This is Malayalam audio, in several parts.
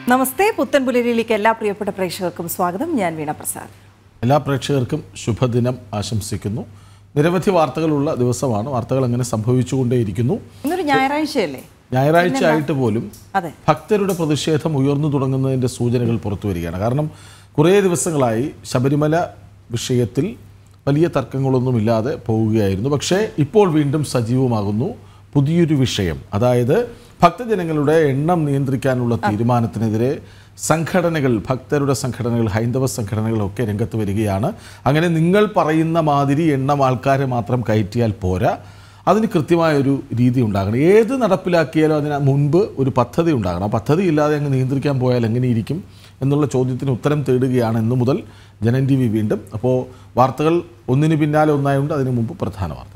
നമസ്തേ, പുത്തൻപുലരിയിലേക്ക് എല്ലാ പ്രിയപ്പെട്ട പ്രേക്ഷകർക്കും സ്വാഗതം. ഞാൻ വീണ പ്രസാദ്. എല്ലാ പ്രേക്ഷകർക്കും ശുഭദിനം ആശംസിക്കുന്നു. നിരവധി വാർത്തകളുള്ള ദിവസമാണ്. വാർത്തകൾ അങ്ങനെ സംഭവിച്ചുകൊണ്ടേയിരിക്കുന്നു. ഇന്നൊരു ഞായറാഴ്ചയല്ലേ? ഞായറാഴ്ച ആയിട്ട് പോലും ഭക്തരുടെ പ്രതിഷേധം ഉയർന്നു തുടങ്ങുന്നതിൻ്റെ സൂചനകൾ പുറത്തു വരികയാണ്. കാരണം കുറേ ദിവസങ്ങളായി ശബരിമല വിഷയത്തിൽ വലിയ തർക്കങ്ങളൊന്നുമില്ലാതെ പോവുകയായിരുന്നു. പക്ഷേ ഇപ്പോൾ വീണ്ടും സജീവമാകുന്നു പുതിയൊരു വിഷയം. അതായത് ഭക്തജനങ്ങളുടെ എണ്ണം നിയന്ത്രിക്കാനുള്ള തീരുമാനത്തിനെതിരെ സംഘടനകൾ, ഭക്തരുടെ സംഘടനകൾ, ഹൈന്ദവ സംഘടനകളൊക്കെ രംഗത്ത് വരികയാണ്. അങ്ങനെ നിങ്ങൾ പറയുന്ന മാതിരി എണ്ണം ആൾക്കാരെ മാത്രം കയറ്റിയാൽ പോരാ, അതിന് കൃത്യമായൊരു രീതി ഉണ്ടാകണം. ഏത് നടപ്പിലാക്കിയാലും അതിന് മുൻപ് ഒരു പദ്ധതി ഉണ്ടാകണം. ആ പദ്ധതി ഇല്ലാതെ അങ്ങ് നിയന്ത്രിക്കാൻ പോയാൽ എങ്ങനെയിരിക്കും എന്നുള്ള ചോദ്യത്തിന് ഉത്തരം തേടുകയാണ് ഇന്നു മുതൽ ജനൻ TV വീണ്ടും. അപ്പോൾ വാർത്തകൾ ഒന്നിന് പിന്നാലെ ഒന്നായുണ്ട്. അതിനു മുമ്പ് പ്രധാന വാർത്ത.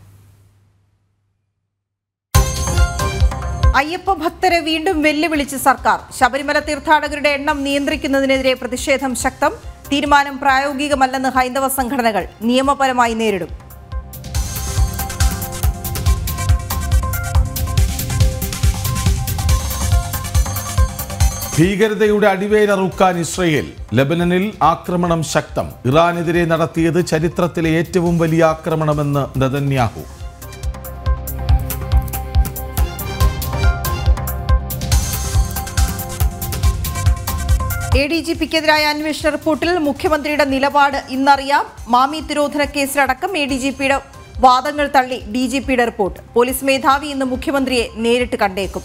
അയ്യപ്പ ഭക്തരെ വീണ്ടും വെല്ലുവിളിച്ച് സർക്കാർ. ശബരിമല തീർത്ഥാടകരുടെ എണ്ണം നിയന്ത്രിക്കുന്നതിനെതിരെ പ്രതിഷേധം ശക്തം. തീരുമാനം പ്രായോഗികമല്ലെന്ന് ഹൈന്ദവ സംഘടനകൾ. നിയമപരമായി നേരിടും. ഭീകരതയുടെ അടിവേരറുക്കാൻ ഇസ്രയേൽ. ലെബനനിൽ ആക്രമണം ശക്തം. ഇറാനെതിരെ നടത്തിയത് ചരിത്രത്തിലെ ഏറ്റവും വലിയ ആക്രമണമെന്ന് നെതന്യാഹു. ADGPക്കെതിരായ അന്വേഷണ റിപ്പോർട്ടിൽ മുഖ്യമന്ത്രിയുടെ നിലപാട് ഇന്നറിയാം. മാമി തിരോധന കേസിലടക്കം ADGPയുടെ വാദങ്ങൾ തള്ളി DGPയുടെ റിപ്പോർട്ട്. പോലീസ് മേധാവി ഇന്ന് മുഖ്യമന്ത്രിയെ നേരിട്ട് കണ്ടേക്കും.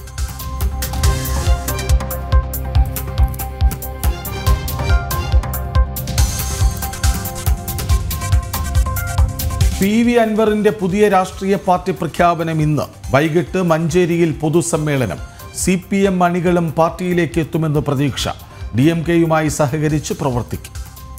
PV അൻവറിന്റെ പുതിയ രാഷ്ട്രീയ പാർട്ടി പ്രഖ്യാപനം ഇന്ന് വൈകിട്ട് മഞ്ചേരിയിൽ പൊതുസമ്മേളനം. CPM അണികളും പാർട്ടിയിലേക്ക് എത്തുമെന്ന് പ്രതീക്ഷ. DMKയുമായി സഹകരിച്ച് പ്രവർത്തിക്കും.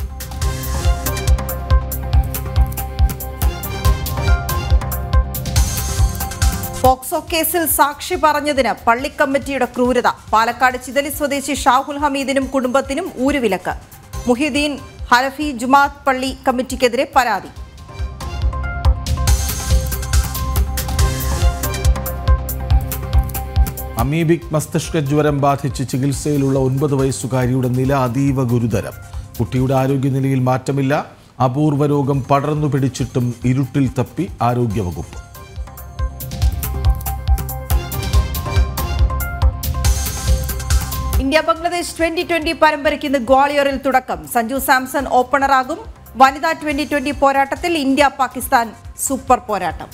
പോക്സോ കേസിൽ സാക്ഷി പറഞ്ഞതിന് പള്ളിക്കമ്മിറ്റിയുടെ ക്രൂരത. പാലക്കാട് ചിതലി സ്വദേശി ഷാഹുൽ ഹമീദിനും കുടുംബത്തിനും ഊരുവിലക്ക്. മുഹിദ്ദീൻ ഹനഫി ജുമാഅത്ത് പള്ളി കമ്മിറ്റിക്കെതിരെ പരാതി. അമീബിക് മസ്തിഷ്ക ജ്വരം ബാധിച്ച് ചികിത്സയിലുള്ള 9 വയസ്സുകാരിയുടെ നില അതീവ ഗുരുതരം. കുട്ടിയുടെ ആരോഗ്യനിലയിൽ മാറ്റമില്ല. അപൂർവ രോഗം പടർന്നു പിടിച്ചിട്ടും ഇരുട്ടിൽ തപ്പി ആരോഗ്യവകുപ്പ്. ഇന്ത്യ ബംഗ്ലാദേശ് 2020 പരമ്പരയ്ക്ക് ഇന്ന് ഗ്വാളിയറിൽ തുടക്കം. സഞ്ജു സാംസൺ ഓപ്പണറാകും. വനിതാ 2020 പോരാട്ടത്തിൽ ഇന്ത്യ പാകിസ്ഥാൻ സൂപ്പർ പോരാട്ടം.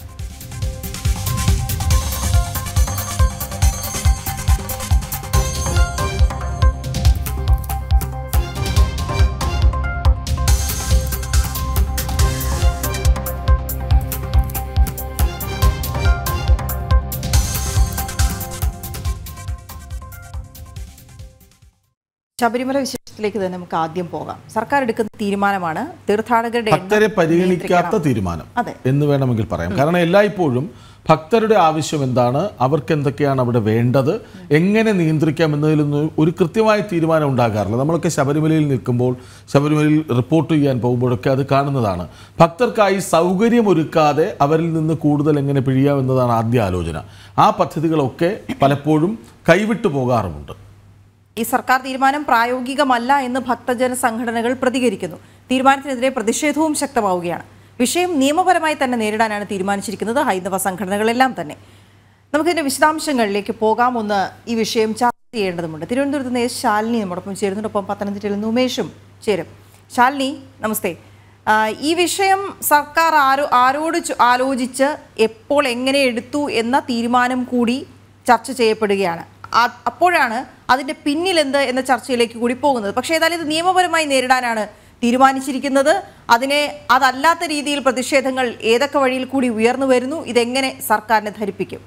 ശബരിമല വിശേഷത്തിലേക്ക് തന്നെ നമുക്ക് ആദ്യം പോകാം. സർക്കാർ എടുക്കുന്ന തീരുമാനമാണ് തീർത്ഥാടകരുടെ ഭക്തരെ പരിഗണിക്കാത്ത തീരുമാനം എന്ന് വേണമെങ്കിൽ പറയാം. കാരണം എല്ലായ്പ്പോഴും ഭക്തരുടെ ആവശ്യം എന്താണ്, അവർക്ക് എന്തൊക്കെയാണ് അവിടെ വേണ്ടത്, എങ്ങനെ നിയന്ത്രിക്കാം എന്നതിലൊന്നും ഒരു കൃത്യമായ തീരുമാനം ഉണ്ടാകാറില്ല. നമ്മളൊക്കെ ശബരിമലയിൽ നിൽക്കുമ്പോൾ, ശബരിമലയിൽ റിപ്പോർട്ട് ചെയ്യാൻ പോകുമ്പോഴൊക്കെ അത് കാണുന്നതാണ്. ഭക്തർക്കായി സൗകര്യമൊരുക്കാതെ അവരിൽ നിന്ന് കൂടുതൽ എങ്ങനെ പിഴിയാം എന്നതാണ് ആദ്യ ആലോചന. ആ പദ്ധതികളൊക്കെ പലപ്പോഴും കൈവിട്ടു പോകാറുമുണ്ട്. ഈ സർക്കാർ തീരുമാനം പ്രായോഗികമല്ല എന്ന് ഭക്തജന സംഘടനകൾ പ്രതികരിക്കുന്നു. തീരുമാനത്തിനെതിരെ പ്രതിഷേധവും ശക്തമാവുകയാണ്. വിഷയം നിയമപരമായി തന്നെ നേരിടാനാണ് തീരുമാനിച്ചിരിക്കുന്നത് ഹൈന്ദവ സംഘടനകളെല്ലാം തന്നെ. നമുക്കിതിൻ്റെ വിശദാംശങ്ങളിലേക്ക് പോകാം. ഒന്ന് ഈ വിഷയം ചർച്ച ചെയ്യേണ്ടതുണ്ട്. തിരുവനന്തപുരത്ത് നിന്ന് ശാലിനി നമ്മോടൊപ്പം ചേരുന്നതിനൊപ്പം പത്തനംതിട്ടയിൽ നിന്ന് ഉമേഷും ചേരും. ശാലിനി, നമസ്തേ. ഈ വിഷയം സർക്കാർ ആരോട് ആലോചിച്ച് എപ്പോൾ എങ്ങനെ എടുത്തു എന്ന തീരുമാനം കൂടി ചർച്ച ചെയ്യപ്പെടുകയാണ്. അപ്പോഴാണ് അതിൻ്റെ പിന്നിലെന്ത് എന്ന ചർച്ചയിലേക്ക് കൂടി പോകുന്നത്. പക്ഷേ ഏതായാലും ഇത് നിയമപരമായി നേരിടാനാണ് തീരുമാനിച്ചിരിക്കുന്നത്. അതല്ലാത്ത രീതിയിൽ പ്രതിഷേധങ്ങൾ ഏതൊക്കെ വഴിയിൽ കൂടി ഉയർന്നു വരുന്നു? ഇതെങ്ങനെ സർക്കാരിനെ ധരിപ്പിക്കും?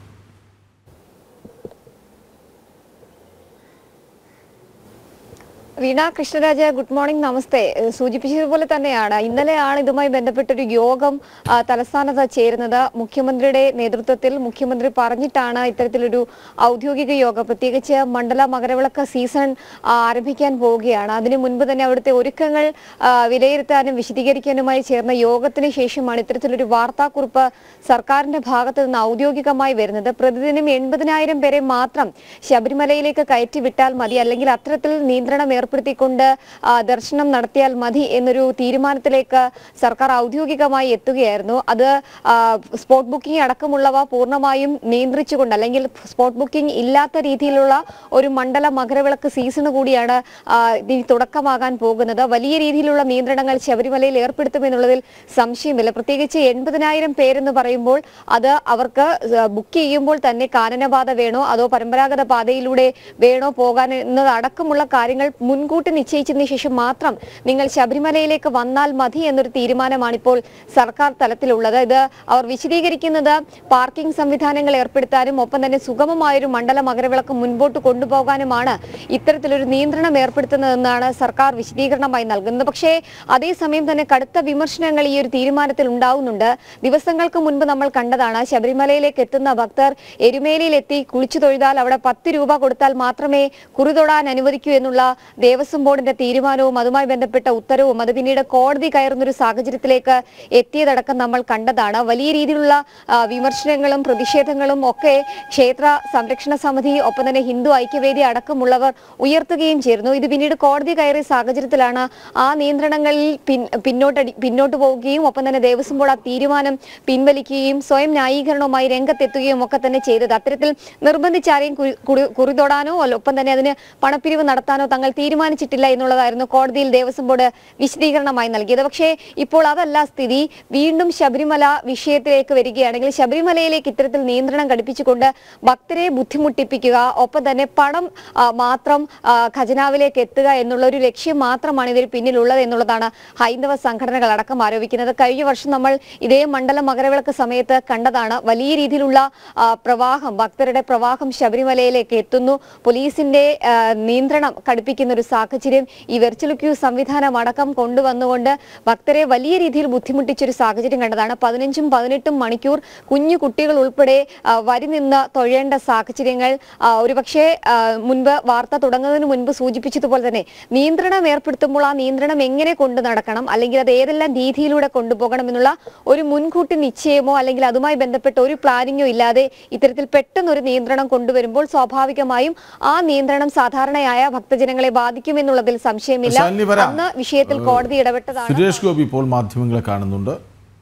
വീണ കൃഷ്ണരാജ, ഗുഡ് മോർണിംഗ്, നമസ്തേ. സൂചിപ്പിച്ചതുപോലെ തന്നെയാണ് ഇന്നലെയാണ് ഇതുമായി ബന്ധപ്പെട്ടൊരു യോഗം തലസ്ഥാനത്ത് ചേരുന്നത്. മുഖ്യമന്ത്രിയുടെ നേതൃത്വത്തിൽ മുഖ്യമന്ത്രി പറഞ്ഞിട്ടാണ് ഇത്തരത്തിലൊരു ഔദ്യോഗിക യോഗം, പ്രത്യേകിച്ച് മണ്ഡല മകരവിളക്ക് സീസൺ ആരംഭിക്കാൻ പോവുകയാണ്. അതിനു മുൻപ് തന്നെ അവിടുത്തെ ഒരുക്കങ്ങൾ വിലയിരുത്താനും വിശദീകരിക്കാനുമായി ചേർന്ന യോഗത്തിന് ശേഷമാണ് ഇത്തരത്തിലൊരു വാർത്താക്കുറിപ്പ് സർക്കാരിന്റെ ഭാഗത്ത് നിന്ന് ഔദ്യോഗികമായി വരുന്നത്. പ്രതിദിനം 80,000 പേരെ മാത്രം ശബരിമലയിലേക്ക് കയറ്റിവിട്ടാൽ മതി, അല്ലെങ്കിൽ അത്തരത്തിൽ നിയന്ത്രണം ഏർപ്പെടുത്തിക്കൊണ്ട് ദർശനം നടത്തിയാൽ മതി എന്നൊരു തീരുമാനത്തിലേക്ക് സർക്കാർ ഔദ്യോഗികമായി എത്തുകയായിരുന്നു. അത് സ്പോട്ട് ബുക്കിംഗ് അടക്കമുള്ളവ പൂർണ്ണമായും നിയന്ത്രിച്ചുകൊണ്ട്, അല്ലെങ്കിൽ സ്പോട്ട് ബുക്കിംഗ് ഇല്ലാത്ത രീതിയിലുള്ള ഒരു മണ്ഡല മകരവിളക്ക് സീസണ് കൂടിയാണ് ഇതിന് തുടക്കമാകാൻ പോകുന്നത്. വലിയ രീതിയിലുള്ള നിയന്ത്രണങ്ങൾ ശബരിമലയിൽ ഏർപ്പെടുത്തുമെന്നുള്ളതിൽ സംശയമില്ല. പ്രത്യേകിച്ച് 80,000 പേരെന്ന് പറയുമ്പോൾ അത് അവർക്ക് ബുക്ക് ചെയ്യുമ്പോൾ തന്നെ കാനനപാത വേണോ അതോ പരമ്പരാഗത പാതയിലൂടെ വേണോ പോകാൻ എന്നതടക്കമുള്ള കാര്യങ്ങൾ മുൻകൂട്ടി നിശ്ചയിച്ചതിന് ശേഷം മാത്രം നിങ്ങൾ ശബരിമലയിലേക്ക് വന്നാൽ മതി എന്നൊരു തീരുമാനമാണ് ഇപ്പോൾ സർക്കാർ തലത്തിലുള്ളത്. ഇത് അവർ വിശദീകരിക്കുന്നത് പാർക്കിംഗ് സംവിധാനങ്ങൾ ഏർപ്പെടുത്താനും ഒപ്പം തന്നെ സുഗമമായൊരു മണ്ഡല മകരവിളക്ക് മുൻപോട്ട് കൊണ്ടുപോകാനുമാണ് ഇത്തരത്തിലൊരു നിയന്ത്രണം ഏർപ്പെടുത്തുന്നതെന്നാണ് സർക്കാർ വിശദീകരണമായി നൽകുന്നത്. പക്ഷേ അതേസമയം തന്നെ കടുത്ത വിമർശനങ്ങൾ ഈ ഒരു തീരുമാനത്തിൽ ഉണ്ടാവുന്നുണ്ട്. ദിവസങ്ങൾക്ക് മുൻപ് നമ്മൾ കണ്ടതാണ്, ശബരിമലയിലേക്ക് എത്തുന്ന ഭക്തർ എരുമേലിയിൽ എത്തി കുളിച്ചു തൊഴുതാൽ അവിടെ 10 രൂപ കൊടുത്താൽ മാത്രമേ കുറിതൊടാൻ അനുവദിക്കൂ എന്നുള്ള ദേവസ്വം ബോർഡിന്റെ തീരുമാനവും അതുമായി ബന്ധപ്പെട്ട ഉത്തരവും അത് പിന്നീട് കോടതി കയറുന്നൊരു സാഹചര്യത്തിലേക്ക് എത്തിയതടക്കം നമ്മൾ കണ്ടതാണ്. വലിയ രീതിയിലുള്ള വിമർശനങ്ങളും പ്രതിഷേധങ്ങളും ഒക്കെ ക്ഷേത്ര സംരക്ഷണ സമിതി ഒപ്പം തന്നെ ഹിന്ദു ഐക്യവേദി അടക്കമുള്ളവർ ഉയർത്തുകയും ചേർന്നു. ഇത് പിന്നീട് കോടതി കയറിയ സാഹചര്യത്തിലാണ് ആ നിയന്ത്രണങ്ങളിൽ പിന്നോട്ട് പോവുകയും ഒപ്പം തന്നെ ദേവസ്വം ബോർഡ് ആ തീരുമാനം പിൻവലിക്കുകയും സ്വയം ന്യായീകരണവുമായി രംഗത്തെത്തുകയും ഒക്കെ തന്നെ ചെയ്തത്. അത്തരത്തിൽ നിർബന്ധിച്ചാരെയും കുറിതൊടാനോ ഒപ്പം തന്നെ അതിന് പണപ്പിരിവ് നടത്താനോ തങ്ങൾ തീരുമാനിച്ചിട്ടില്ല എന്നുള്ളതായിരുന്നു കോടതിയിൽ ദേവസ്വം ബോർഡ് വിശദീകരണമായി നൽകിയത്. പക്ഷേ ഇപ്പോൾ അതല്ല സ്ഥിതി. വീണ്ടും ശബരിമല വിഷയത്തിലേക്ക് വരികയാണെങ്കിൽ ശബരിമലയിലേക്ക് ഇത്തരത്തിൽ നിയന്ത്രണം ഘടിപ്പിച്ചുകൊണ്ട് ഭക്തരെ ബുദ്ധിമുട്ടിപ്പിക്കുക, ഒപ്പം തന്നെ പണം മാത്രം ഖജനാവിലേക്ക് എത്തുക എന്നുള്ള ഒരു ലക്ഷ്യം മാത്രമാണ് ഇതിൽ പിന്നിലുള്ളത് എന്നുള്ളതാണ് ഹൈന്ദവ സംഘടനകൾ അടക്കം ആരോപിക്കുന്നത്. കഴിഞ്ഞ വർഷം നമ്മൾ ഇതേ മണ്ഡല മകരവിളക്ക് സമയത്ത് കണ്ടതാണ്. വലിയ രീതിയിലുള്ള പ്രവാഹം, ഭക്തരുടെ പ്രവാഹം ശബരിമലയിലേക്ക് എത്തുന്നു. പോലീസിന്റെ നിയന്ത്രണം കടുപ്പിക്കുന്ന ഒരു സാഹചര്യം, ഈ വെർച്വൽ ക്യൂ സംവിധാനം അടക്കം കൊണ്ടുവന്നുകൊണ്ട് ഭക്തരെ വലിയ രീതിയിൽ ബുദ്ധിമുട്ടിച്ചൊരു സാഹചര്യം കണ്ടതാണ്. 15-18 മണിക്കൂർ കുഞ്ഞു കുട്ടികൾ ഉൾപ്പെടെ വരി നിന്ന് തൊഴേണ്ട സാഹചര്യങ്ങൾ. ഒരുപക്ഷെ മുൻപ് വാർത്ത തുടങ്ങുന്നതിന് മുൻപ് സൂചിപ്പിച്ചതുപോലെ തന്നെ നിയന്ത്രണം ഏർപ്പെടുത്തുമ്പോൾ ആ നിയന്ത്രണം എങ്ങനെ കൊണ്ടു നടക്കണം, അല്ലെങ്കിൽ അത് ഏതെല്ലാം രീതിയിലൂടെ കൊണ്ടുപോകണം എന്നുള്ള ഒരു മുൻകൂട്ടി നിശ്ചയമോ അല്ലെങ്കിൽ അതുമായി ബന്ധപ്പെട്ട ഒരു പ്ലാനിങ്ങോ ഇല്ലാതെ ഇത്തരത്തിൽ പെട്ടെന്നൊരു നിയന്ത്രണം കൊണ്ടുവരുമ്പോൾ സ്വാഭാവികമായും ആ നിയന്ത്രണം സാധാരണയായ ഭക്തജനങ്ങളെ ബാധിക്കുമെന്നുള്ളതിൽ സംശയമില്ല. അന്ന് വിഷയത്തിൽ കോടതി ഇടപെട്ടതാണ്. സുരേഷ് ഗോപി ഇപ്പോൾ മാധ്യമങ്ങളെ കാണുന്നുണ്ട്.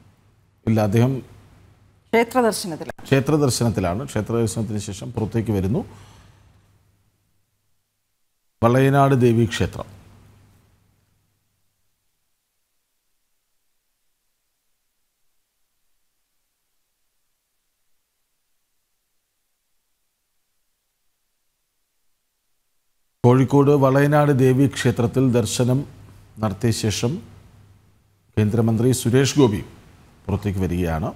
ഇല്ല, അദ്ദേഹം ക്ഷേത്രദർശനത്തിലാണ്. ക്ഷേത്രദർശനത്തിന് ശേഷം പുറത്തേക്ക് വരുന്നു. വളയനാട് ദേവി ക്ഷേത്രം. കോഴിക്കോട് വളയനാട് ദേവി ക്ഷേത്രത്തിൽ ദർശനം നടത്തിയ ശേഷം കേന്ദ്രമന്ത്രി സുരേഷ് ഗോപി പുറത്തേക്ക് വരികയാണ്.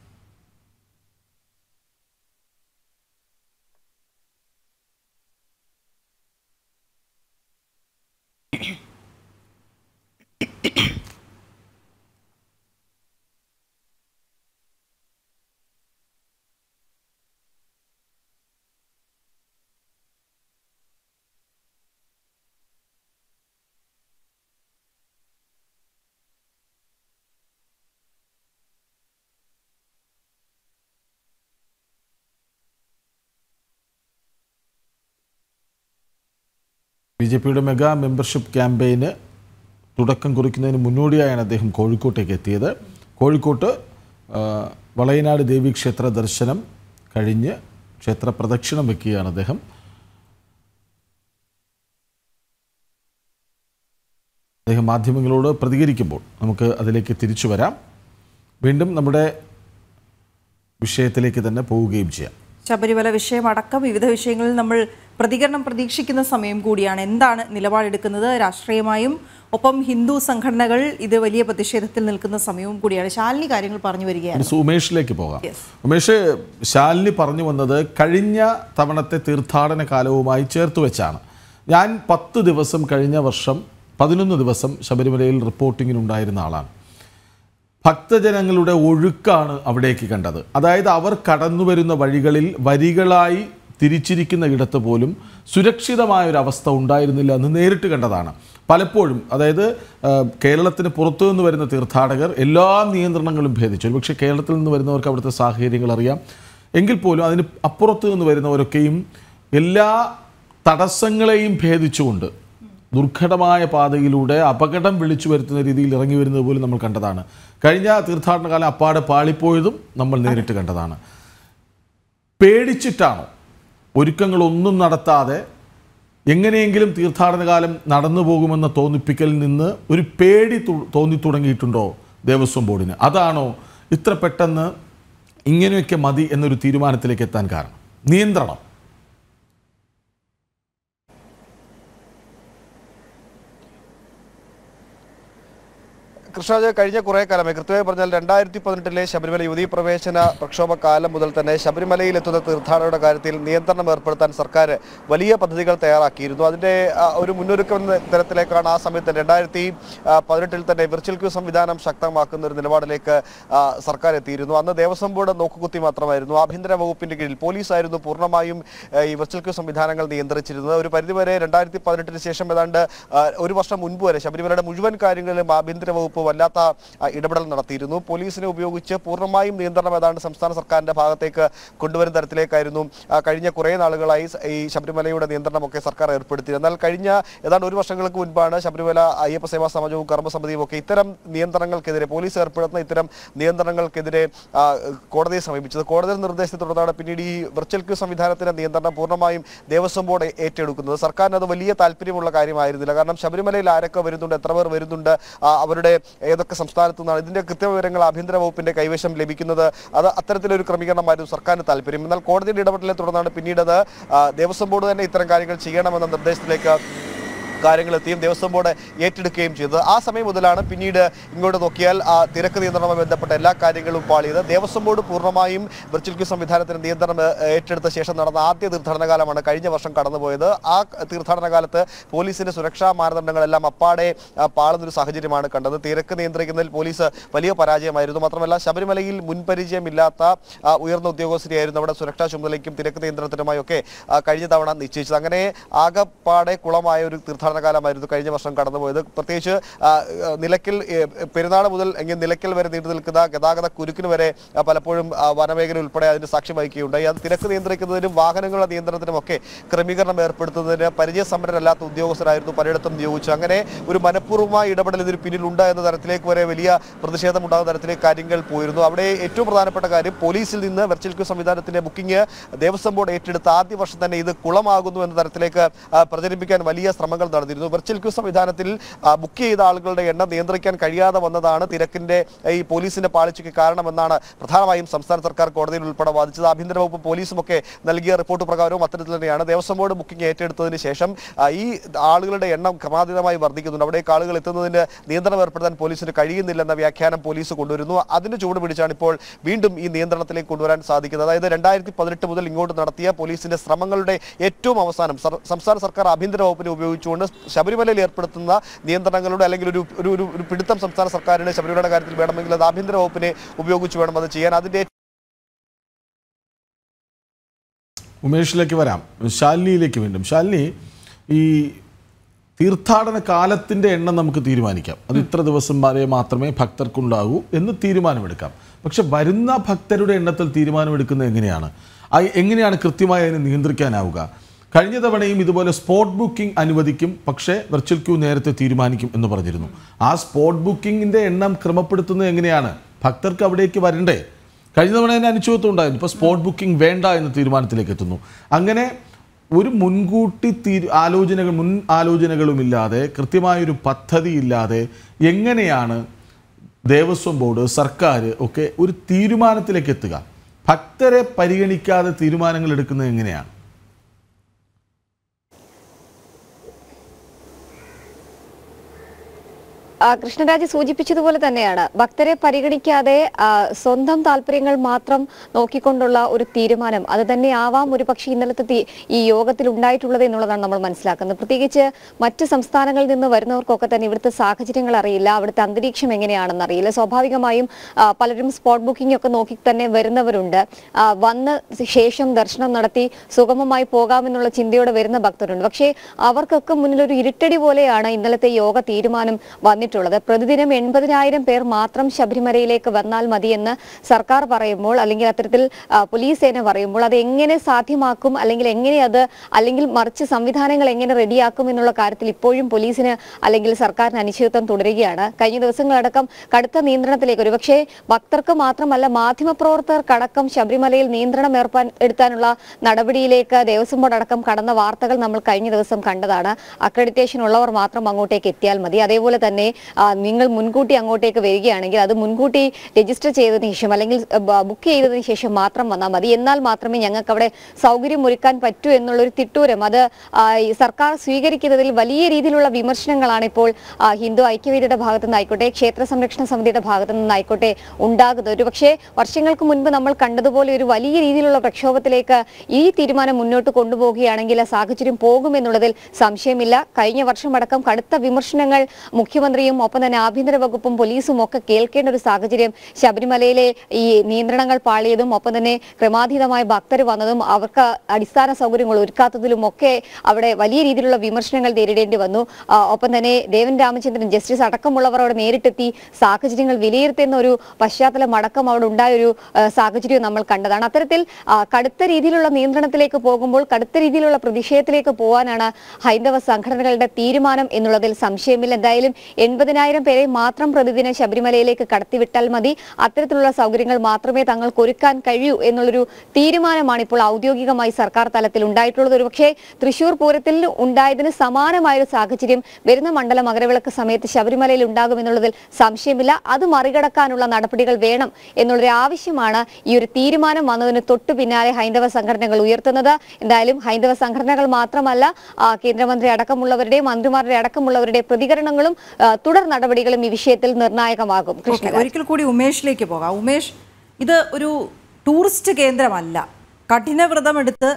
BJPയുടെ മെഗാ മെമ്പർഷിപ്പ് ക്യാമ്പയിന് തുടക്കം കുറിക്കുന്നതിന് മുന്നോടിയായാണ് അദ്ദേഹം കോഴിക്കോട്ടേക്ക് എത്തിയത്. കോഴിക്കോട്ട് വളയനാട് ദേവി ക്ഷേത്ര ദർശനം കഴിഞ്ഞ് ക്ഷേത്ര പ്രദക്ഷിണം വയ്ക്കുകയാണ് അദ്ദേഹം. അദ്ദേഹം മാധ്യമങ്ങളോട് പ്രതികരിക്കുമ്പോൾ നമുക്ക് അതിലേക്ക് തിരിച്ചു വരാം. വീണ്ടും നമ്മുടെ വിഷയത്തിലേക്ക് തന്നെ പോവുകയും ചെയ്യാം. ശബരിമല വിഷയമടക്കം വിവിധ വിഷയങ്ങളിൽ നമ്മൾ പ്രതികരണം പ്രതീക്ഷിക്കുന്ന സമയം കൂടിയാണ്. എന്താണ് നിലപാടെടുക്കുന്നത് രാഷ്ട്രീയമായും ഒപ്പം ഹിന്ദു സംഘടനകൾ ഇത് വലിയ പ്രതിഷേധത്തിൽ നിൽക്കുന്ന സമയവും കൂടിയാണ്. ശാലിനി കാര്യങ്ങൾ പറഞ്ഞു വരികയാണ്. ഉമേഷിലേക്ക് പോകാം. ഉമേഷ്, ശാലിനി പറഞ്ഞു വന്നത് കഴിഞ്ഞ തവണത്തെ തീർത്ഥാടന കാലവുമായി ചേർത്ത് വെച്ചാണ്. ഞാൻ 10 ദിവസം കഴിഞ്ഞ വർഷം 11 ദിവസം ശബരിമലയിൽ റിപ്പോർട്ടിങ്ങിനുണ്ടായിരുന്ന ആളാണ്. ഭക്തജനങ്ങളുടെ ഒഴുക്കാണ് അവിടേക്ക് കണ്ടത്. അതായത് അവർ കടന്നു വരുന്ന വഴികളിൽ വരികളായി തിരിച്ചിരിക്കുന്ന ഇടത്ത് പോലും സുരക്ഷിതമായൊരവസ്ഥ ഉണ്ടായിരുന്നില്ല എന്ന് നേരിട്ട് കണ്ടതാണ്. പലപ്പോഴും അതായത് കേരളത്തിന് പുറത്തു നിന്ന് വരുന്ന തീർത്ഥാടകർ എല്ലാ നിയന്ത്രണങ്ങളും ഭേദിച്ചു. പക്ഷേ കേരളത്തിൽ നിന്ന് വരുന്നവർക്ക് അവിടുത്തെ സാഹചര്യങ്ങൾ അറിയാം. എങ്കിൽ പോലും അതിന് അപ്പുറത്ത് നിന്ന് വരുന്നവരൊക്കെയും എല്ലാ തടസ്സങ്ങളെയും ഭേദിച്ചുകൊണ്ട് ദുർഘടമായ പാതയിലൂടെ അപകടം വിളിച്ചു വരുത്തുന്ന രീതിയിൽ ഇറങ്ങി വരുന്നത് പോലും നമ്മൾ കണ്ടതാണ്. കഴിഞ്ഞ തീർത്ഥാടന കാലം അപ്പാടെ പാളിപ്പോയതും നമ്മൾ നേരിട്ട് കണ്ടതാണ്. പേടിച്ചിട്ടാണോ ഒരുക്കങ്ങളൊന്നും നടത്താതെ എങ്ങനെയെങ്കിലും തീർത്ഥാടന കാലം നടന്നു പോകുമെന്ന തോന്നിപ്പിക്കലിൽ നിന്ന് ഒരു പേടി തോന്നി തുടങ്ങിയിട്ടുണ്ടോ ദേവസ്വം ബോർഡിന്? അതാണോ ഇത്ര പെട്ടെന്ന് ഇങ്ങനെയൊക്കെ മതി എന്നൊരു തീരുമാനത്തിലേക്ക് എത്താൻ കാരണം? നിയന്ത്രണം കൃഷ്ണരാജ്, കഴിഞ്ഞ കുറേ കാലമായി കൃത്യമായി പറഞ്ഞാൽ 2018 ശബരിമല യുവതീ പ്രവേശന പ്രക്ഷോഭ കാലം മുതൽ തന്നെ ശബരിമലയിൽ എത്തുന്ന തീർത്ഥാടകരുടെ കാര്യത്തിൽ നിയന്ത്രണം ഏർപ്പെടുത്താൻ സർക്കാർ വലിയ പദ്ധതികൾ തയ്യാറാക്കിയിരുന്നു. അതിൻ്റെ ഒരു മുന്നൊരുക്കം എന്ന തരത്തിലേക്കാണ് ആ സമയത്ത് 2018 തന്നെ വിർച്വൽ ക്യൂ സംവിധാനം ശക്തമാക്കുന്ന ഒരു നിലപാടിലേക്ക് സർക്കാർ എത്തിയിരുന്നു. അന്ന് ദേവസ്വം ബോർഡ് നോക്കുകുത്തി മാത്രമായിരുന്നു. ആഭ്യന്തര വകുപ്പിന്റെ കീഴിൽ പോലീസായിരുന്നു പൂർണ്ണമായും ഈ വിർച്വൽ ക്യൂ സംവിധാനങ്ങൾ നിയന്ത്രിച്ചിരുന്നത്. ഒരു പരിധിവരെ 2018 ശേഷം ഏതാണ്ട് ഒരു വർഷം മുൻപ് വരെ ശബരിമലയുടെ മുഴുവൻ കാര്യങ്ങളിലും ആഭ്യന്തര വകുപ്പ് വല്ലാത്ത ഇടപെടൽ നടത്തിയിരുന്നു. പോലീസിനെ ഉപയോഗിച്ച് പൂർണ്ണമായും നിയന്ത്രണം ഏതാണ്ട് സംസ്ഥാന സർക്കാരിന്റെ ഭാഗത്തേക്ക് കൊണ്ടുവരുന്ന തരത്തിലേക്കായിരുന്നു കഴിഞ്ഞ കുറേ നാളുകളായി ഈ ശബരിമലയുടെ നിയന്ത്രണമൊക്കെ സർക്കാർ ഏർപ്പെടുത്തിയത്. എന്നാൽ കഴിഞ്ഞ ഏതാണ്ട് ഒരു വർഷങ്ങൾക്ക് മുൻപാണ് ശബരിമല അയ്യപ്പ സേവാ സമാജവും കർമ്മസമിതിയും ഒക്കെ ഇത്തരം നിയന്ത്രണങ്ങൾക്കെതിരെ, പോലീസ് ഏർപ്പെടുത്തുന്ന ഇത്തരം നിയന്ത്രണങ്ങൾക്കെതിരെ കോടതിയെ സമീപിച്ചത്. കോടതിയുടെ നിർദ്ദേശത്തെ തുടർന്നാണ് പിന്നീട് ഈ വിർച്വൽ ക്യൂ സംവിധാനത്തിന്റെ നിയന്ത്രണം പൂർണ്ണമായും ദേവസ്വം ബോർഡ് ഏറ്റെടുക്കുന്നത്. സർക്കാരിന് അത് വലിയ താല്പര്യമുള്ള കാര്യമായിരുന്നില്ല. കാരണം ശബരിമലയിൽ ആരൊക്കെ വരുന്നുണ്ട്, എത്ര പേർ വരുന്നുണ്ട്, അവരുടെ ഏതൊക്കെ സംസ്ഥാനത്തു നിന്നാണ്, ഇതിന്റെ കൃത്യവിവരങ്ങൾ ആഭ്യന്തര വകുപ്പിന്റെ കൈവശം ലഭിക്കുന്നത്, അത് അത്തരത്തിലൊരു ക്രമീകരണമായിരുന്നു സർക്കാരിന് താല്പര്യം. എന്നാൽ കോടതിയുടെ ഇടപെടലിനെ തുടർന്നാണ് പിന്നീട് അത് ദേവസ്വം ബോർഡ് തന്നെ ഇത്തരം കാര്യങ്ങൾ ചെയ്യണമെന്ന നിർദ്ദേശത്തിലേക്ക് കാര്യങ്ങളെത്തിയും ദേവസ്വം ബോർഡ് ഏറ്റെടുക്കുകയും ചെയ്തത്. ആ സമയം മുതലാണ് പിന്നീട് ഇങ്ങോട്ട് നോക്കിയാൽ തിരക്ക് നിയന്ത്രണവുമായി ബന്ധപ്പെട്ട എല്ലാ കാര്യങ്ങളും പാളിയത്. ദേവസ്വം ബോർഡ് പൂർണ്ണമായും വിർച്വൽ ക്യൂ സംവിധാനത്തിന് നിയന്ത്രണം ഏറ്റെടുത്ത ശേഷം നടന്ന ആദ്യ തീർത്ഥാടന കാലമാണ് കഴിഞ്ഞ വർഷം കടന്നുപോയത്. ആ തീർത്ഥാടന കാലത്ത് പോലീസിന്റെ സുരക്ഷാ മാനദണ്ഡങ്ങളെല്ലാം അപ്പാടെ പാളുന്നൊരു സാഹചര്യമാണ് കണ്ടത്. തിരക്ക് നിയന്ത്രിക്കുന്നതിൽ പോലീസ് വലിയ പരാജയമായിരുന്നു. മാത്രമല്ല ശബരിമലയിൽ മുൻപരിചയമില്ലാത്ത ഉയർന്ന ഉദ്യോഗസ്ഥരെയായിരുന്നു അവിടെ സുരക്ഷാ ചുമതലയ്ക്കും തിരക്ക് നിയന്ത്രണത്തിനുമായി ഒക്കെ കഴിഞ്ഞ തവണ നിശ്ചയിച്ചത്. അങ്ങനെ ആകെപ്പാടെ കുളമായ ഒരു തീർത്ഥാടന കാലമായിരുന്നു കഴിഞ്ഞ വർഷം കടന്നുപോയത്. പ്രത്യേകിച്ച് നിലയ്ക്കൽ പെരുന്നാൾ മുതൽ നിലയ്ക്കൽ വരെ നീണ്ടു നിൽക്കുന്ന ഗതാഗത കുരുക്കിന് വരെ പലപ്പോഴും വനമേഖല ഉൾപ്പെടെ അതിന് സാക്ഷ്യം വഹിക്കുകയുണ്ടായി. അത് തിരക്ക് നിയന്ത്രിക്കുന്നതിനും വാഹനങ്ങളുടെ നിയന്ത്രണത്തിനും ഒക്കെ ക്രമീകരണം ഏർപ്പെടുത്തുന്നതിന് പരിചയസമ്പന്നരല്ലാത്ത ഉദ്യോഗസ്ഥരായിരുന്നു പലയിടത്തും നിയോഗിച്ചു. അങ്ങനെ ഒരു മനഃപൂർവ്വമായ ഇടപെടൽ ഇതിന് പിന്നിലുണ്ട് എന്ന തരത്തിലേക്ക് വരെ വലിയ പ്രതിഷേധം ഉണ്ടാകുന്ന തരത്തിലേക്ക് കാര്യങ്ങൾ പോയിരുന്നു. അവിടെ ഏറ്റവും പ്രധാനപ്പെട്ട കാര്യം പോലീസിൽ നിന്ന് വിർച്വൽ ക്യൂ സംവിധാനത്തിന്റെ ബുക്കിംഗ് ദേവസ്വം ബോർഡ് ഏറ്റെടുത്ത ആദ്യ വർഷം തന്നെ ഇത് കുളമാകുന്നു എന്ന തരത്തിലേക്ക് പ്രചരിപ്പിക്കാൻ വലിയ ശ്രമങ്ങൾ നടന്നിരുന്നു. വിർച്വൽ ക്യൂ സംവിധാനത്തിൽ ബുക്ക് ചെയ്ത ആളുകളുടെ എണ്ണം നിയന്ത്രിക്കാൻ കഴിയാതെ വന്നതാണ് തിരക്കിന്റെ ഈ പോലീസിന്റെ പാളിച്ചയ്ക്ക് കാരണമെന്നാണ് പ്രധാനമായും സംസ്ഥാന സർക്കാർ കോടതിയിൽ ഉൾപ്പെടെ വാദിച്ചത്. ആഭ്യന്തര വകുപ്പ് പോലീസും ഒക്കെ നൽകിയ റിപ്പോർട്ട് പ്രകാരവും അത്തരത്തിൽ തന്നെയാണ്. ദേവസ്വം ബോർഡ് ബുക്കിംഗ് ഏറ്റെടുത്തതിന് ശേഷം ഈ ആളുകളുടെ എണ്ണം ക്രമാതീതമായി വർദ്ധിക്കുന്നുണ്ട്. അവിടേക്ക് ആളുകൾ എത്തുന്നതിന് നിയന്ത്രണം ഏർപ്പെടുത്താൻ പോലീസിന് കഴിയുന്നില്ലെന്ന വ്യാഖ്യാനം പോലീസ് കൊണ്ടുവരുന്നു. അതിന് ചൂട് പിടിച്ചാണ് ഇപ്പോൾ വീണ്ടും ഈ നിയന്ത്രണത്തിലേക്ക് കൊണ്ടുവരാൻ സാധിക്കുന്നത്. അതായത് 2018 മുതൽ ഇങ്ങോട്ട് നടത്തിയ പോലീസിന്റെ ശ്രമങ്ങളുടെ ഏറ്റവും അവസാനം സംസ്ഥാന സർക്കാർ ആഭ്യന്തര വകുപ്പിനെ ഉപയോഗിച്ചുകൊണ്ട് ശബരിമലയിൽ ഏർപ്പെടുത്തുന്ന നിയന്ത്രണങ്ങളുടെ അല്ലെങ്കിൽ ഒരു പിടുത്തം സംസ്ഥാന സർക്കാരിന് ശബരിമലയുടെ കാര്യത്തിൽ വേണമെങ്കിൽ അത് ആഭ്യന്തര വകുപ്പിനെ ഉപയോഗിച്ച് വേണം അത് ചെയ്യാൻ. അതിന്റെ ഉമേഷിലേക്ക് വരാം. ശാലിനിയിലേക്ക് വീണ്ടും. ശാലിനി, ഈ തീർത്ഥാടന കാലത്തിൻ്റെ എണ്ണം നമുക്ക് തീരുമാനിക്കാം. അത് ഇത്ര ദിവസം വരെ മാത്രമേ ഭക്തർക്കുണ്ടാകൂ എന്ന് തീരുമാനമെടുക്കാം. പക്ഷെ വരുന്ന ഭക്തരുടെ എണ്ണത്തിൽ തീരുമാനമെടുക്കുന്നത് എങ്ങനെയാണ് കൃത്യമായി അതിനെ നിയന്ത്രിക്കാനാവുക? കഴിഞ്ഞ തവണയും ഇതുപോലെ സ്പോട്ട് ബുക്കിംഗ് അനുവദിക്കും, പക്ഷേ വിർച്വൽ ക്യൂ നേരത്തെ തീരുമാനിക്കും എന്ന് പറഞ്ഞിരുന്നു. ആ സ്പോട്ട് ബുക്കിങ്ങിൻ്റെ എണ്ണം ക്രമപ്പെടുത്തുന്നത് എങ്ങനെയാണ്? ഭക്തർക്ക് അവിടേക്ക് വരണ്ടേ? കഴിഞ്ഞ തവണ അതിന് അനിശ്ചിതത്വം ഉണ്ടായിരുന്നു. ഇപ്പോൾ സ്പോട്ട് ബുക്കിംഗ് വേണ്ട എന്ന തീരുമാനത്തിലേക്ക് എത്തുന്നു. അങ്ങനെ ഒരു മുൻകൂട്ടി മുൻ ആലോചനകളുമില്ലാതെ, കൃത്യമായൊരു പദ്ധതിയില്ലാതെ എങ്ങനെയാണ് ദേവസ്വം ബോർഡ്, സർക്കാർ ഒക്കെ ഒരു തീരുമാനത്തിലേക്ക് എത്തുക? ഭക്തരെ പരിഗണിക്കാതെ തീരുമാനങ്ങൾ എടുക്കുന്നത് എങ്ങനെയാണ്? കൃഷ്ണരാജ് സൂചിപ്പിച്ചതുപോലെ തന്നെയാണ് ഭക്തരെ പരിഗണിക്കാതെ സ്വന്തം താല്പര്യങ്ങൾ മാത്രം നോക്കിക്കൊണ്ടുള്ള ഒരു തീരുമാനം അത് തന്നെ ആവാം ഒരു പക്ഷേ ഇന്നലത്തെ ഈ യോഗത്തിൽ ഉണ്ടായിട്ടുള്ളത് എന്നുള്ളതാണ് നമ്മൾ മനസ്സിലാക്കുന്നത്. പ്രത്യേകിച്ച് മറ്റ് സംസ്ഥാനങ്ങളിൽ നിന്ന് വരുന്നവർക്കൊക്കെ തന്നെ ഇവിടുത്തെ സാഹചര്യങ്ങൾ അറിയില്ല, അവിടുത്തെ അന്തരീക്ഷം എങ്ങനെയാണെന്ന് അറിയില്ല. സ്വാഭാവികമായും പലരും സ്പോട്ട് ബുക്കിംഗ് ഒക്കെ നോക്കി തന്നെ വരുന്നവരുണ്ട്. വന്ന് ശേഷം ദർശനം നടത്തി സുഗമമായി പോകാമെന്നുള്ള ചിന്തയോടെ വരുന്ന ഭക്തരുണ്ട്. പക്ഷേ അവർക്കൊക്കെ മുന്നിൽ ഒരു ഇരുട്ടടി പോലെയാണ് ഇന്നലത്തെ യോഗ തീരുമാനം വന്നിട്ടുള്ളത്. പ്രതിദിനം 80,000 പേർ മാത്രം ശബരിമലയിലേക്ക് വന്നാൽ മതിയെന്ന് സർക്കാർ പറയുമ്പോൾ, അല്ലെങ്കിൽ അത്തരത്തിൽ പോലീസ് സേന പറയുമ്പോൾ അത് എങ്ങനെ സാധ്യമാക്കും, അല്ലെങ്കിൽ മറിച്ച് സംവിധാനങ്ങൾ എങ്ങനെ റെഡിയാക്കും എന്നുള്ള കാര്യത്തിൽ ഇപ്പോഴും പോലീസിന് അല്ലെങ്കിൽ സർക്കാരിന് അനിശ്ചിതത്വം തുടരുകയാണ്. കഴിഞ്ഞ ദിവസങ്ങളടക്കം കടുത്ത നിയന്ത്രണത്തിലേക്ക്, ഒരുപക്ഷെ ഭക്തർക്ക് മാത്രമല്ല മാധ്യമപ്രവർത്തകർക്കടക്കം ശബരിമലയിൽ നിയന്ത്രണം എടുത്താനുള്ള നടപടിയിലേക്ക് ദേവസ്വം ബോർഡ് അടക്കം കടന്ന വാർത്തകൾ നമ്മൾ കഴിഞ്ഞ ദിവസം കണ്ടതാണ്. അക്രഡിറ്റേഷൻ ഉള്ളവർ മാത്രം അങ്ങോട്ടേക്ക് എത്തിയാൽ മതി. അതേപോലെ തന്നെ നിങ്ങൾ മുൻകൂട്ടി അങ്ങോട്ടേക്ക് വരികയാണെങ്കിൽ അത് മുൻകൂട്ടി രജിസ്റ്റർ ചെയ്തതിനു ശേഷം അല്ലെങ്കിൽ ബുക്ക് ചെയ്തതിനു ശേഷം മാത്രം വന്നാൽ മതി, എന്നാൽ മാത്രമേ ഞങ്ങൾക്ക് അവിടെ സൗകര്യം ഒരുക്കാൻ പറ്റൂ എന്നുള്ളൊരു തിട്ടൂരം അത് സർക്കാർ സ്വീകരിക്കുന്നതിൽ വലിയ രീതിയിലുള്ള വിമർശനങ്ങളാണ് ഇപ്പോൾ ഹിന്ദു ഐക്യവേദിയുടെ ഭാഗത്തു നിന്നായിക്കോട്ടെ ക്ഷേത്ര സംരക്ഷണ സമിതിയുടെ ഭാഗത്തു നിന്നായിക്കോട്ടെ ഉണ്ടാകുന്നത്. ഒരുപക്ഷെ വർഷങ്ങൾക്ക് മുൻപ് നമ്മൾ കണ്ടതുപോലെ ഒരു വലിയ രീതിയിലുള്ള പ്രക്ഷോഭത്തിലേക്ക് ഈ തീരുമാനം മുന്നോട്ട് കൊണ്ടുപോവുകയാണെങ്കിൽ ആ സാഹചര്യം പോകുമെന്നുള്ളതിൽ സംശയമില്ല. കഴിഞ്ഞ വർഷമടക്കം കടുത്ത വിമർശനങ്ങൾ മുഖ്യമന്ത്രിയും ഒപ്പം തന്നെ ആഭ്യന്തര വകുപ്പും പോലീസും ഒക്കെ കേൾക്കേണ്ട ഒരു സാഹചര്യം ശബരിമലയിലെ ഈ നിയന്ത്രണങ്ങൾ പാളിയതും ഒപ്പം തന്നെ ക്രമാതീതമായ ഭക്തർ വന്നതും അവർക്ക് അടിസ്ഥാന സൗകര്യങ്ങൾ ഒരുക്കാത്തതിലും ഒക്കെ അവിടെ വലിയ രീതിയിലുള്ള വിമർശനങ്ങൾ നേരിടേണ്ടി വന്നു. ഒപ്പം തന്നെ ദേവൻ രാമചന്ദ്രൻ ജസ്റ്റിസ് അടക്കമുള്ളവർ അവിടെ നേരിട്ടെത്തി സാഹചര്യങ്ങൾ വിലയിരുത്തുന്ന ഒരു പശ്ചാത്തലം അടക്കം അവിടെ ഉണ്ടായൊരു സാഹചര്യം നമ്മൾ കണ്ടതാണ്. അത്തരത്തിൽ കടുത്ത രീതിയിലുള്ള നിയന്ത്രണത്തിലേക്ക് പോകുമ്പോൾ കടുത്ത രീതിയിലുള്ള പ്രതിഷേധത്തിലേക്ക് പോകാനാണ് ഹൈന്ദവ സംഘടനകളുടെ തീരുമാനം എന്നുള്ളതിൽ സംശയമില്ല. എന്തായാലും 80,000 പേരെ മാത്രം പ്രതിദിനം ശബരിമലയിലേക്ക് കടത്തിവിട്ടാൽ മതി, അത്തരത്തിലുള്ള സൗകര്യങ്ങൾ മാത്രമേ തങ്ങൾക്ക് ഒരുക്കാൻ കഴിയൂ എന്നുള്ളൊരു തീരുമാനമാണ് ഇപ്പോൾ ഔദ്യോഗികമായി സർക്കാർ തലത്തിൽ ഉണ്ടായിട്ടുള്ളത്. ഒരുപക്ഷെ തൃശൂർ പൂരത്തിൽ ഉണ്ടായതിന് സമാനമായൊരു സാഹചര്യം വരുന്ന മണ്ഡല മകരവിളക്ക് സമയത്ത് ശബരിമലയിൽ ഉണ്ടാകുമെന്നുള്ളതിൽ സംശയമില്ല. അത് മറികടക്കാനുള്ള നടപടികൾ വേണം എന്നുള്ളൊരു ആവശ്യമാണ് ഈ ഒരു തീരുമാനം വന്നതിന് തൊട്ടു പിന്നാലെ ഹൈന്ദവ സംഘടനകൾ ഉയർത്തുന്നത്. എന്തായാലും ഹൈന്ദവ സംഘടനകൾ മാത്രമല്ല കേന്ദ്രമന്ത്രി അടക്കമുള്ളവരുടെ മന്ത്രിമാരുടെ അടക്കമുള്ളവരുടെ പ്രതികരണങ്ങളും തുടർ നടപടികളും ഈ വിഷയത്തിൽ നിർണായകമാകും. ഒരിക്കൽ കൂടി ഉമേഷിലേക്ക് പോകാം. ഉമേഷ്, ഇത് ഒരു ടൂറിസ്റ്റ് കേന്ദ്രമല്ല, കഠിനവ്രതമെടുത്ത്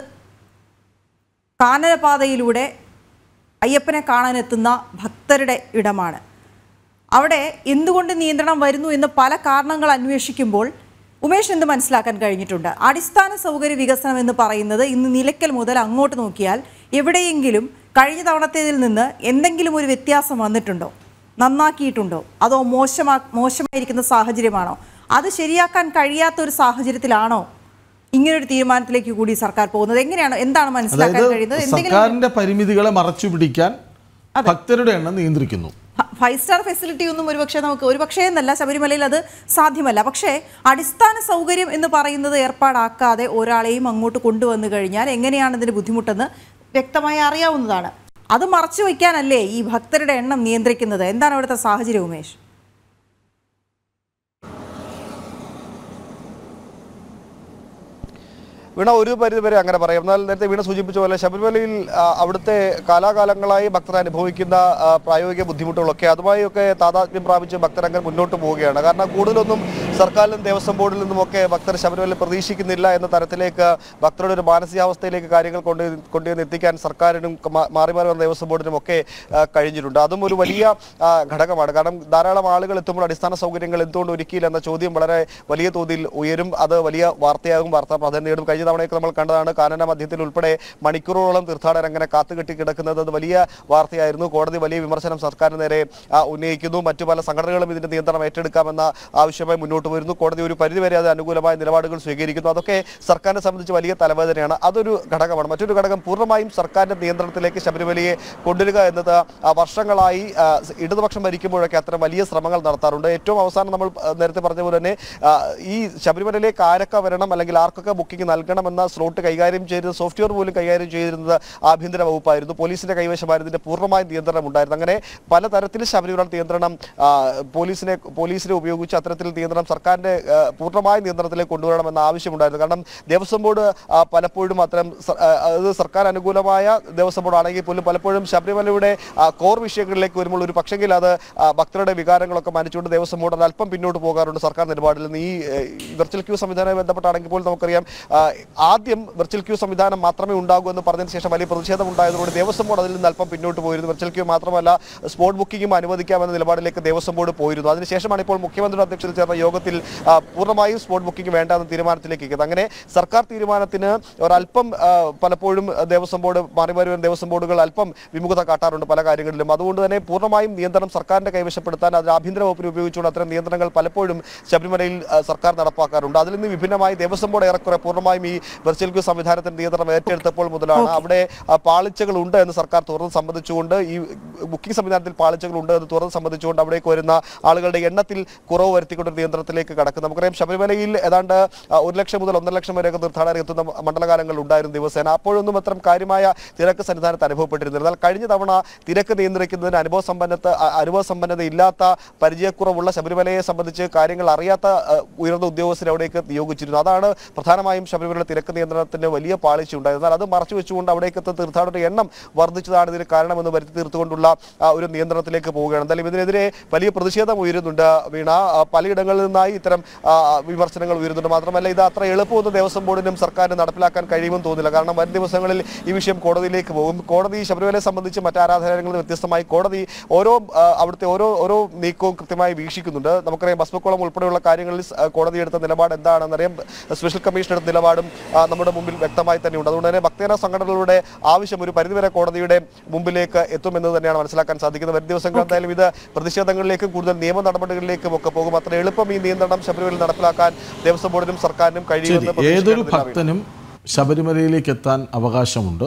കാനനപാതയിലൂടെ അയ്യപ്പനെ കാണാനെത്തുന്ന ഭക്തരുടെ ഇടമാണ്. അവിടെ എന്തുകൊണ്ട് നിയന്ത്രണം വരുന്നു എന്ന് പല കാരണങ്ങൾ അന്വേഷിക്കുമ്പോൾ ഉമേഷ് എന്ത് മനസ്സിലാക്കാൻ കഴിഞ്ഞിട്ടുണ്ട്? അടിസ്ഥാന സൗകര്യ വികസനം എന്ന് പറയുന്നത് ഇന്ന് നിലയ്ക്കൽ മുതൽ അങ്ങോട്ട് നോക്കിയാൽ എവിടെയെങ്കിലും കഴിഞ്ഞ തവണത്തേതിൽ നിന്ന് എന്തെങ്കിലും ഒരു വ്യത്യാസം വന്നിട്ടുണ്ടോ? നന്നാക്കിയിട്ടുണ്ടോ? അതോ മോശമായിരിക്കുന്ന സാഹചര്യമാണോ? അത് ശരിയാക്കാൻ കഴിയാത്ത ഒരു സാഹചര്യത്തിലാണോ ഇങ്ങനൊരു തീരുമാനത്തിലേക്ക് കൂടി സർക്കാർ പോകുന്നത്? എന്താണ് മനസ്സിലാക്കാൻ കഴിയുന്നത്? സർക്കാരിന്റെ പരിമിതികളെ മറച്ചു പിടിക്കാൻ ഭക്തരുടെ എണ്ണം നിയന്ത്രിക്കുന്നു. 5 സ്റ്റാർ ഫെസിലിറ്റി ഒന്നും ഒരുപക്ഷേ എന്നല്ല, ശബരിമലയിൽ അത് സാധ്യമല്ല. പക്ഷേ അടിസ്ഥാന സൗകര്യം എന്ന് പറയുന്നത് ഏർപ്പാടാക്കാതെ ഒരാളെയും അങ്ങോട്ട് കൊണ്ടുവന്നു കഴിഞ്ഞാൽ എങ്ങനെയാണ് ഇതിന് ബുദ്ധിമുട്ടെന്ന് വ്യക്തമായി അറിയാവുന്നതാണ്. അത് മറച്ചു വയ്ക്കാനല്ലേ ഈ ഭക്തരുടെ എണ്ണം നിയന്ത്രിക്കുന്നത്? എന്താണ് അവിടുത്തെ സാഹചര്യം ഉമേഷ്? വീണ ഒരു പരിധിവരെ അങ്ങനെ പറയാം. എന്നാൽ നേരത്തെ വീണ സൂചിപ്പിച്ച പോലെ ശബരിമലയിൽ അവിടുത്തെ കാലാകാലങ്ങളായി ഭക്തർ അനുഭവിക്കുന്ന പ്രായോഗിക ബുദ്ധിമുട്ടുകളൊക്കെ അതുമായൊക്കെ താതാത്മ്യം പ്രാപിച്ച് ഭക്തരങ്ങനെ മുന്നോട്ട് പോവുകയാണ്. കാരണം കൂടുതലൊന്നും സർക്കാരിലും ദേവസ്വം ബോർഡിൽ നിന്നുമൊക്കെ ഭക്തർ ശബരിമല പ്രതീക്ഷിക്കുന്നില്ല എന്ന തരത്തിലേക്ക് ഭക്തരുടെ ഒരു മാനസികാവസ്ഥയിലേക്ക് കാര്യങ്ങൾ കൊണ്ടുവന്ന് എത്തിക്കാൻ സർക്കാരിനും മാറി മാറി വന്ന ദേവസ്വം ബോർഡിനും ഒക്കെ കഴിഞ്ഞിട്ടുണ്ട്. അതും ഒരു വലിയ ഘടകമാണ്. കാരണം ധാരാളം ആളുകൾ എത്തുമ്പോൾ അടിസ്ഥാന സൗകര്യങ്ങൾ എന്തുകൊണ്ട് ഒരുക്കിയില്ല എന്ന ചോദ്യം വളരെ വലിയ തോതിൽ ഉയരും. അത് വലിയ വാർത്തയാകും, വാർത്താ പ്രാധാന്യം നേടും. കഴിഞ്ഞ തവണയൊക്കെ നമ്മൾ കണ്ടതാണ് കാനന മധ്യത്തിൽ ഉൾപ്പെടെ മണിക്കൂറുകളോളം തീർത്ഥാടകർ അങ്ങനെ കാത്തുകെട്ടി കിടക്കുന്നത്. അത് വലിയ വാർത്തയായിരുന്നു. കോടതി വലിയ വിമർശനം സർക്കാരിന് നേരെ ഉന്നയിക്കുന്നു. മറ്റു പല സംഘടനകളും ഇതിന്റെ നിയന്ത്രണം ഏറ്റെടുക്കാമെന്ന ആവശ്യമായി മുന്നോട്ട് വരുന്നു. കോടതി ഒരു പരിധിവരെ അത് അനുകൂലമായ നിലപാടുകൾ സ്വീകരിക്കുന്നു. അതൊക്കെ സർക്കാരിനെ സംബന്ധിച്ച് വലിയ തലവേദനയാണ്. അതൊരു ഘടകമാണ്. മറ്റൊരു ഘടകം പൂർണ്ണമായും സർക്കാരിന്റെ നിയന്ത്രണത്തിലേക്ക് ശബരിമലയെ കൊണ്ടുവരിക എന്നത് വർഷങ്ങളായി ഇടതുപക്ഷം ഭരിക്കുമ്പോഴൊക്കെ അത്തരം വലിയ ശ്രമങ്ങൾ നടത്താറുണ്ട്. ഏറ്റവും അവസാനം നമ്മൾ നേരത്തെ പറഞ്ഞ പോലെ തന്നെ ഈ ശബരിമലയിലേക്ക് ആരൊക്കെ വരണം അല്ലെങ്കിൽ ആർക്കൊക്കെ ബുക്കിംഗ് നൽകണമെന്ന സ്ലോട്ട് കൈകാര്യം ചെയ്തിരുന്ന സോഫ്റ്റ്വെയർ പോലും കൈകാര്യം ചെയ്തിരുന്നത് ആഭ്യന്തര വകുപ്പായിരുന്നു. പോലീസിന്റെ കൈവശമായിരുന്നു. ഇതിന്റെ പൂർണ്ണമായ നിയന്ത്രണം ഉണ്ടായിരുന്നു. അങ്ങനെ പലതരത്തിൽ ശബരിമല നിയന്ത്രണം പോലീസിനെ ഉപയോഗിച്ച് അത്തരത്തിൽ നിയന്ത്രണം സർക്കാരിന്റെ പൂർണ്ണമായ നിയന്ത്രണത്തിലേക്ക് കൊണ്ടുവരണമെന്ന ആവശ്യമുണ്ടായിരുന്നു. കാരണം ദേവസ്വം ബോർഡ് പലപ്പോഴും അത്തരം അത് സർക്കാർ അനുകൂലമായ ദേവസ്വം ബോർഡ് ആണെങ്കിൽ പോലും പലപ്പോഴും ശബരിമലയുടെ കോർ വിഷയങ്ങളിലേക്ക് വരുമ്പോൾ ഒരു പക്ഷെങ്കിൽ അത് ഭക്തരുടെ വികാരങ്ങളൊക്കെ മാനിച്ചുകൊണ്ട് ദേവസ്വം ബോർഡ് അല്പം പിന്നോട്ട് പോകാറുണ്ട് സർക്കാർ നിലപാടിൽ നിന്ന്. ഈ വെർച്വൽ ക്യൂ സംവിധാനവുമായി ബന്ധപ്പെട്ടാണെങ്കിൽ പോലും നമുക്കറിയാം ആദ്യം വെർച്വൽ ക്യൂ സംവിധാനം മാത്രമേ ഉണ്ടാകൂ എന്ന് പറഞ്ഞതിന് ശേഷം വലിയ പ്രതിഷേധം ഉണ്ടായതോടെ ദേവസ്വം ബോർഡ് അതിൽ നിന്ന് അല്പം പിന്നോട്ട് പോയിരുന്നു. വെർച്വൽ ക്യൂ മാത്രമല്ല സ്പോട്ട് ബുക്കിംഗും അനുവദിക്കാമെന്ന നിലപാടിലേക്ക് ദേവസ്വം ബോർഡ് പോയിരുന്നു. അതിനുശേഷമാണ് ഇപ്പോൾ മുഖ്യമന്ത്രിയുടെ അധ്യക്ഷതയിൽ ചേർന്ന യോഗത്തിൽ പൂർണ്ണമായും സ്പോട്ട് ബുക്കിംഗ് വേണ്ട എന്ന തീരുമാനത്തിലേക്ക് എത്തിയത്. അങ്ങനെ സർക്കാർ തീരുമാനത്തിന് ഒരല്പം പലപ്പോഴും ദേവസ്വം ബോർഡ് മാറി വരുന്ന ദേവസ്വം ബോർഡുകൾ അല്പം വിമുഖത കാട്ടാറുണ്ട് പല കാര്യങ്ങളിലും. അതുകൊണ്ട് തന്നെ പൂർണ്ണമായും നിയന്ത്രണം സർക്കാരിന്റെ കൈവശപ്പെടുത്താൻ അത് ആഭ്യന്തര വകുപ്പിന് ഉപയോഗിച്ചുകൊണ്ട് അത്തരം നിയന്ത്രണങ്ങൾ പലപ്പോഴും ശബരിമലയിൽ സർക്കാർ നടപ്പാക്കാറുണ്ട്. അതിൽ നിന്ന് വിഭിന്നമായി ദേവസ്വം ബോർഡ് ഏറെക്കുറെ പൂർണ്ണമായും ഈ വെർച്വൽ ക്യൂ സംവിധാനത്തിന്റെ നിയന്ത്രണം ഏറ്റെടുത്തപ്പോൾ മുതലാണ് അവിടെ പാളിച്ചകൾ ഉണ്ട് എന്ന് സർക്കാർ തുറന്ന് സമ്മതിച്ചുകൊണ്ട് ഈ ബുക്കിംഗ് സംവിധാനത്തിൽ പാളിച്ചകൾ ഉണ്ട് എന്ന് തുറന്ന് സമ്മതിച്ചുകൊണ്ട് അവിടേക്ക് വരുന്ന ആളുകളുടെ എണ്ണത്തിൽ കുറവ് വരുത്തിക്കൊണ്ട് നിയന്ത്രണത്തിലേക്ക് കടക്കും. നമുക്കറിയാം ശബരിമലയിൽ ഏതാണ്ട് 1 ലക്ഷം മുതൽ 1.5 ലക്ഷം വരെയൊക്കെ തീർത്ഥാടകർ എത്തുന്ന മണ്ഡലകാലങ്ങൾ ഉണ്ടായിരുന്നു ദിവസേന. അപ്പോഴൊന്നും അത്തരം കാര്യമായ തിരക്ക് സന്നിധാനത്ത് അനുഭവപ്പെട്ടിരുന്നില്ല. എന്നാൽ കഴിഞ്ഞ തവണ തിരക്ക് നിയന്ത്രിക്കുന്നതിന് അനുഭവ സമ്പന്നത ഇല്ലാത്ത പരിചയക്കുറവുള്ള ശബരിമലയെ സംബന്ധിച്ച് കാര്യങ്ങൾ അറിയാത്ത ഉയർന്ന ഉദ്യോഗസ്ഥരെ അവിടേക്ക് നിയോഗിച്ചിരുന്നു. അതാണ് പ്രധാനമായും ശബരിമലയുടെ തിരക്ക് നിയന്ത്രണത്തിന് വലിയ പാളിച്ച ഉണ്ടായത്. എന്നാൽ അത് മറച്ചു വെച്ചുകൊണ്ട് അവിടേക്ക് എത്തുന്ന തീർത്ഥാടകരുടെ എണ്ണം വർദ്ധിച്ചതാണ് ഇതിന് കാരണമെന്ന് വരുത്തി തീർത്തുകൊണ്ടുള്ള ഒരു നിയന്ത്രണത്തിലേക്ക് പോവുകയാണ്. എന്തായാലും ഇതിനെതിരെ വലിയ പ്രതിഷേധം ഉയരുന്നുണ്ട് വീണ. പലയിടങ്ങളിൽ നിന്നായി ഇത്തരം വിമർശനങ്ങൾ ഉയരുന്നുണ്ട്. മാത്രമല്ല ഇത് അത്ര എളുപ്പമൊന്നും ദേവസ്വം ബോർഡിനും സർക്കാരിന് നടപ്പിലാക്കാൻ കഴിയുമെന്ന് തോന്നുന്നില്ല. കാരണം വരും ദിവസങ്ങളിൽ ഈ വിഷയം കോടതിയിലേക്ക് പോകും. കോടതി ശബരിമലയെ സംബന്ധിച്ച് മറ്റ് ആരാധനാലയങ്ങളിൽ വ്യത്യസ്തമായി കോടതി അവിടുത്തെ ഓരോ നീക്കവും കൃത്യമായി വീക്ഷിക്കുന്നുണ്ട്. നമുക്കറിയാം ഭസ്മക്കുളം ഉൾപ്പെടെയുള്ള കാര്യങ്ങളിൽ കോടതി എടുത്ത നിലപാട് എന്താണെന്നറിയാം. സ്പെഷ്യൽ കമ്മീഷൻ എടുത്ത നിലപാടും നമ്മുടെ മുമ്പിൽ വ്യക്തമായി തന്നെയുണ്ട്. അതുകൊണ്ട് തന്നെ ഭക്തജന സംഘടനകളുടെ ആവശ്യം ഒരു പരിധിവരെ കോടതിയുടെ മുമ്പിലേക്ക് എത്തുമെന്ന് തന്നെയാണ് മനസ്സിലാക്കാൻ സാധിക്കുന്നത്. വരും ദിവസങ്ങൾ എന്തായാലും ഇത് പ്രതിഷേധങ്ങളിലേക്കും കൂടുതൽ നിയമ നടപടികളിലേക്കും ഒക്കെ പോകും. അത്ര എളുപ്പം ഈ നിയന്ത്രണം ശബരിമലയിൽ നടപ്പിലാക്കാൻ ദേവസ്വം ബോർഡിനും സർക്കാരിനും കഴിയുമെന്ന് ഏതൊരു ഭക്തനും ശബരിമലയിലേക്ക് എത്താൻ അവകാശമുണ്ട്.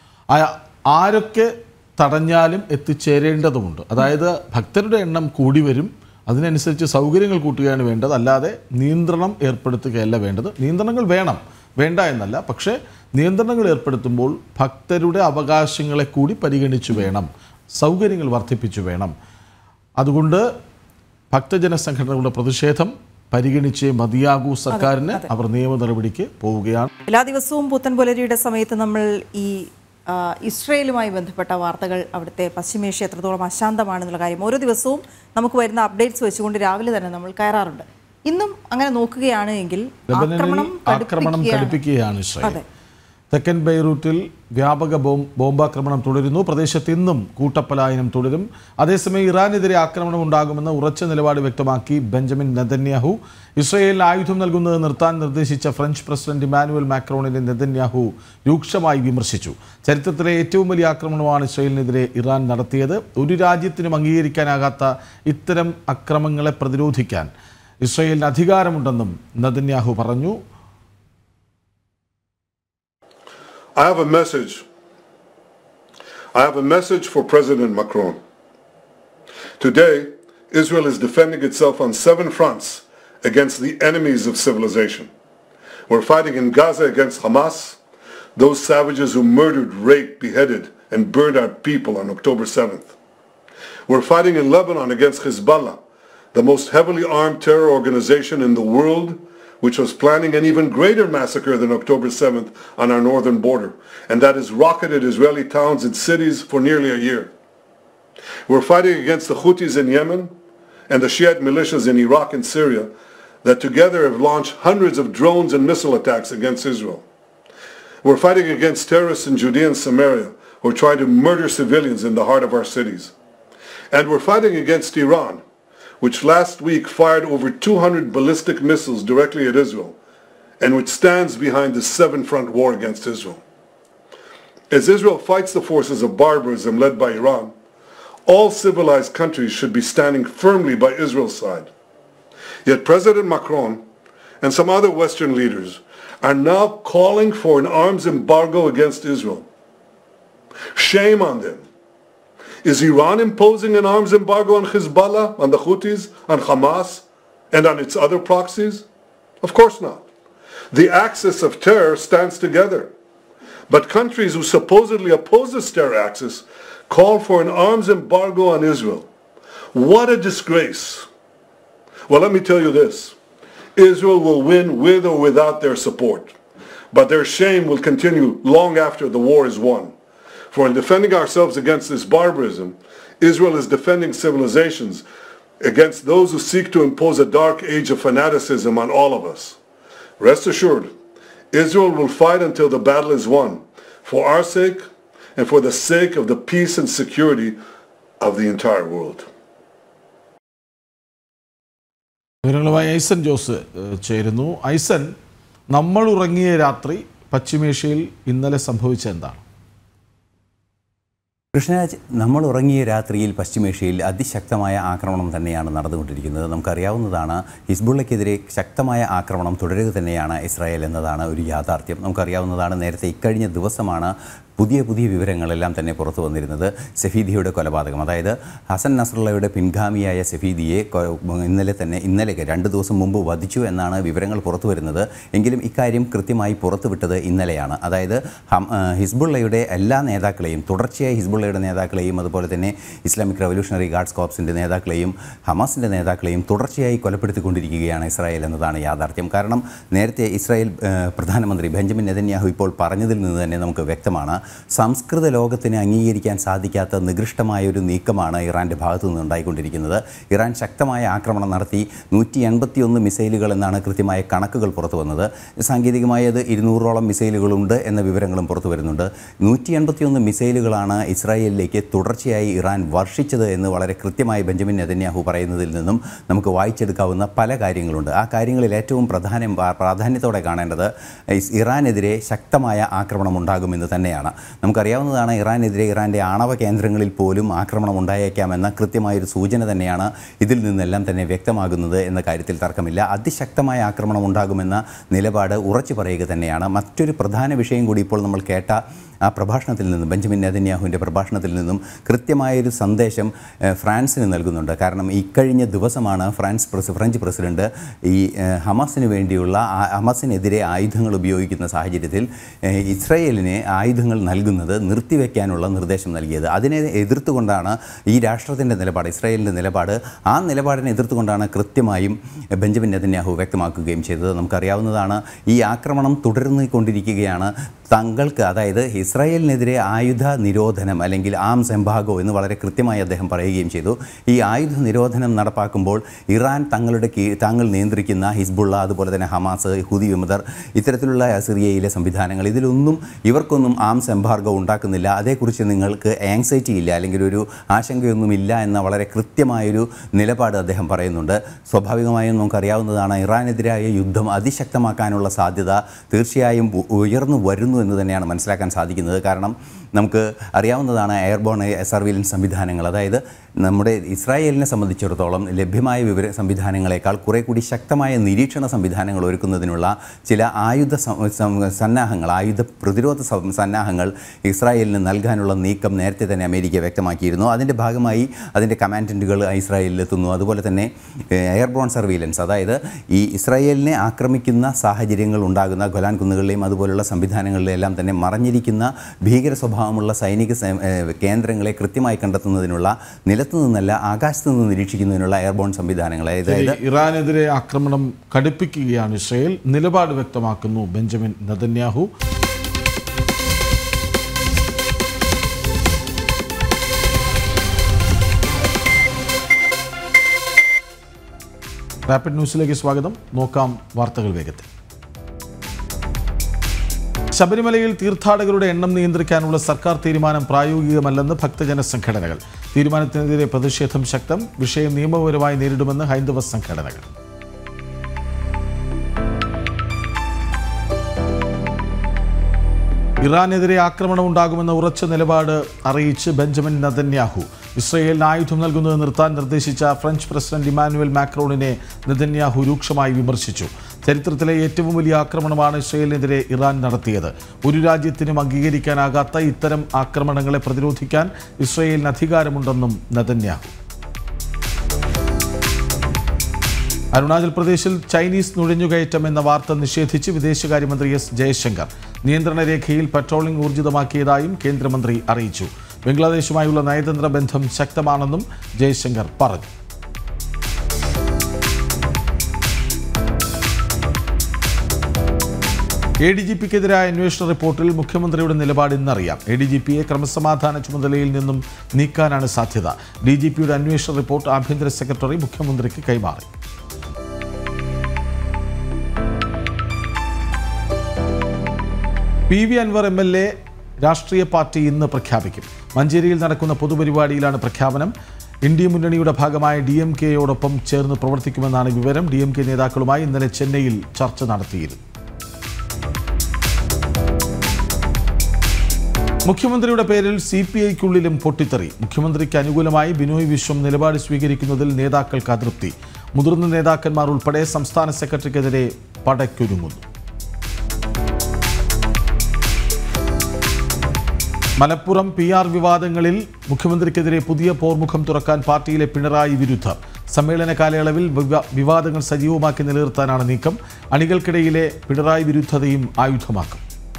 ആരൊക്കെ തടഞ്ഞാലും എത്തിച്ചേരേണ്ടതുമുണ്ട്. അതായത് ഭക്തരുടെ എണ്ണം കൂടി വരും, അതിനനുസരിച്ച് സൗകര്യങ്ങൾ കൂട്ടുകയാണ് വേണ്ടത്. അല്ലാതെ നിയന്ത്രണം ഏർപ്പെടുത്തുകയല്ല വേണ്ടത്. നിയന്ത്രണങ്ങൾ വേണ്ട എന്നല്ല, പക്ഷേ നിയന്ത്രണങ്ങൾ ഏർപ്പെടുത്തുമ്പോൾ ഭക്തരുടെ അവകാശങ്ങളെ കൂടി പരിഗണിച്ചു വേണം, സൗകര്യങ്ങൾ വർദ്ധിപ്പിച്ചു വേണം. അതുകൊണ്ട് ഭക്തജന സംഘടനകളുടെ പ്രതിഷേധം പരിഗണിച്ചേ മതിയാകൂ സർക്കാരിന്. അവർ നിയമ നടപടിക്ക് പോവുകയാണ്. എല്ലാ ദിവസവും പുത്തൻപുലരിയുടെ സമയത്ത് നമ്മൾ ഈ ഇസ്രയേലുമായി ബന്ധപ്പെട്ട വാർത്തകൾ, അവിടുത്തെ പശ്ചിമേഷ്യ എത്രത്തോളം അശാന്തമാണെന്നുള്ള കാര്യം ഓരോ ദിവസവും നമുക്ക് വരുന്ന അപ്ഡേറ്റ്സ് വെച്ചുകൊണ്ട് രാവിലെ തന്നെ നമ്മൾ കയറാറുണ്ട്. ഇന്നും അങ്ങനെ നോക്കുകയാണ് എങ്കിൽ ആക്രമണം കടുപ്പിക്കുകയാണ് ഇസ്രായേൽ. തെക്കൻ ബെയ്റൂട്ടിൽ വ്യാപക ബോംബാക്രമണം തുടരുന്നു. പ്രദേശത്ത് ഇന്നും കൂട്ടപ്പലായനം തുടരും. അതേസമയം ഇറാനെതിരെ ആക്രമണം ഉണ്ടാകുമെന്ന് ഉറച്ച നിലപാട് വ്യക്തമാക്കി ബെഞ്ചമിൻ നെതന്യാഹു. ഇസ്രായേലിന് ആയുധം നൽകുന്നത് നിർത്താൻ നിർദ്ദേശിച്ച ഫ്രഞ്ച് പ്രസിഡന്റ് ഇമാനുവൽ മാക്രോണിനെ നെതന്യാഹു രൂക്ഷമായി വിമർശിച്ചു. ചരിത്രത്തിലെ ഏറ്റവും വലിയ ആക്രമണമാണ് ഇസ്രായേലിനെതിരെ ഇറാൻ നടത്തിയത്. ഒരു രാജ്യത്തിനും അംഗീകരിക്കാനാകാത്ത ഇത്തരം അക്രമങ്ങളെ പ്രതിരോധിക്കാൻ ഇസ്രായേലിന് അധികാരമുണ്ടെന്നും നെതന്യാഹു പറഞ്ഞു. I have a message for President Macron. Today, Israel is defending itself on 7 fronts against the enemies of civilization. We're fighting in Gaza against Hamas, those savages who murdered, raped, beheaded, and burned our people on October 7th. We're fighting in Lebanon against Hezbollah, the most heavily armed terror organization in the world, which was planning an even greater massacre than October 7th on our northern border, and that has rocketed Israeli towns and cities for nearly a year. We're fighting against the Houthis in Yemen and the Shiite militias in Iraq and Syria that together have launched hundreds of drones and missile attacks against Israel. We're fighting against terrorists in Judea and Samaria who are trying to murder civilians in the heart of our cities. And we're fighting against Iran, which last week fired over 200 ballistic missiles directly at Israel, and which stands behind the 7-front war against Israel. As Israel fights the forces of barbarism led by Iran, all civilized countries should be standing firmly by Israel's side. Yet President Macron and some other Western leaders are now calling for an arms embargo against Israel. Shame on them. Is Iran imposing an arms embargo on Hezbollah, on the Houthis, on Hamas, and on its other proxies? Of course not. The axis of terror stands together. But countries who supposedly oppose this terror axis call for an arms embargo on Israel. What a disgrace. Well, let me tell you this. Israel will win with or without their support. But their shame will continue long after the war is won. For in defending ourselves against this barbarism, Israel is defending civilizations against those who seek to impose a dark age of fanaticism on all of us. Rest assured, Israel will fight until the battle is won, for our sake and for the sake of the peace and security of the entire world. വിവരങ്ങളുമായി ഐസൻ ജോസ് ചേരുന്നു. ഐസൻ, നമ്മൾ ഉറങ്ങിയ രാത്രി പശ്ചിമേഷ്യയിൽ ഇന്നലെ സംഭവിച്ച എന്താണ്? കൃഷ്ണരാജ്, നമ്മൾ ഉറങ്ങിയ രാത്രിയിൽ പശ്ചിമേഷ്യയിൽ അതിശക്തമായ ആക്രമണം തന്നെയാണ് നടന്നുകൊണ്ടിരിക്കുന്നത്. നമുക്കറിയാവുന്നതാണ്, ഹിസ്ബുള്ളയ്ക്കെതിരെ ശക്തമായ ആക്രമണം തുടരുക തന്നെയാണ് ഇസ്രായേൽ എന്നതാണ് ഒരു യാഥാർത്ഥ്യം. നമുക്കറിയാവുന്നതാണ്, നേരത്തെ ഇക്കഴിഞ്ഞ ദിവസമാണ് പുതിയ വിവരങ്ങളെല്ലാം തന്നെ പുറത്തു വന്നിരുന്നത്. സഫീദിയുടെ കൊലപാതകം, അതായത് ഹസൻ നസ്രള്ളയുടെ പിൻഗാമിയായ സഫീദിയെ ഇന്നലെ 2 ദിവസം മുമ്പ് വധിച്ചു എന്നാണ് വിവരങ്ങൾ പുറത്തു വരുന്നത്. എങ്കിലും ഇക്കാര്യം കൃത്യമായി പുറത്തുവിട്ടത് ഇന്നലെയാണ്. അതായത് ഹിസ്ബുള്ളയുടെ എല്ലാ നേതാക്കളെയും, തുടർച്ചയായി ഹിസ്ബുള്ളയുടെ നേതാക്കളെയും അതുപോലെ തന്നെ ഇസ്ലാമിക് റവല്യൂഷണറി ഗാർഡ്സ് കോർപ്സിൻ്റെ നേതാക്കളെയും ഹമാസിൻ്റെ നേതാക്കളെയും തുടർച്ചയായി കൊലപ്പെടുത്തിക്കൊണ്ടിരിക്കുകയാണ് ഇസ്രായേൽ എന്നതാണ് യാഥാർത്ഥ്യം. കാരണം നേരത്തെ ഇസ്രായേൽ പ്രധാനമന്ത്രി ബെഞ്ചമിൻ നെതന്യാഹു ഇപ്പോൾ പറഞ്ഞതിൽ നിന്ന് തന്നെ നമുക്ക് വ്യക്തമാണ്, സംസ്കൃത ലോകത്തിന് അംഗീകരിക്കാൻ സാധിക്കാത്ത നികൃഷ്ടമായൊരു നീക്കമാണ് ഇറാൻ്റെ ഭാഗത്തു നിന്ന് ഉണ്ടായിക്കൊണ്ടിരിക്കുന്നത്. ഇറാൻ ശക്തമായ ആക്രമണം നടത്തി 181 മിസൈലുകൾ എന്നാണ് കൃത്യമായ കണക്കുകൾ പുറത്തു വന്നത്. സാങ്കേതികമായത് 200ഓളം മിസൈലുകളുണ്ട് എന്ന വിവരങ്ങളും പുറത്തു വരുന്നുണ്ട്. 181 മിസൈലുകളാണ് ഇസ്രായേലിലേക്ക് തുടർച്ചയായി ഇറാൻ വർഷിച്ചത് എന്ന് വളരെ കൃത്യമായി ബെഞ്ചമിൻ നെതന്യാഹു പറയുന്നതിൽ നിന്നും നമുക്ക് വായിച്ചെടുക്കാവുന്ന പല കാര്യങ്ങളുണ്ട്. ആ കാര്യങ്ങളിൽ ഏറ്റവും പ്രാധാന്യത്തോടെ കാണേണ്ടത് ഇറാനെതിരെ ശക്തമായ ആക്രമണം ഉണ്ടാകുമെന്ന് തന്നെയാണ്. നമുക്കറിയാവുന്നതാണ്, ഇറാനെതിരെ ഇറാൻ്റെ ആണവ കേന്ദ്രങ്ങളിൽ പോലും ആക്രമണം ഉണ്ടായേക്കാമെന്ന കൃത്യമായൊരു സൂചന തന്നെയാണ് ഇതിൽ നിന്നെല്ലാം തന്നെ വ്യക്തമാകുന്നത് എന്ന കാര്യത്തിൽ തർക്കമില്ല. അതിശക്തമായ ആക്രമണം ഉണ്ടാകുമെന്ന നിലപാട് ഉറച്ചു പറയുക തന്നെയാണ്. മറ്റൊരു പ്രധാന വിഷയം കൂടി ഇപ്പോൾ നമ്മൾ കേട്ട ആ പ്രഭാഷണത്തിൽ നിന്നും, ബെഞ്ചമിൻ നെതന്യാഹുവിൻ്റെ പ്രഭാഷണത്തിൽ നിന്നും കൃത്യമായൊരു സന്ദേശം ഫ്രാൻസിന് നൽകുന്നുണ്ട്. കാരണം ഇക്കഴിഞ്ഞ ദിവസമാണ് ഫ്രഞ്ച് പ്രസിഡന്റ് ഈ ഹമാസിനെതിരെ ആയുധങ്ങൾ ഉപയോഗിക്കുന്ന സാഹചര്യത്തിൽ ഇസ്രായേലിന് ആയുധങ്ങൾ നൽകുന്നത് നിർത്തിവെക്കാനുള്ള നിർദ്ദേശം നൽകിയത്. അതിനെ എതിർത്തുകൊണ്ടാണ് ഈ രാഷ്ട്രത്തിൻ്റെ നിലപാട്, ഇസ്രായേലിൻ്റെ നിലപാട്, ആ നിലപാടിനെ എതിർത്തുകൊണ്ടാണ് കൃത്യമായും ബെഞ്ചമിൻ നെതന്യാഹു വ്യക്തമാക്കുകയും ചെയ്തത്. നമുക്കറിയാവുന്നതാണ്, ഈ ആക്രമണം തുടർന്നുകൊണ്ടിരിക്കുകയാണ്. തങ്ങൾക്ക്, അതായത് ഇസ്രായേലിനെതിരെ ആയുധ നിരോധനം അല്ലെങ്കിൽ ആംസ് എംബാഗോ എന്ന് വളരെ കൃത്യമായി അദ്ദേഹം പറയുകയും ചെയ്തു. ഈ ആയുധ നിരോധനം നടപ്പാക്കുമ്പോൾ ഇറാൻ താങ്കൾ നിയന്ത്രിക്കുന്ന ഹിസ്ബുള്ള, അതുപോലെ തന്നെ ഹമാസ്, ഹൂതി വിമതർ, ഇത്തരത്തിലുള്ള സിറിയയിലെ സംവിധാനങ്ങൾ, ഇവർക്കൊന്നും ആംസ് എംബാർഗോ ഉണ്ടാക്കുന്നില്ല, അതേക്കുറിച്ച് നിങ്ങൾക്ക് ആങ്സൈറ്റി ഇല്ല അല്ലെങ്കിൽ ഒരു ആശങ്കയൊന്നുമില്ല എന്ന വളരെ കൃത്യമായൊരു നിലപാട് അദ്ദേഹം പറയുന്നുണ്ട്. സ്വാഭാവികമായും നമുക്കറിയാവുന്നതാണ്, ഇറാനെതിരായ യുദ്ധം അതിശക്തമാക്കാനുള്ള സാധ്യത തീർച്ചയായും ഉയർന്നു വരുന്നു എന്ന് തന്നെയാണ് മനസ്സിലാക്കാൻ സാധിക്കുന്നത്. കാരണം നമുക്ക് അറിയാവുന്നതാണ്, എയർബോൺ സർവീലൻസ് സംവിധാനങ്ങൾ, അതായത് നമ്മുടെ ഇസ്രായേലിനെ സംബന്ധിച്ചിടത്തോളം ലഭ്യമായ വിവര സംവിധാനങ്ങളെക്കാൾ കുറെ കൂടി ശക്തമായ നിരീക്ഷണ സംവിധാനങ്ങൾ ഒരുക്കുന്നതിനുള്ള ചില ആയുധ പ്രതിരോധ സന്നാഹങ്ങൾ ഇസ്രായേലിന് നൽകാനുള്ള നീക്കം നേരത്തെ തന്നെ അമേരിക്ക വ്യക്തമാക്കിയിരുന്നു. അതിൻ്റെ ഭാഗമായി അതിൻ്റെ കമാൻഡൻറ്റുകൾ ഇസ്രായേലിലെത്തുന്നു. അതുപോലെ തന്നെ എയർബോൺ സർവീലൻസ്, അതായത് ഈ ഇസ്രായേലിനെ ആക്രമിക്കുന്ന സാഹചര്യങ്ങൾ ഉണ്ടാകുന്ന ഗൊലാൻ കുന്നുകളിലെയും അതുപോലുള്ള സംവിധാനങ്ങളിലെല്ലാം തന്നെ മറഞ്ഞിരിക്കുന്ന ഭീകര സ്വഭാവമുള്ള സൈനിക കേന്ദ്രങ്ങളെ കൃത്യമായി കണ്ടെത്തുന്നതിനുള്ള, നിലത്തു നിന്നല്ല ആകാശത്തു നിന്ന് നിരീക്ഷിക്കുന്നതിനുള്ള എയർബോൺ സംവിധാനങ്ങൾ. അതായത് ഇറാനെതിരെ ആക്രമണം കടുപ്പിക്കുകയാണ് ഇസ്രായേൽ, നിലപാട് വ്യക്തമാക്കുന്നു ബെഞ്ചമിൻ നെതന്യാഹു. റാപ്പിഡ് ന്യൂസിലേക്ക് സ്വാഗതം. നോക്കാം വാർത്തകൾ വേഗത്തിൽ. ശബരിമലയിൽ തീർത്ഥാടകരുടെ എണ്ണം നിയന്ത്രിക്കാനുള്ള സർക്കാർ തീരുമാനം പ്രായോഗികമല്ലെന്ന് ഭക്തജന സംഘടനകൾ. തീരുമാനത്തിനെതിരെ പ്രതിഷേധം ശക്തം. വിഷയം നിയമപരമായി നേരിടുമെന്ന് ഹൈന്ദവ സംഘടനകൾ. ഇറാനെതിരെ ആക്രമണം ഉണ്ടാകുമെന്ന ഉറച്ച നിലപാട് അറിയിച്ച് ബെഞ്ചമിൻ നെതന്യാഹു. ഇസ്രയേലിന് ആയുധം നൽകുന്നത് നിർത്താൻ നിർദ്ദേശിച്ച ഫ്രഞ്ച് പ്രസിഡന്റ് ഇമാനുവൽ മാക്രോണിനെ നെതന്യാഹു രൂക്ഷമായി വിമർശിച്ചു. ചരിത്രത്തിലെ ഏറ്റവും വലിയ ആക്രമണമാണ് ഇസ്രയേലിനെതിരെ ഇറാൻ നടത്തിയത്. ഒരു രാജ്യത്തിനും അംഗീകരിക്കാനാകാത്ത ഇത്തരം ആക്രമണങ്ങളെ പ്രതിരോധിക്കാൻ ഇസ്രയേലിന് അധികാരമുണ്ടെന്നും നെതന്യാഹു. അരുണാചൽ പ്രദേശിൽ ചൈനീസ് നുഴഞ്ഞുകയറ്റം എന്ന വാർത്ത നിഷേധിച്ച് വിദേശകാര്യമന്ത്രി എസ് ജയശങ്കർ. നിയന്ത്രണ രേഖയിൽ പട്രോളിംഗ് ഊർജിതമാക്കിയതായും കേന്ദ്രമന്ത്രി അറിയിച്ചു. ബംഗ്ലാദേശുമായുള്ള നയതന്ത്ര ബന്ധം ശക്തമാണെന്നും ജയശങ്കർ പറഞ്ഞു. ADGPക്കെതിരായ അന്വേഷണ റിപ്പോർട്ടിൽ മുഖ്യമന്ത്രിയുടെ നിലപാട് ഇന്നറിയാം. ADGPയെ ക്രമസമാധാന ചുമതലയിൽ നിന്നും നീക്കാനാണ് സാധ്യത. DGPയുടെ അന്വേഷണ റിപ്പോർട്ട് ആഭ്യന്തര സെക്രട്ടറി മുഖ്യമന്ത്രിക്ക് കൈമാറി. PV അൻവർ MLA രാഷ്ട്രീയ പാർട്ടി ഇന്ന് പ്രഖ്യാപിക്കും. മഞ്ചേരിയിൽ നടക്കുന്ന പൊതുപരിപാടിയിലാണ് പ്രഖ്യാപനം. ഇന്ത്യ മുന്നണിയുടെ ഭാഗമായ DMKയോടൊപ്പം ചേർന്ന് പ്രവർത്തിക്കുമെന്നാണ് വിവരം. DMK നേതാക്കളുമായി ഇന്നലെ ചെന്നൈയിൽ ചർച്ച നടത്തിയിരുന്നു. മുഖ്യമന്ത്രിയുടെ പേരിൽ CPIക്കുള്ളിലും പൊട്ടിത്തെറി. മുഖ്യമന്ത്രിക്ക് അനുകൂലമായി ബിനോയ് വിശ്വം നിലപാട് സ്വീകരിക്കുന്നതിൽ നേതാക്കൾക്ക് അതൃപ്തി. മുതിർന്ന നേതാക്കന്മാർ ഉൾപ്പെടെ സംസ്ഥാന സെക്രട്ടറിക്കെതിരെ പടയ്ക്കൊരുങ്ങുന്നു. മലപ്പുറം PR വിവാദങ്ങളിൽ മുഖ്യമന്ത്രിക്കെതിരെ പുതിയ പോർമുഖം തുറക്കാൻ പാർട്ടിയിലെ പിണറായി വിരുദ്ധർ. സമ്മേളന കാലയളവിൽ വിവാദങ്ങൾ സജീവമാക്കി നിലനിർത്താനാണ് നീക്കം. അണികൾക്കിടയിലെ പിണറായി വിരുദ്ധതയും ആയുധമാക്കും.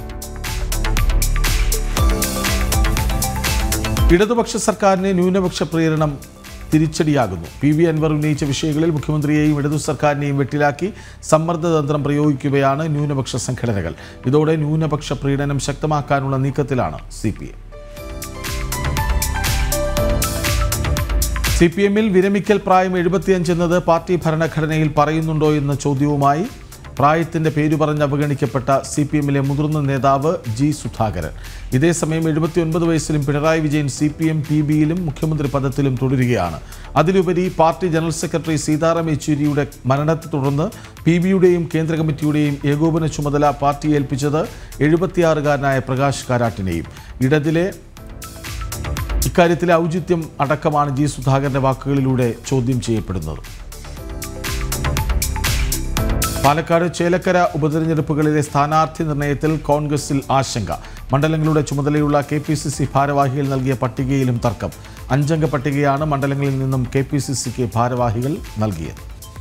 ഇടതുപക്ഷ സർക്കാരിന് ന്യൂനപക്ഷ പ്രീണനം തിരിച്ചടിയാകുന്നു. PV അൻവർ ഉന്നയിച്ച വിഷയങ്ങളിൽ മുഖ്യമന്ത്രിയെയും ഇടതു സർക്കാരിനെയും വെട്ടിലാക്കി സമ്മർദ്ദതന്ത്രം പ്രയോഗിക്കുകയാണ് ന്യൂനപക്ഷ സംഘടനകൾ. ഇതോടെ ന്യൂനപക്ഷ പ്രീണനം ശക്തമാക്കാനുള്ള നീക്കത്തിലാണ് CPM. CPMൽ വിരമിക്കൽ പ്രായം 75 എന്നത് പാർട്ടി ഭരണഘടനയിൽ പറയുന്നുണ്ടോ എന്ന ചോദ്യവുമായി പ്രായത്തിന്റെ പേര് പറഞ്ഞ് അവഗണിക്കപ്പെട്ട CPMലെ മുതിർന്ന നേതാവ് G സുധാകരൻ. ഇതേസമയം 79 വയസ്സിലും പിണറായി വിജയൻ CPM PBയിലും മുഖ്യമന്ത്രി പദത്തിലും തുടരുകയാണ്. അതിലുപരി പാർട്ടി ജനറൽ സെക്രട്ടറി സീതാറാം യെച്ചൂരിയുടെ മരണത്തെ തുടർന്ന് PBയുടെയും കേന്ദ്ര കമ്മിറ്റിയുടെയും ഏകോപന ചുമതല പാർട്ടി ഏൽപ്പിച്ചത് 76-കാരനായ പ്രകാശ് കാരാട്ടിനെയും. ഇക്കാര്യത്തിലെ ഔചിത്യം അടക്കമാണ് G സുധാകരന്റെ വാക്കുകളിലൂടെ ചോദ്യം ചെയ്യപ്പെടുന്നത്. പാലക്കാട് ചേലക്കര ഉപതെരഞ്ഞെടുപ്പുകളിലെ സ്ഥാനാർത്ഥി നിർണയത്തിൽ കോൺഗ്രസിൽ ആശങ്ക. മണ്ഡലങ്ങളുടെ ചുമതലയുള്ള KPCC ഭാരവാഹികൾ നൽകിയ പട്ടികയിലും തർക്കം. 5-അംഗ പട്ടികയാണ് മണ്ഡലങ്ങളിൽ നിന്നും KPCCക്ക് ഭാരവാഹികൾ നൽകിയത്.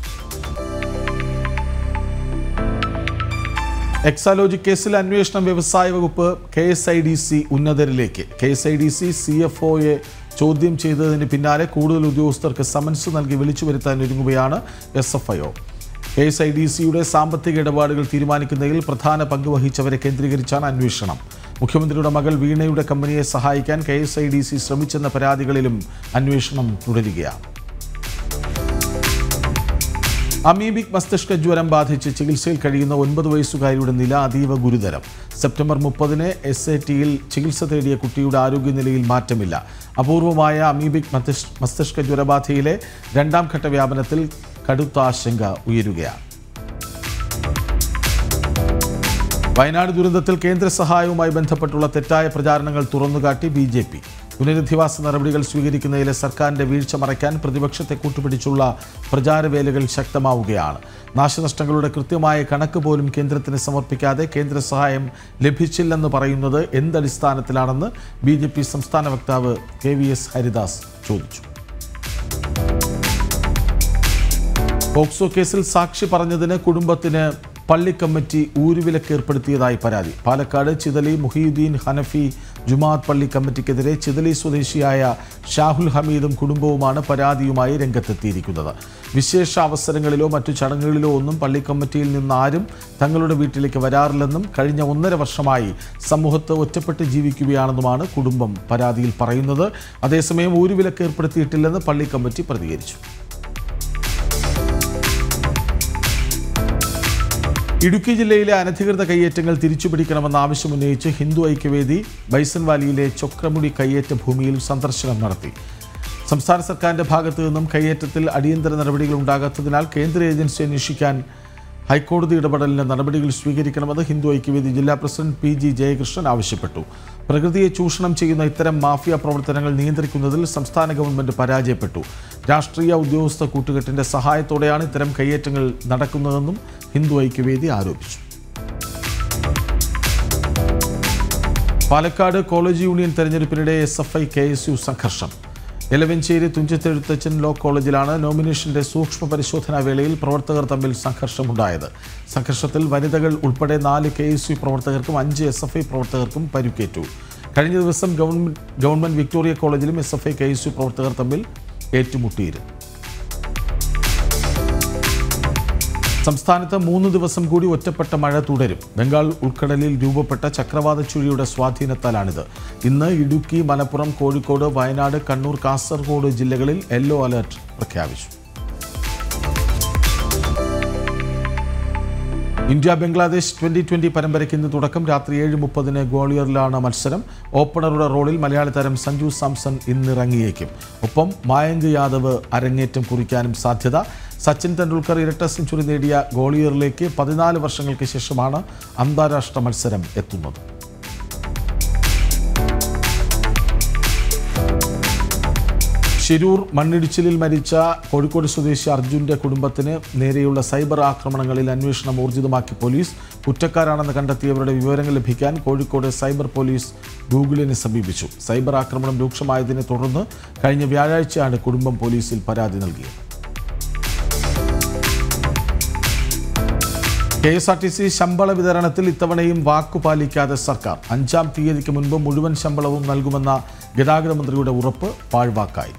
എക്സാലോജി കേസിൽ അന്വേഷണം വ്യവസായ വകുപ്പ് KSIDC ഉന്നതരിലേക്ക്. KSIDC CFOയെ ചോദ്യം ചെയ്തതിന് പിന്നാലെ കൂടുതൽ ഉദ്യോഗസ്ഥർക്ക് സമൻസ് നൽകി വിളിച്ചു വരുത്താൻ ഒരുങ്ങുകയാണ് SFIO. KSIDCയുടെ സാമ്പത്തിക ഇടപാടുകൾ തീരുമാനിക്കുന്നതിൽ പ്രധാന പങ്ക് വഹിച്ചവരെ കേന്ദ്രീകരിച്ചാണ് അന്വേഷണം. മുഖ്യമന്ത്രിയുടെ മകൾ വീണയുടെ കമ്പനിയെ സഹായിക്കാൻ KSIDC ശ്രമിച്ചെന്ന പരാതികളിലും അന്വേഷണം തുടരുകയാണ്. അമീബിക് മസ്തിഷ്ക ജ്വരം ബാധിച്ച് ചികിത്സയിൽ കഴിയുന്ന 9 വയസ്സുകാരിയുടെ നില അതീവ ഗുരുതരം. സെപ്റ്റംബർ 30-ന് SATയിൽ ചികിത്സ തേടിയ കുട്ടിയുടെ ആരോഗ്യനിലയിൽ മാറ്റമില്ല. അപൂർവമായ അമീബിക് മസ്തിഷ്ക ജ്വരബാധയിലെ 2ാം ഘട്ട വ്യാപനത്തിൽ കടുത്ത ആശങ്ക ഉയരുകയാണ്. വയനാട് ദുരന്തത്തിൽ കേന്ദ്ര സഹായവുമായി ബന്ധപ്പെട്ടുള്ള തെറ്റായ പ്രചാരണങ്ങൾ തുറന്നുകാട്ടി BJP. പുനരധിവാസ നടപടികൾ സ്വീകരിക്കുന്നതിലെ സർക്കാരിന്റെ വീഴ്ച മറയ്ക്കാൻ പ്രതിപക്ഷത്തെ കൂട്ടുപിടിച്ചുള്ള പ്രചാരവേലകൾ ശക്തമാവുകയാണ്. നാശനഷ്ടങ്ങളുടെ കൃത്യമായ കണക്ക് പോലും കേന്ദ്രത്തിന് സമർപ്പിക്കാതെ കേന്ദ്ര സഹായം ലഭിച്ചില്ലെന്ന് പറയുന്നത് എന്തടിസ്ഥാനത്തിലാണെന്ന് BJP സംസ്ഥാന വക്താവ് KVS ഹരിദാസ് ചോദിച്ചു. പോക്സോ കേസിൽ സാക്ഷി പറഞ്ഞതിന് കുടുംബത്തിന് പള്ളി കമ്മിറ്റി ഊരുവിലക്ക് ഏർപ്പെടുത്തിയതായി പരാതി. പാലക്കാട് ചിതലി മുഹീദ്ദീൻ ഹനഫി ജുമാഅത്ത് പള്ളി കമ്മിറ്റിക്കെതിരെ ചിതലി സ്വദേശിയായ ഷാഹുൽ ഹമീദും കുടുംബവുമാണ് പരാതിയുമായി രംഗത്തെത്തിയിരിക്കുന്നത്. വിശേഷ അവസരങ്ങളിലോ മറ്റു ചടങ്ങുകളിലോ ഒന്നും പള്ളി കമ്മിറ്റിയിൽ നിന്ന് ആരും തങ്ങളുടെ വീട്ടിലേക്ക് വരാറില്ലെന്നും കഴിഞ്ഞ 1.5 വർഷമായി സമൂഹത്ത് ഒറ്റപ്പെട്ട് ജീവിക്കുകയാണെന്നുമാണ് കുടുംബം പരാതിയിൽ പറയുന്നത്. അതേസമയം ഊരുവിലക്ക് ഏർപ്പെടുത്തിയിട്ടില്ലെന്ന് പള്ളി കമ്മിറ്റി പ്രതികരിച്ചു. ഇടുക്കി ജില്ലയിലെ അനധികൃത കയ്യേറ്റങ്ങൾ തിരിച്ചുപിടിക്കണമെന്ന ആവശ്യമുന്നയിച്ച് ഹിന്ദു ഐക്യവേദി ബൈസൺവാലിയിലെ ചൊക്രമുടി കയ്യേറ്റ ഭൂമിയിൽ സന്ദർശനം നടത്തി. സംസ്ഥാന സർക്കാരിന്റെ ഭാഗത്തു നിന്നും കയ്യേറ്റത്തിൽ അടിയന്തര നടപടികൾ ഉണ്ടാകാത്തതിനാൽ കേന്ദ്ര ഏജൻസി അന്വേഷിക്കാൻ ഹൈക്കോടതി ഇടപെടലിന് നടപടികൾ സ്വീകരിക്കണമെന്ന് ഹിന്ദു ഐക്യവേദി ജില്ലാ പ്രസിഡന്റ് PG ജയകൃഷ്ണൻ ആവശ്യപ്പെട്ടു. പ്രകൃതിയെ ചൂഷണം ചെയ്യുന്ന ഇത്തരം മാഫിയ പ്രവർത്തനങ്ങൾ നിയന്ത്രിക്കുന്നതിൽ സംസ്ഥാന ഗവൺമെന്റ് പരാജയപ്പെട്ടു. രാഷ്ട്രീയ ഉദ്യോഗസ്ഥ കൂട്ടുകെട്ടിന്റെ സഹായത്തോടെയാണ് ഇത്തരം കയ്യേറ്റങ്ങൾ നടക്കുന്നതെന്നും ഹിന്ദു ഐക്യവേദി ആരോപിച്ചു. പാലക്കാട് കോളേജ് യൂണിയൻ തെരഞ്ഞെടുപ്പിനിടെ SFI KSU സംഘർഷം. എലവഞ്ചേരി തുഞ്ചത്തെഴുത്തച്ഛൻ ലോ കോളേജിലാണ് നോമിനേഷന്റെ സൂക്ഷ്മ പരിശോധനാ വേളയിൽ പ്രവർത്തകർ തമ്മിൽ സംഘർഷമുണ്ടായത്. സംഘർഷത്തിൽ വനിതകൾ ഉൾപ്പെടെ 4 KSU പ്രവർത്തകർക്കും 5 SFI പ്രവർത്തകർക്കും പരിക്കേറ്റു. കഴിഞ്ഞ ദിവസം ഗവൺമെന്റ് വിക്ടോറിയ കോളേജിലും SFI KSU പ്രവർത്തകർ തമ്മിൽ ഏറ്റുമുട്ടിയിരുന്നു. സംസ്ഥാനത്ത് 3 ദിവസം കൂടി ഒറ്റപ്പെട്ട മഴ തുടരും. ബംഗാൾ ഉൾക്കടലിൽ രൂപപ്പെട്ട ചക്രവാത ചുഴിയുടെ സ്വാധീനത്താലാണിത്. ഇന്ന് ഇടുക്കി, മലപ്പുറം, കോഴിക്കോട്, വയനാട്, കണ്ണൂർ, കാസർഗോഡ് ജില്ലകളിൽ യെല്ലോ അലർട്ട് പ്രഖ്യാപിച്ചു. ഇന്ത്യ ബംഗ്ലാദേശ് 2020 പരമ്പരയ്ക്ക് ഇന്ന് തുടക്കം. രാത്രി 7:30 ഗ്വാളിയറിലാണ് മത്സരം. ഓപ്പണറുടെ റോളിൽ മലയാളി താരം സഞ്ജു സാംസൺ ഇന്നിറങ്ങിയേക്കും. ഒപ്പം മായങ്ക് യാദവ് അരങ്ങേറ്റം കുറിക്കാനും സാധ്യത. സച്ചിൻ തെണ്ടുൽക്കർ ഇരട്ട സെഞ്ചുറി നേടിയ ഗ്വാളിയറിലേക്ക് 14 വർഷങ്ങൾക്ക് ശേഷമാണ് അന്താരാഷ്ട്ര മത്സരം എത്തുന്നത്. ശിരൂർ മണ്ണിടിച്ചിലിൽ മരിച്ച കോഴിക്കോട് സ്വദേശി അർജുൻ്റെ കുടുംബത്തിന് നേരെയുള്ള സൈബർ ആക്രമണങ്ങളിൽ അന്വേഷണം ഊർജിതമാക്കി പോലീസ്. കുറ്റക്കാരാണെന്ന് കണ്ടെത്തിയവരുടെ വിവരങ്ങൾ ലഭിക്കാൻ കോഴിക്കോട് സൈബർ പോലീസ് ഗൂഗിളിനെ സമീപിച്ചു. സൈബർ ആക്രമണം രൂക്ഷമായതിനെ തുടർന്ന് കഴിഞ്ഞ വ്യാഴാഴ്ചയാണ് കുടുംബം പോലീസിൽ പരാതി നൽകിയത്. KSRTC ശമ്പള വിതരണത്തിൽ ഇത്തവണയും വാക്കുപാലിക്കാതെ സർക്കാർ. 5-ാം തീയതിക്ക് മുൻപ് മുഴുവൻ ശമ്പളവും നൽകുമെന്ന ഗതാഗത മന്ത്രിയുടെ ഉറപ്പ് പാഴ്വാക്കായി.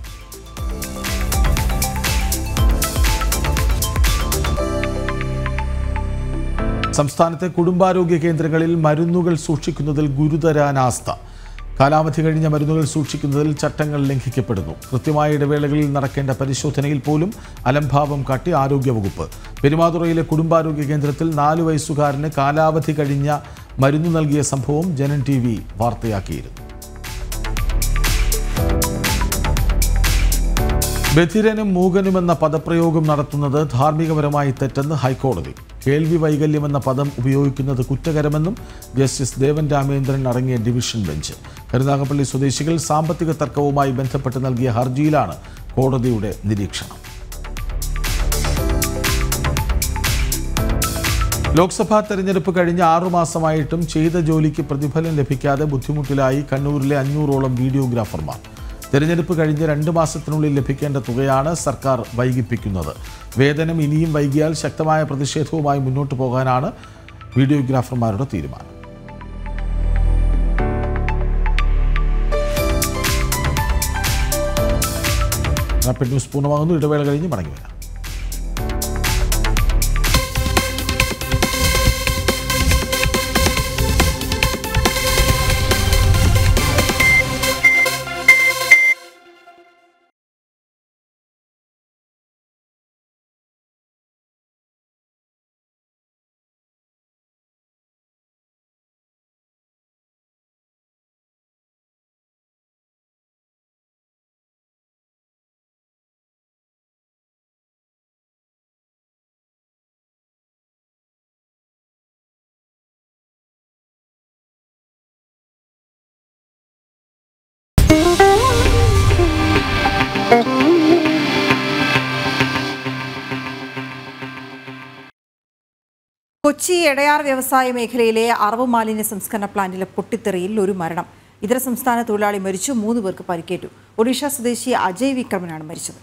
സംസ്ഥാനത്തെ കുടുംബാരോഗ്യ കേന്ദ്രങ്ങളിൽ മരുന്നുകൾ സൂക്ഷിക്കുന്നതിൽ ഗുരുതര അനാസ്ഥ. കാലാവധി കഴിഞ്ഞ മരുന്നുകൾ സൂക്ഷിക്കുന്നതിൽ ചട്ടങ്ങൾ ലംഘിക്കപ്പെടുന്നു. കൃത്യമായ ഇടവേളകളിൽ നടക്കേണ്ട പരിശോധനയിൽ പോലും അലംഭാവം കാട്ടി ആരോഗ്യവകുപ്പ്. പെരുമാതുറയിലെ കുടുംബാരോഗ്യ കേന്ദ്രത്തിൽ 4 വയസ്സുകാരന് കാലാവധി കഴിഞ്ഞ മരുന്ന് നൽകിയ സംഭവം ജനൻ TV വാർത്തയാക്കിയിരുന്നു. ബധിരനും മൂകനുമെന്ന പദപ്രയോഗം നടത്തുന്നത് ധാർമ്മികപരമായി തെറ്റെന്ന് ഹൈക്കോടതി. കേൾവി വൈകല്യമെന്ന പദം ഉപയോഗിക്കുന്നത് കുറ്റകരമെന്നും ജസ്റ്റിസ് ദേവൻ രാമേന്ദ്രൻ അടങ്ങിയ ഡിവിഷൻ ബെഞ്ച്. കരുനാഗപ്പള്ളി സ്വദേശികൾ സാമ്പത്തിക തർക്കവുമായി ബന്ധപ്പെട്ട് നൽകിയ ഹർജിയിലാണ് കോടതിയുടെ നിരീക്ഷണം. ലോക്സഭാ തെരഞ്ഞെടുപ്പ് കഴിഞ്ഞ 6 മാസമായിട്ടും ചെയ്ത ജോലിക്ക് പ്രതിഫലം ലഭിക്കാതെ ബുദ്ധിമുട്ടിലായി കണ്ണൂരിലെ 500ഓളം വീഡിയോഗ്രാഫർമാർ. തെരഞ്ഞെടുപ്പ് കഴിഞ്ഞ് 2 മാസത്തിനുള്ളിൽ ലഭിക്കേണ്ട തുകയാണ് സർക്കാർ വൈകിപ്പിക്കുന്നത്. വേതനം ഇനിയും വൈകിയാൽ ശക്തമായ പ്രതിഷേധവുമായി മുന്നോട്ട് പോകാനാണ് വീഡിയോഗ്രാഫർമാരുടെ തീരുമാനം. റാപ്പിഡ് ന്യൂസ് പൂർണ്ണമാകുന്നു. ഇടവേള കഴിഞ്ഞ് മടങ്ങി വരാം. കൊച്ചി എടയാർ വ്യവസായ മേഖലയിലെ അറവ് മാലിന്യ സംസ്കരണ പ്ലാന്റിലെ പൊട്ടിത്തെറിയിൽ ഒരു മരണം. ഇതര സംസ്ഥാന തൊഴിലാളി മരിച്ചു. 3 പേർക്ക് പരിക്കേറ്റു. ഒഡീഷ സ്വദേശി അജയ് വിക്രമനാണ് മരിച്ചത്.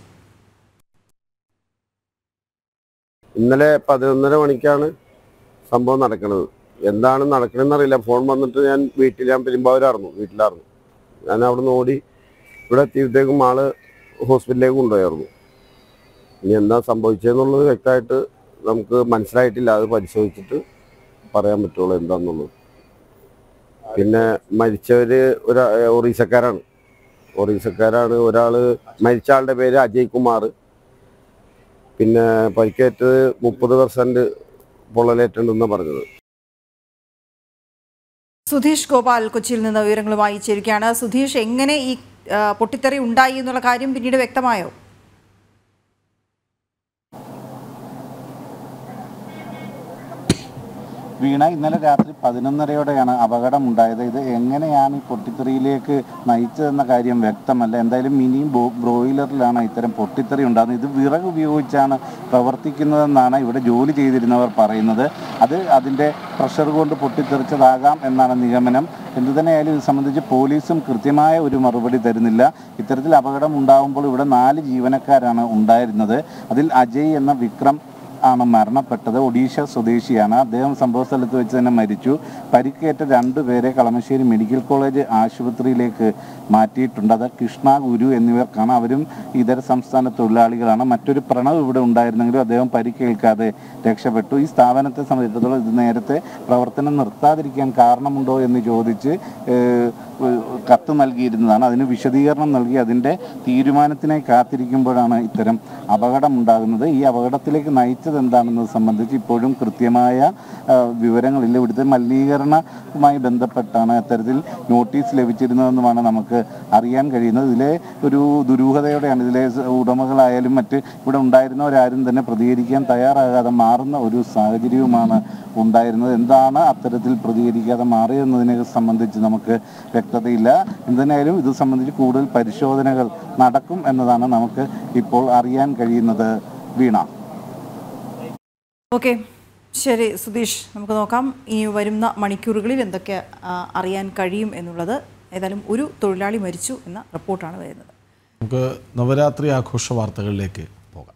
ഇന്നലെ 11:30 മണിക്കാണ് സംഭവം നടക്കുന്നത്. എന്താണ് നടക്കണമെന്ന് അറിയില്ല. ഫോൺ വന്നിട്ട് ഞാൻ പെരുമ്പാവൂരായിരുന്നു, വീട്ടിലായിരുന്നു. ഞാൻ അവിടെ നിന്ന് ഓടി ഇവിടെ എത്തിയപ്പോഴത്തേക്കും ആള് ഹോസ്പിറ്റലിലേക്ക് കൊണ്ടുപോയായിരുന്നു. ഇനി എന്താ സംഭവിച്ചതെന്നുള്ളത് വ്യക്തമായിട്ട് നമുക്ക് മനസ്സിലായിട്ടില്ല. അത് പരിശോധിച്ചിട്ട് പറയാൻ പറ്റുള്ളൂ എന്താന്നുള്ളത്. പിന്നെ മരിച്ചവര് ഒറീസക്കാരാണ്. ഒരാള് മരിച്ച ആളുടെ പേര് അജയ് കുമാർ. പിന്നെ പരിക്കേറ്റത് 30% പൊള്ളലേറ്റുണ്ടെന്ന് പറഞ്ഞത്. സുധീഷ് ഗോപാൽ കൊച്ചിയിൽ നിന്ന് വിവരങ്ങളുമായി ചേരുകയാണ്. സുധീഷ്, എങ്ങനെ ഈ പൊട്ടിത്തെറി ഉണ്ടായി എന്നുള്ള കാര്യം പിന്നീട് വ്യക്തമായോ? വീണ, ഇന്നലെ രാത്രി 11:30യോടെയാണ് അപകടമുണ്ടായത്. ഇത് എങ്ങനെയാണ് ഈ പൊട്ടിത്തെറിയിലേക്ക് നയിച്ചതെന്ന കാര്യം വ്യക്തമല്ല. എന്തായാലും മിനി ബ്രോയിലറിലാണ് ഇത്തരം പൊട്ടിത്തെറി ഉണ്ടാകുന്നത്. ഇത് വിറക് ഉപയോഗിച്ചാണ് പ്രവർത്തിക്കുന്നതെന്നാണ് ഇവിടെ ജോലി ചെയ്തിരുന്നവർ പറയുന്നത്. അതിൻ്റെ പ്രഷർ കൊണ്ട് പൊട്ടിത്തെറിച്ചതാകാം എന്നാണ് നിഗമനം. എന്തുതന്നെയായാലും ഇത് സംബന്ധിച്ച് പോലീസും കൃത്യമായ ഒരു മറുപടി തരുന്നില്ല. ഇത്തരത്തിൽ അപകടം ഉണ്ടാകുമ്പോൾ ഇവിടെ 4 ജീവനക്കാരാണ് ഉണ്ടായിരുന്നത്. അതിൽ അജയ് എന്ന വിക്രം ആണ് മരണപ്പെട്ടത്. ഒഡീഷ സ്വദേശിയാണ്. അദ്ദേഹം സംഭവ സ്ഥലത്ത് വെച്ച് തന്നെ മരിച്ചു. പരിക്കേറ്റ 2 പേരെ കളമശ്ശേരി മെഡിക്കൽ കോളേജ് ആശുപത്രിയിലേക്ക് മാറ്റിയിട്ടുണ്ട്. അത് കൃഷ്ണ, ഗുരു എന്നിവർക്കാണ്. അവരും ഇതര സംസ്ഥാന തൊഴിലാളികളാണ്. മറ്റൊരു പ്രണവ് ഇവിടെ ഉണ്ടായിരുന്നെങ്കിലും അദ്ദേഹം പരിക്കേൽക്കാതെ രക്ഷപ്പെട്ടു. ഈ സ്ഥാപനത്തെ സംബന്ധിച്ചിടത്തോളം ഇത് നേരത്തെ പ്രവർത്തനം നിർത്താതിരിക്കാൻ കാരണമുണ്ടോ എന്ന് ചോദിച്ച് കത്ത് നൽകിയിരുന്നതാണ്. അതിന് വിശദീകരണം നൽകി അതിൻ്റെ തീരുമാനത്തിനായി കാത്തിരിക്കുമ്പോഴാണ് ഇത്തരം അപകടമുണ്ടാകുന്നത്. ഈ അപകടത്തിലേക്ക് നയിച്ചത് എന്താണെന്നത് സംബന്ധിച്ച് ഇപ്പോഴും കൃത്യമായ വിവരങ്ങളില്ല. ഇവിടുത്തെ മലിനീകരണവുമായി ബന്ധപ്പെട്ടാണ് അത്തരത്തിൽ നോട്ടീസ് ലഭിച്ചിരുന്നതെന്നുമാണ് നമുക്ക് അറിയാൻ കഴിയുന്നത്. ഇതിലെ ഒരു ദുരൂഹതയോടെയാണ് ഇതിലെ ഉടമകളായാലും മറ്റ് ഇവിടെ ഉണ്ടായിരുന്നവരാരും തന്നെ പ്രതികരിക്കാൻ തയ്യാറാകാതെ മാറുന്ന ഒരു സാഹചര്യവുമാണ് ഉണ്ടായിരുന്നത്. എന്താണ് അത്തരത്തിൽ പ്രതികരിക്കാതെ മാറിയെന്നതിനെ സംബന്ധിച്ച് നമുക്ക് വ്യക്തതയില്ല. എന്തായാലും ഇത് സംബന്ധിച്ച് കൂടുതൽ പരിശോധനകൾ നടക്കും എന്നതാണ് നമുക്ക് ഇപ്പോൾ അറിയാൻ കഴിയുന്നത്. വീണ. ഓക്കെ, ശരി സുധീഷ്, നമുക്ക് നോക്കാം ഇനി വരുന്ന മണിക്കൂറുകളിൽ എന്തൊക്കെ അറിയാൻ കഴിയും എന്നുള്ളത്. ഏതായാലും ഒരു തൊഴിലാളി മരിച്ചു എന്ന റിപ്പോർട്ടാണ് വരുന്നത്. നമുക്ക് നവരാത്രി ആഘോഷ വാർത്തകളിലേക്ക് പോകാം.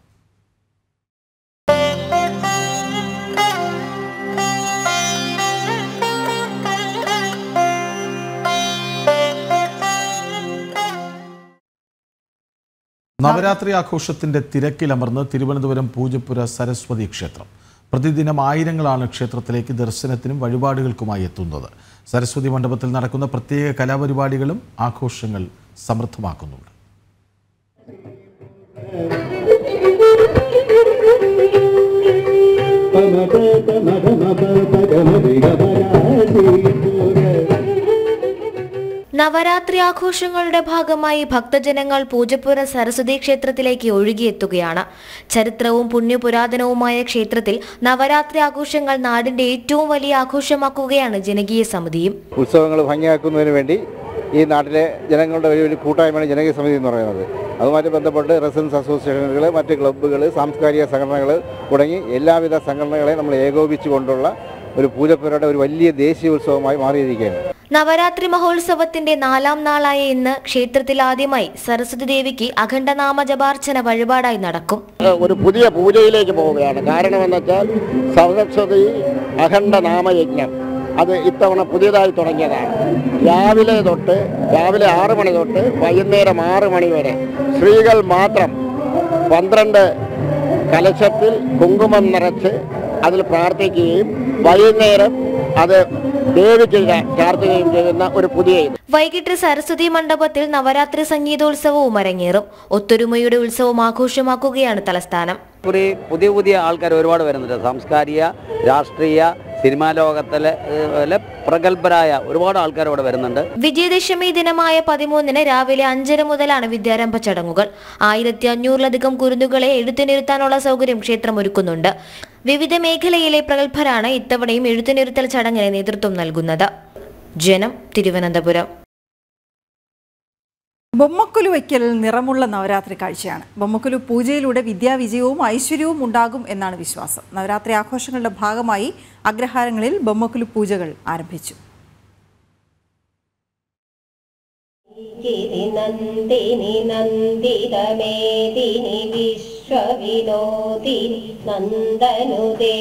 നവരാത്രി ആഘോഷത്തിന്റെ തിരക്കിലമർന്ന് തിരുവനന്തപുരം പൂജപ്പുര സരസ്വതി ക്ഷേത്രം. പ്രതിദിനം ആയിരങ്ങളാണ് ക്ഷേത്രത്തിലേക്ക് ദർശനത്തിനും വഴിപാടുകൾക്കുമായി എത്തുന്നത്. സരസ്വതി മണ്ഡപത്തിൽ നടക്കുന്ന പ്രത്യേക കലാപരിപാടികളും ആഘോഷങ്ങൾ സമൃദ്ധമാക്കുന്നുണ്ട്. നവരാത്രി ആഘോഷങ്ങളുടെ ഭാഗമായി ഭക്തജനങ്ങൾ പൂജപ്പുര സരസ്വതി ക്ഷേത്രത്തിലേക്ക് ഒഴുകിയെത്തുകയാണ്. ചരിത്രവും പുണ്യപുരാതനവുമായ ക്ഷേത്രത്തിൽ നവരാത്രി ആഘോഷങ്ങൾ നാടിന്റെ ഏറ്റവും വലിയ ആഘോഷമാക്കുകയാണ് ജനകീയ സമിതിയും. ഉത്സവങ്ങൾ ഭംഗിയാക്കുന്നതിന് വേണ്ടി ഈ നാട്ടിലെ ജനങ്ങളുടെ ഒരു കൂട്ടായ്മയാണ് ജനകീയ സമിതി എന്ന് പറയുന്നത്. അതുമായിട്ട് ബന്ധപ്പെട്ട് റെസിഡൻസ് അസോസിയേഷനുകൾ, മറ്റ് ക്ലബ്ബുകൾ, സാംസ്കാരിക സംഘടനകൾ തുടങ്ങി എല്ലാവിധ സംഘടനകളെ നമ്മൾ ഏകോപിപ്പിച്ചുകൊണ്ടുള്ള ഒരു പൂജപ്പുരയുടെ ഒരു വലിയ ദേശീയ ഉത്സവമായി മാറിയിരിക്കുകയാണ്. നവരാത്രി മഹോത്സവത്തിന്റെ 4ാം നാളായ ഇന്ന് ക്ഷേത്രത്തിൽ ആദ്യമായി സരസ്വതി ദേവിക്ക് അഖണ്ഡനാമ ജപാർച്ചന വഴിപാടായി നടക്കും. ഒരു പുതിയ പൂജയിലേക്ക് പോവുകയാണ്. കാരണം എന്ന് വെച്ചാൽ സരസ്വതി അഖണ്ഡനാമയജ്ഞം അത് ഇത്തവണ പുതിയതായി തുടങ്ങിയതാണ്. രാവിലെ 6 മണി തൊട്ട് വൈകുന്നേരം 6 മണി വരെ സ്ത്രീകൾ മാത്രം 12 കലശത്തിൽ കുങ്കുമം നിറച്ച് അതിൽ പ്രാർത്ഥിക്കുകയും വൈകുന്നേരം അത് ദേവിക്ക് പ്രാർത്ഥിക്കുകയും ചെയ്യുന്ന ഒരു പുതിയ വൈകിട്ട് സരസ്വതി മണ്ഡപത്തിൽ നവരാത്രി സംഗീതോത്സവവും അരങ്ങേറും. ഒത്തൊരുമയുടെ ഉത്സവം ആഘോഷമാക്കുകയാണ് തലസ്ഥാനം. പുതിയ ആൾക്കാർ ഒരുപാട് വരുന്നുണ്ട്. സാംസ്കാരിക, രാഷ്ട്രീയ, സിനിമാ ലോകത്തിലെ പ്രഗത്ഭരായ ഒരുപാട് ആൾക്കാർ ഇവിടെ വരുന്നുണ്ട്. വിജയദശമി ദിനമായ 13-ന് രാവിലെ 5:30 മുതലാണ് വിദ്യാരംഭ ചടങ്ങുകൾ. 1500-ലധികം കുരുന്നുകളെ എഴുത്തിനിരുത്താനുള്ള സൗകര്യം ക്ഷേത്രം ഒരുക്കുന്നുണ്ട്. വിവിധ മേഖലയിലെ പ്രഗത്ഭരാണ് ഇത്തവണയും എഴുത്തിനിരുത്തൽ ചടങ്ങിന് നേതൃത്വം നൽകുന്നത്. ജനം, തിരുവനന്തപുരം. ബൊമ്മക്കുലു വയ്ക്കൽ നിറമുള്ള നവരാത്രി കാഴ്ചയാണ്. ബൊമ്മക്കുലു പൂജയിലൂടെ വിദ്യാവിജയവും ഐശ്വര്യവും ഉണ്ടാകും എന്നാണ് വിശ്വാസം. നവരാത്രി ആഘോഷങ്ങളുടെ ഭാഗമായി അഗ്രഹാരങ്ങളിൽ ബൊമ്മക്കുലു പൂജകൾ ആരംഭിച്ചു. നന്ദിനി നന്ദിതമേദിനി വിശ്വവിനോദിനി നന്ദനുദേ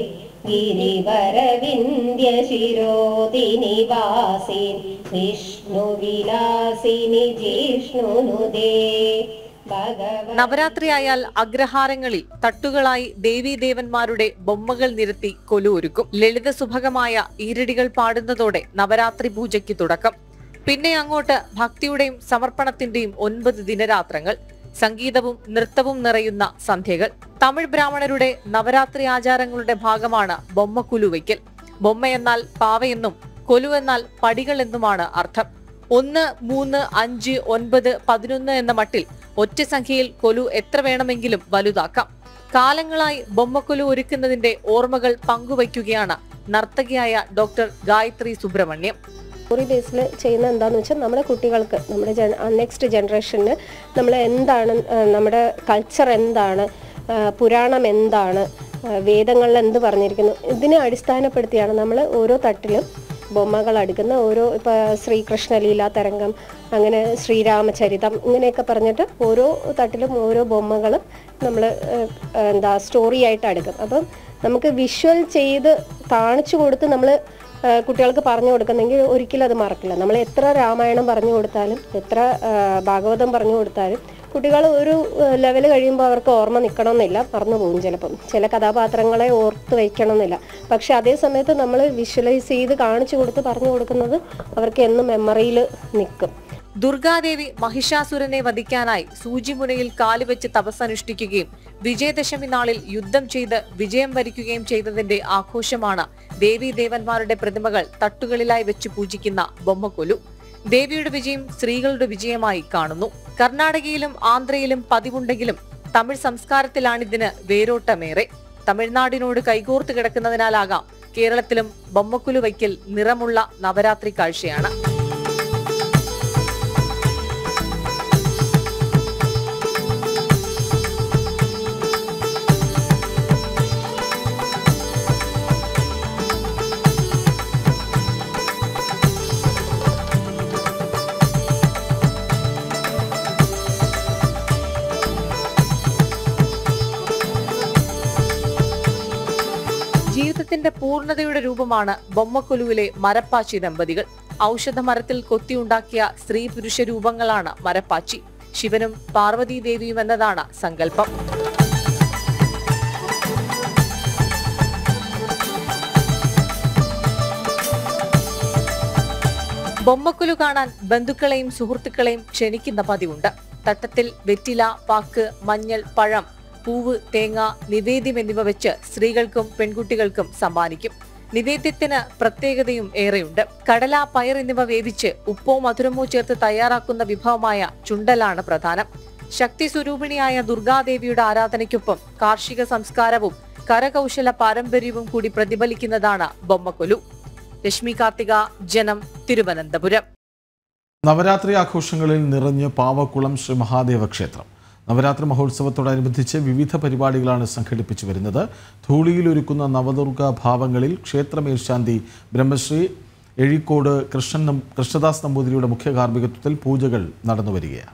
ഗിരിവരവിന്ധ്യശിരോദിനി വാസിനി വിഷ്ണുവിലാസിനി ജിഷ്ണുനുദേ. നവരാത്രിയായാൽ അഗ്രഹാരങ്ങളിൽ തട്ടുകളായി ദേവീദേവന്മാരുടെ ബൊമ്മകൾ നിരത്തി കൊലു ഒരുക്കും. ലളിത സുഭഗമായ ഈരടികൾ പാടുന്നതോടെ നവരാത്രി പൂജയ്ക്ക് തുടക്കം. പിന്നെ അങ്ങോട്ട് ഭക്തിയുടെയും സമർപ്പണത്തിന്റെയും 9 ദിനരാത്രങ്ങൾ, സംഗീതവും നൃത്തവും നിറയുന്ന സന്ധ്യകൾ. തമിഴ് ബ്രാഹ്മണരുടെ നവരാത്രി ആചാരങ്ങളുടെ ഭാഗമാണ് ബൊമ്മക്കുലു വയ്ക്കൽ. ബൊമ്മ എന്നാൽ പാവയെന്നും കൊലു എന്നാൽ പടികൾ എന്നുമാണ് അർത്ഥം. 1, 3, 5, 9, 11 എന്ന മട്ടിൽ ഒറ്റ സംഖ്യയിൽ കൊലു എത്ര വേണമെങ്കിലും വലുതാക്കാം. കാലങ്ങളായി ബൊമ്മക്കൊലു ഒരുക്കുന്നതിന്റെ ഓർമ്മകൾ പങ്കുവയ്ക്കുകയാണ് നർത്തകിയായ ഡോക്ടർ ഗായത്രി സുബ്രഹ്മണ്യം. ബേസിൽ ചെയ്യുന്ന എന്താണെന്ന് വെച്ചാൽ നമ്മുടെ കുട്ടികൾക്ക്, നമ്മുടെ നെക്സ്റ്റ് ജനറേഷന് നമ്മൾ എന്താണ്, നമ്മുടെ കൾച്ചർ എന്താണ്, പുരാണം എന്താണ്, വേദങ്ങളിൽ എന്ത് പറഞ്ഞിരിക്കുന്നു, ഇതിനെ അടിസ്ഥാനപ്പെടുത്തിയാണ് നമ്മൾ ഓരോ തട്ടിലും ബൊമ്മകൾ അടുക്കുന്ന ഓരോ ഇപ്പോൾ ശ്രീകൃഷ്ണ ലീലാ തരംഗം, അങ്ങനെ ശ്രീരാമചരിതം, ഇങ്ങനെയൊക്കെ പറഞ്ഞിട്ട് ഓരോ തട്ടിലും ഓരോ ബൊമ്മകൾ നമ്മൾ സ്റ്റോറി ആയിട്ട് അടുക്കും. അപ്പം നമുക്ക് വിഷ്വൽ ചെയ്ത് കാണിച്ചു കൊടുത്ത് നമ്മൾ കുട്ടികൾക്ക് പറഞ്ഞു കൊടുക്കുന്നെങ്കിൽ ഒരിക്കലും അത് മറക്കില്ല. നമ്മൾ എത്ര രാമായണം പറഞ്ഞു കൊടുത്താലും എത്ര ഭാഗവതം പറഞ്ഞു കൊടുത്താലും കുട്ടികൾ ഒരു ലെവൽ കഴിയുമ്പോൾ അവർക്ക് ഓർമ്മ നിൽക്കണമെന്നില്ല, മറന്നു പോകും. ചിലപ്പം ചില കഥാപാത്രങ്ങളെ ഓർത്ത് വയ്ക്കണമെന്നില്ല. പക്ഷെ അതേ സമയത്ത് നമ്മൾ വിഷ്വലൈസ് ചെയ്ത് കാണിച്ചു കൊടുത്ത് പറഞ്ഞു കൊടുക്കുന്നത് അവർക്ക് എന്നും മെമ്മറിയിൽ നിൽക്കും. ദുർഗാദേവി മഹിഷാസുരനെ വധിക്കാനായി സൂചിമുനയിൽ കാലുവെച്ച് തപസ്സനുഷ്ഠിക്കുകയും വിജയദശമി നാളിൽ യുദ്ധം ചെയ്ത് വിജയം വരിക്കുകയും ചെയ്തതിന്റെ ആഘോഷമാണ് ദേവീദേവന്മാരുടെ പ്രതിമകൾ തട്ടുകളിലായി വെച്ച് പൂജിക്കുന്ന ബൊമ്മക്കൊലു. ദേവിയുടെ വിജയം സ്ത്രീകളുടെ വിജയമായി കാണുന്നു. കർണാടകയിലും ആന്ധ്രയിലും പതിവുണ്ടെങ്കിലും തമിഴ് സംസ്കാരത്തിലാണിതിന് വേരോട്ടമേറെ. തമിഴ്നാടിനോട് കൈകോർത്ത് കിടക്കുന്നതിനാലാകാം കേരളത്തിലും ബൊമ്മക്കൊലു വയ്ക്കൽ നിറമുള്ള നവരാത്രി കാഴ്ചയാണ്. ജീവിതത്തിന്റെ പൂർണ്ണതയുടെ രൂപമാണ് ബൊമ്മക്കൊലുവിലെ മരപ്പാച്ചി ദമ്പതികൾ. ഔഷധ മരത്തിൽ കൊത്തിയുണ്ടാക്കിയ സ്ത്രീ പുരുഷ രൂപങ്ങളാണ് മരപ്പാച്ചി. ശിവനും പാർവതീദേവിയും എന്നതാണ് സങ്കല്പം. ബൊമ്മക്കൊലു കാണാൻ ബന്ധുക്കളെയും സുഹൃത്തുക്കളെയും ക്ഷണിക്കുന്ന പതിവുണ്ട്. തട്ടത്തിൽ വെറ്റില, പാക്ക്, മഞ്ഞൾ, പഴം, പൂവ്, തേങ്ങ, നിവേദ്യം എന്നിവ വെച്ച് സ്ത്രീകൾക്കും പെൺകുട്ടികൾക്കും സമ്മാനിക്കും. നിവേദ്യത്തിന് പ്രത്യേകതയും ഏറെയുണ്ട്. കടല, പയർ എന്നിവ വേവിച്ച് ഉപ്പോ മധുരമോ ചേർത്ത് തയ്യാറാക്കുന്ന വിഭവമായ ചുണ്ടലാണ് പ്രധാനം. ശക്തി സ്വരൂപിണിയായ ദുർഗാദേവിയുടെ ആരാധനയ്ക്കൊപ്പം കാർഷിക സംസ്കാരവും കരകൗശല പാരമ്പര്യവും കൂടി പ്രതിഫലിക്കുന്നതാണ് ബൊമ്മക്കൊലു. രശ്മി കാർത്തിക, ജനം, തിരുവനന്തപുരം. നവരാത്രി ആഘോഷങ്ങളിൽ നിറഞ്ഞ് പാവക്കുളം ശ്രീ മഹാദേവ ക്ഷേത്രം. നവരാത്രി മഹോത്സവത്തോടനുബന്ധിച്ച് വിവിധ പരിപാടികളാണ് സംഘടിപ്പിച്ചു വരുന്നത്. ധൂളിയിൽ ഒരുക്കുന്ന നവദുർഗ ഭാവങ്ങളിൽ ക്ഷേത്ര മേൽശാന്തി ബ്രഹ്മശ്രീ എഴിക്കോട് കൃഷ്ണദാസ് നമ്പൂതിരിയുടെ മുഖ്യ കാർമ്മികത്വത്തിൽ പൂജകൾ നടന്നുവരികയാണ്.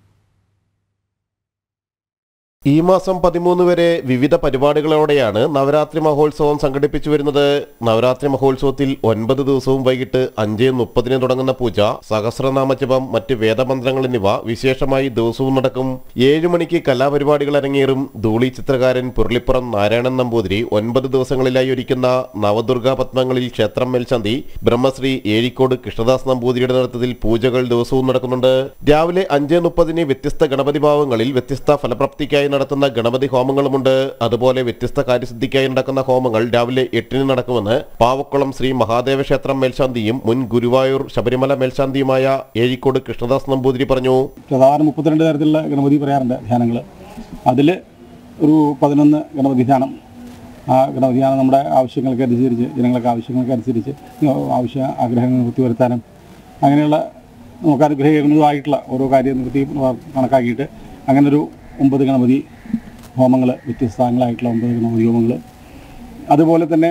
ഈ മാസം 13 വരെ വിവിധ പരിപാടികളോടെയാണ് നവരാത്രി മഹോത്സവം സംഘടിപ്പിച്ചു വരുന്നത്. നവരാത്രി മഹോത്സവത്തിൽ 9 ദിവസവും വൈകിട്ട് 5:30 തുടങ്ങുന്ന പൂജ, സഹസ്രനാമജപം, മറ്റ് വേദമന്ത്രങ്ങൾ എന്നിവ വിശേഷമായി ദിവസവും നടക്കും. 7 മണിക്ക് കലാപരിപാടികൾ അരങ്ങേറും. ധൂളി ചിത്രകാരൻ പുരുളിപ്പുറം നാരായണൻ നമ്പൂതിരി 9 ദിവസങ്ങളിലായി ഒരുക്കുന്ന നവദുർഗാ പത്മങ്ങളിൽ ക്ഷേത്രം മേൽശാന്തി ബ്രഹ്മശ്രീ ഏഴിക്കോട് കൃഷ്ണദാസ് നമ്പൂതിരിയുടെ നേതൃത്വത്തിൽ പൂജകൾ ദിവസവും നടക്കുന്നുണ്ട്. രാവിലെ 5:30 വ്യത്യസ്ത ഗണപതി ഭാവങ്ങളിൽ വ്യത്യസ്ത ഫലപ്രാപ്തിക്കായി നടത്തുന്ന ഗണപതി ഹോമങ്ങളുമുണ്ട്. അതുപോലെ വ്യത്യസ്ത കാര്യസിദ്ധിക്കായി നടക്കുന്ന ഹോമങ്ങൾ രാവിലെ 8 നടക്കുമെന്ന് പാവക്കുളം ശ്രീ മഹാദേവ ക്ഷേത്രം മേൽശാന്തിയും മുൻ ഗുരുവായൂർ ശബരിമല മേൽശാന്തിയുമായ ഏഴിക്കോട് കൃഷ്ണദാസ് നമ്പൂതിരി പറഞ്ഞു. സാധാരണ 32 തരത്തിലുള്ള ഗണപതി പറയാറുണ്ട് ധ്യാനങ്ങൾ. അതിൽ ഒരു 11 ഗണപതി ധ്യാനം. ആ ഗണപതി ധ്യാനം നമ്മുടെ ആവശ്യങ്ങൾക്കനുസരിച്ച്, ജനങ്ങൾക്ക് ആവശ്യങ്ങൾക്കനുസരിച്ച് ആവശ്യ ആഗ്രഹങ്ങൾ നിവൃത്തി വരുത്താനും അങ്ങനെയുള്ള നമുക്ക് അനുഗ്രഹിക്കുന്നതുമായിട്ടുള്ള ഓരോ കാര്യനിവൃത്തി കണക്കാക്കിയിട്ട് അങ്ങനൊരു 9 ഗണപതി ഹോമങ്ങൾ, വ്യത്യസ്തങ്ങളായിട്ടുള്ള 9 ഗണപതി ഹോമങ്ങൾ. അതുപോലെ തന്നെ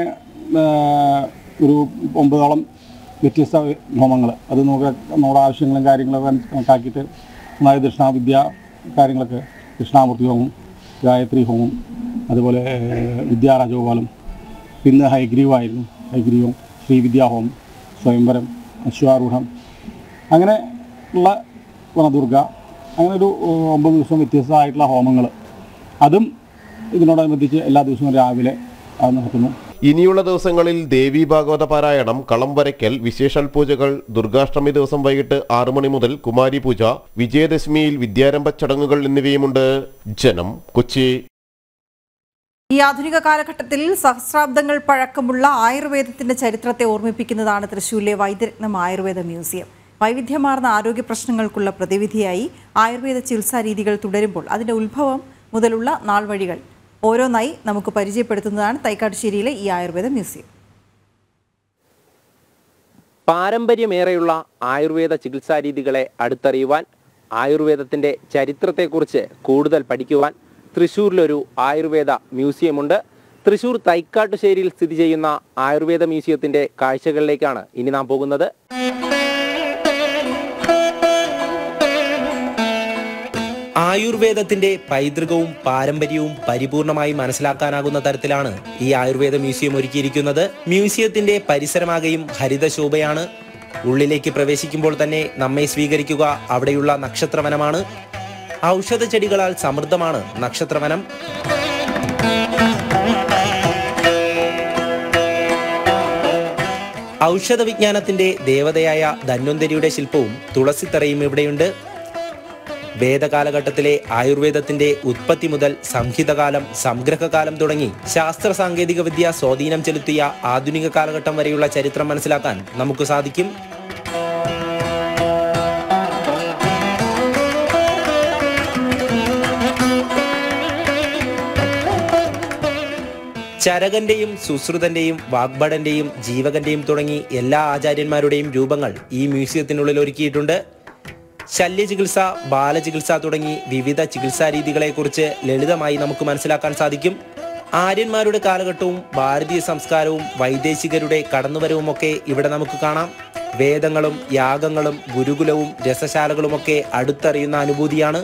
ഒരു 9ഓളം വ്യത്യസ്ത ഹോമങ്ങൾ. അത് നമ്മുടെ ആവശ്യങ്ങളും കാര്യങ്ങളൊക്കെ കണക്കാക്കിയിട്ട് അതായത് ദക്ഷിണാവിദ്യ കാര്യങ്ങളൊക്കെ, ദക്ഷിണാമൂർത്തി ഹോമം, ഗായത്രി ഹോമം, അതുപോലെ വിദ്യാരാജഗോപാലം, പിന്നെ ഹൈഗ്രീവായിരുന്നു, ഹൈഗ്രീവം, ശ്രീവിദ്യാഹോമം, സ്വയംവരം, അശ്വാരൂഢം, അങ്ങനെ ഉള്ള വനദുർഗ, അങ്ങനെ ഒരു 9 ദിവസം വ്യത്യസ്തമായിട്ടുള്ള ഹോമങ്ങൾ. അതും ഇതിനോടനുബന്ധിച്ച് എല്ലാ ദിവസവും രാവിലെ അത് നടത്തുന്നു. ഇനിയുള്ള ദിവസങ്ങളിൽ ദേവി ഭാഗവത പാരായണം, കളം വരയ്ക്കൽ, വിശേഷാൽ പൂജകൾ, ദുർഗാഷ്ടമി ദിവസം വൈകിട്ട് 6 മണി മുതൽ കുമാരി പൂജ, വിജയദശമിയിൽ വിദ്യാരംഭ ചടങ്ങുകൾ എന്നിവയുമുണ്ട്. ജനം, കൊച്ചി. ഈ ആധുനിക കാലഘട്ടത്തിൽ സഹസ്രാബ്ദങ്ങൾ പഴക്കമുള്ള ആയുർവേദത്തിന്റെ ചരിത്രത്തെ ഓർമ്മിപ്പിക്കുന്നതാണ് തൃശ്ശൂരിലെ വൈദ്യരത്നം ആയുർവേദ മ്യൂസിയം. വൈവിധ്യമാർന്ന ആരോഗ്യ പ്രശ്നങ്ങൾക്കുള്ള പ്രതിവിധിയായി ആയുർവേദ ചികിത്സാ രീതികൾ തുടരുമ്പോൾ അതിൻ്റെ ഉത്ഭവം മുതലുള്ള നാൾ വഴികൾ ഓരോന്നായി നമുക്ക് പരിചയപ്പെടുത്തുന്നതാണ് തൈക്കാട്ടുശ്ശേരിയിലെ ഈ ആയുർവേദ മ്യൂസിയം. പാരമ്പര്യമേറെയുള്ള ആയുർവേദ ചികിത്സാ രീതികളെ അടുത്തറിയുവാൻ, ആയുർവേദത്തിൻ്റെ ചരിത്രത്തെക്കുറിച്ച് കൂടുതൽ പഠിക്കുവാൻ തൃശ്ശൂരിലൊരു ആയുർവേദ മ്യൂസിയമുണ്ട്. തൃശൂർ തൈക്കാട്ടുശ്ശേരിയിൽ സ്ഥിതി ചെയ്യുന്ന ആയുർവേദ മ്യൂസിയത്തിന്റെ കാഴ്ചകളിലേക്കാണ് ഇനി നാം പോകുന്നത്. ആയുർവേദത്തിന്റെ പൈതൃകവും പാരമ്പര്യവും പരിപൂർണമായി മനസ്സിലാക്കാനാകുന്ന തരത്തിലാണ് ഈ ആയുർവേദ മ്യൂസിയം ഒരുക്കിയിരിക്കുന്നത്. മ്യൂസിയത്തിന്റെ പരിസരമാകെയും ഹരിതശോഭയാണ്. ഉള്ളിലേക്ക് പ്രവേശിക്കുമ്പോൾ തന്നെ നമ്മെ സ്വീകരിക്കുക അവിടെയുള്ള നക്ഷത്രവനമാണ്. ഔഷധ ചെടികളാൽ സമൃദ്ധമാണ് നക്ഷത്രവനം. ഔഷധ വിജ്ഞാനത്തിന്റെ ദേവതയായ ധന്വന്തരിയുടെ ശില്പവും തുളസിത്തറയും ഇവിടെയുണ്ട്. വേദകാലഘട്ടത്തിലെ ആയുർവേദത്തിന്റെ ഉത്പത്തി മുതൽ സംഹിതകാലം, സംഗ്രഹകാലം തുടങ്ങി ശാസ്ത്ര സാങ്കേതിക വിദ്യ സ്വാധീനം ചെലുത്തിയ ആധുനിക കാലഘട്ടം വരെയുള്ള ചരിത്രം മനസ്സിലാക്കാൻ നമുക്ക് സാധിക്കും. ചരകന്റെയും സുശ്രുതന്റെയും വാഗ്ഭടന്റെയും ജീവകന്റെയും തുടങ്ങി എല്ലാ ആചാര്യന്മാരുടെയും രൂപങ്ങൾ ഈ മ്യൂസിയത്തിനുള്ളിൽ ഒരുക്കിയിട്ടുണ്ട്. ശല്യചികിത്സ, ബാലചികിത്സ തുടങ്ങി വിവിധ ചികിത്സാ രീതികളെക്കുറിച്ച് ലളിതമായി നമുക്ക് മനസ്സിലാക്കാൻ സാധിക്കും. ആര്യന്മാരുടെ കാലഘട്ടവും ഭാരതീയ സംസ്കാരവും വൈദേശികരുടെ കടന്നുവരവുമൊക്കെ ഇവിടെ നമുക്ക് കാണാം. വേദങ്ങളും യാഗങ്ങളും ഗുരുകുലവും രസശാലകളുമൊക്കെ അടുത്തറിയുന്ന അനുഭൂതിയാണ്.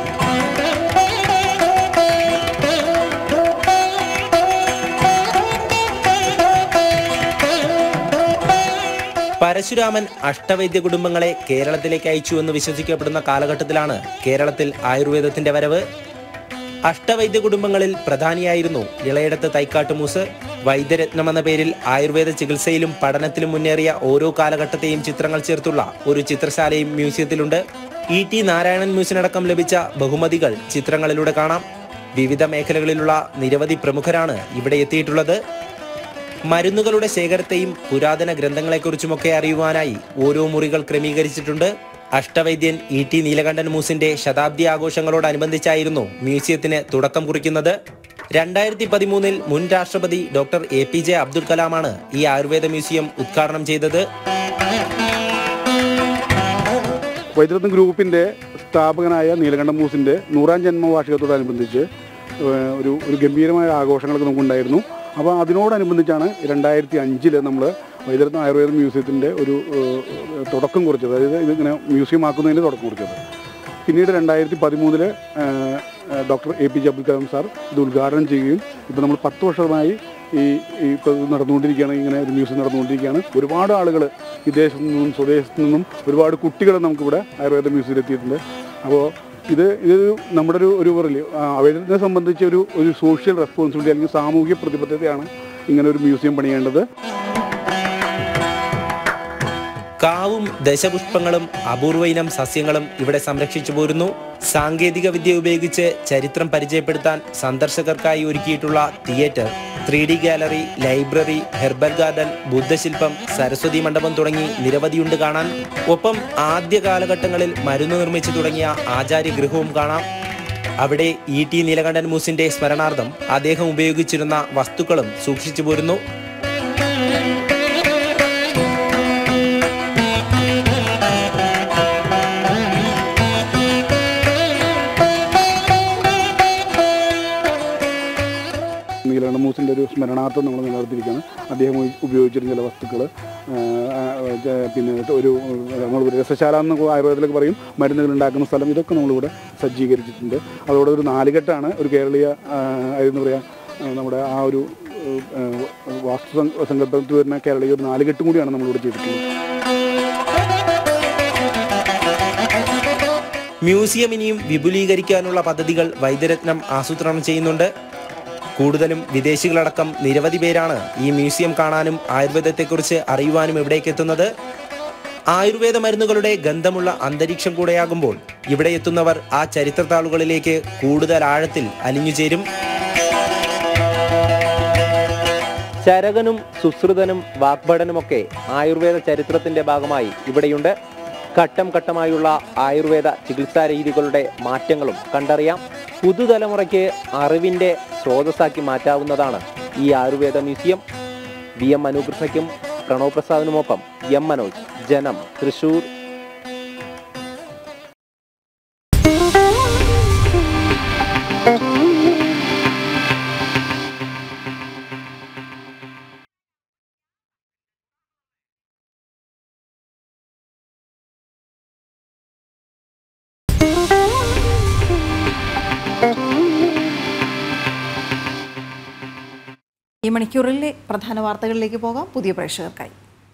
പരശുരാമൻ അഷ്ടവൈദ്യ കുടുംബങ്ങളെ കേരളത്തിലേക്ക് അയച്ചുവെന്ന് വിശ്വസിക്കപ്പെടുന്ന കാലഘട്ടത്തിലാണ് കേരളത്തിൽ ആയുർവേദത്തിന്റെ വരവ്. അഷ്ടവൈദ്യ കുടുംബങ്ങളിൽ പ്രധാനിയായിരുന്നു ഇളയടത്ത് തൈക്കാട്ടുമൂസ്. വൈദ്യരത്നം എന്ന പേരിൽ ആയുർവേദ ചികിത്സയിലും പഠനത്തിലും മുന്നേറിയ ഓരോ കാലഘട്ടത്തെയും ചിത്രങ്ങൾ ചേർത്തുള്ള ഒരു ചിത്രശാലയും മ്യൂസിയത്തിലുണ്ട്. E.T. നാരായണൻ മ്യൂസിയനടക്കം ലഭിച്ച ബഹുമതികൾ ചിത്രങ്ങളിലൂടെ കാണാം. വിവിധ മേഖലകളിലുള്ള നിരവധി പ്രമുഖരാണ് ഇവിടെ എത്തിയിട്ടുള്ളത്. മരുന്നുകളുടെ ശേഖരത്തെയും പുരാതന ഗ്രന്ഥങ്ങളെക്കുറിച്ചുമൊക്കെ അറിയുവാനായി ഓരോ മുറികൾ ക്രമീകരിച്ചിട്ടുണ്ട്. അഷ്ടവൈദ്യൻ E.T. നീലകണ്ഠൻ മൂസിന്റെ ശതാബ്ദി ആഘോഷങ്ങളോടനുബന്ധിച്ചായിരുന്നു മ്യൂസിയത്തിന് തുടക്കം കുറിക്കുന്നത്. 2013 മുൻ രാഷ്ട്രപതി ഡോക്ടർ APJ അബ്ദുൽ കലാമാണ് ഈ ആയുർവേദ മ്യൂസിയം ഉദ്ഘാടനം ചെയ്തത്. വൈദ്യരത്നം ഗ്രൂപ്പിന്റെ സ്ഥാപകനായ നീലകണ്ഠൻ മൂസിന്റെ 100ാം ജന്മവാർഷികത്തോടനുബന്ധിച്ച് ഒരു ഗംഭീരമായ ആഘോഷങ്ങളൊക്കെ നമുക്കുണ്ടായിരുന്നു. അപ്പോൾ അതിനോടനുബന്ധിച്ചാണ് 2005 നമ്മൾ വൈദ്യരത്നം ആയുർവേദ മ്യൂസിയത്തിൻ്റെ ഒരു തുടക്കം കുറിച്ചത്. അതായത് ഇതിങ്ങനെ മ്യൂസിയം ആക്കുന്നതിന് തുടക്കം കുറിച്ചത്. പിന്നീട് 2013 doctor APJ Abdul Kalam sir ഇത് ഉദ്ഘാടനം ചെയ്യുകയും ഇപ്പോൾ നമ്മൾ 10 വർഷമായി ഇപ്പോൾ നടന്നുകൊണ്ടിരിക്കുകയാണ്. ഇങ്ങനെ ഒരു മ്യൂസിയം നടന്നുകൊണ്ടിരിക്കുകയാണ്. ഒരുപാട് ആളുകൾ വിദേശത്തു നിന്നും സ്വദേശത്തു നിന്നും ഒരുപാട് കുട്ടികൾ നമുക്കിവിടെ ആയുർവേദ മ്യൂസിയത്തിൽ എത്തിയിട്ടുണ്ട്. അപ്പോൾ ഇതൊരു നമ്മുടെ ഒരു ആയുർവേദത്തെ സംബന്ധിച്ച് ഒരു സോഷ്യൽ റെസ്പോൺസിബിലിറ്റി അല്ലെങ്കിൽ സാമൂഹ്യ പ്രതിബദ്ധതയാണ് ഇങ്ങനെ ഒരു മ്യൂസിയം പണിയേണ്ടത്. കാവും ദശപുഷ്പങ്ങളും അപൂർവ ഇനം സസ്യങ്ങളും ഇവിടെ സംരക്ഷിച്ചു പോരുന്നു. സാങ്കേതിക വിദ്യ ഉപയോഗിച്ച് ചരിത്രം പരിചയപ്പെടുത്താൻ സന്ദർശകർക്കായി ഒരുക്കിയിട്ടുള്ള theatre, 3D gallery, library, herbal garden, ബുദ്ധശില്പം, സരസ്വതി മണ്ഡപം തുടങ്ങി നിരവധിയുണ്ട് കാണാൻ. ഒപ്പം ആദ്യ കാലഘട്ടങ്ങളിൽ മരുന്ന് നിർമ്മിച്ചു തുടങ്ങിയ ആചാര്യഗൃഹവും കാണാം. അവിടെ E.T. നീലകണ്ഠൻ മൂസിന്റെ സ്മരണാർത്ഥം അദ്ദേഹം ഉപയോഗിച്ചിരുന്ന വസ്തുക്കളും സൂക്ഷിച്ചു പോരുന്നു. നീലകണ്ഠൻ മൂസിൻ്റെ ഒരു സ്മരണാർത്ഥം നമ്മൾ നിലനിർത്തിയിരിക്കുകയാണ്. അദ്ദേഹം ഉപയോഗിച്ചിരുന്ന ചില വസ്തുക്കൾ, പിന്നെ നമ്മൾ രസശാല എന്ന് ആയുർവേദത്തിലൊക്കെ പറയും, മരുന്നുകൾ ഉണ്ടാക്കുന്ന സ്ഥലം, ഇതൊക്കെ നമ്മളിവിടെ സജ്ജീകരിച്ചിട്ടുണ്ട്. അതോടെ ഒരു നാലുകെട്ടാണ് ഒരു കേരളീയ എന്ന് പറയാം, നമ്മുടെ ആ ഒരു വാസ്തു സങ്കല്പത്തിൽ വരുന്ന കേരളീയ ഒരു നാലുകെട്ടും കൂടിയാണ് നമ്മളിവിടെ ചെയ്തിട്ടുള്ളത്. മ്യൂസിയം ഇനിയും വിപുലീകരിക്കാനുള്ള പദ്ധതികൾ വൈദ്യരത്നം ആസൂത്രണം ചെയ്യുന്നുണ്ട്. കൂടുതലും വിദേശികളടക്കം നിരവധി പേരാണ് ഈ മ്യൂസിയം കാണാനും ആയുർവേദത്തെക്കുറിച്ച് അറിയുവാനും ഇവിടേക്ക് എത്തുന്നത്. ആയുർവേദ മരുന്നുകളുടെ ഗന്ധമുള്ള അന്തരീക്ഷം കൂടെയാകുമ്പോൾ ഇവിടെ എത്തുന്നവർ ആ ചരിത്രത്താളുകളിലേക്ക് കൂടുതൽ ആഴത്തിൽ അലിഞ്ഞുചേരും. ചരകനും സുശ്രുതനും വാഗ്ഭടനുമൊക്കെ ആയുർവേദ ചരിത്രത്തിന്റെ ഭാഗമായി ഇവിടെയുണ്ട്. ഘട്ടം ഘട്ടമായുള്ള ആയുർവേദ ചികിത്സാ രീതികളുടെ മാറ്റങ്ങളും കണ്ടറിയാം. പുതുതലമുറയ്ക്ക് അറിവിന്റെ സ്രോതസ്സാക്കി മാറ്റാവുന്നതാണ് ഈ ആയുർവേദ മ്യൂസിയം. VM അനുകൃഷ്ണയ്ക്കും പ്രണവ് പ്രസാദിനുമൊപ്പം M മനോജ്, ജനം, തൃശൂർ. ഈ മണിക്കൂറിലെ പ്രധാന വാർത്തകളിലേക്ക് പോകാം പുതിയ പ്രേക്ഷകർക്കായി.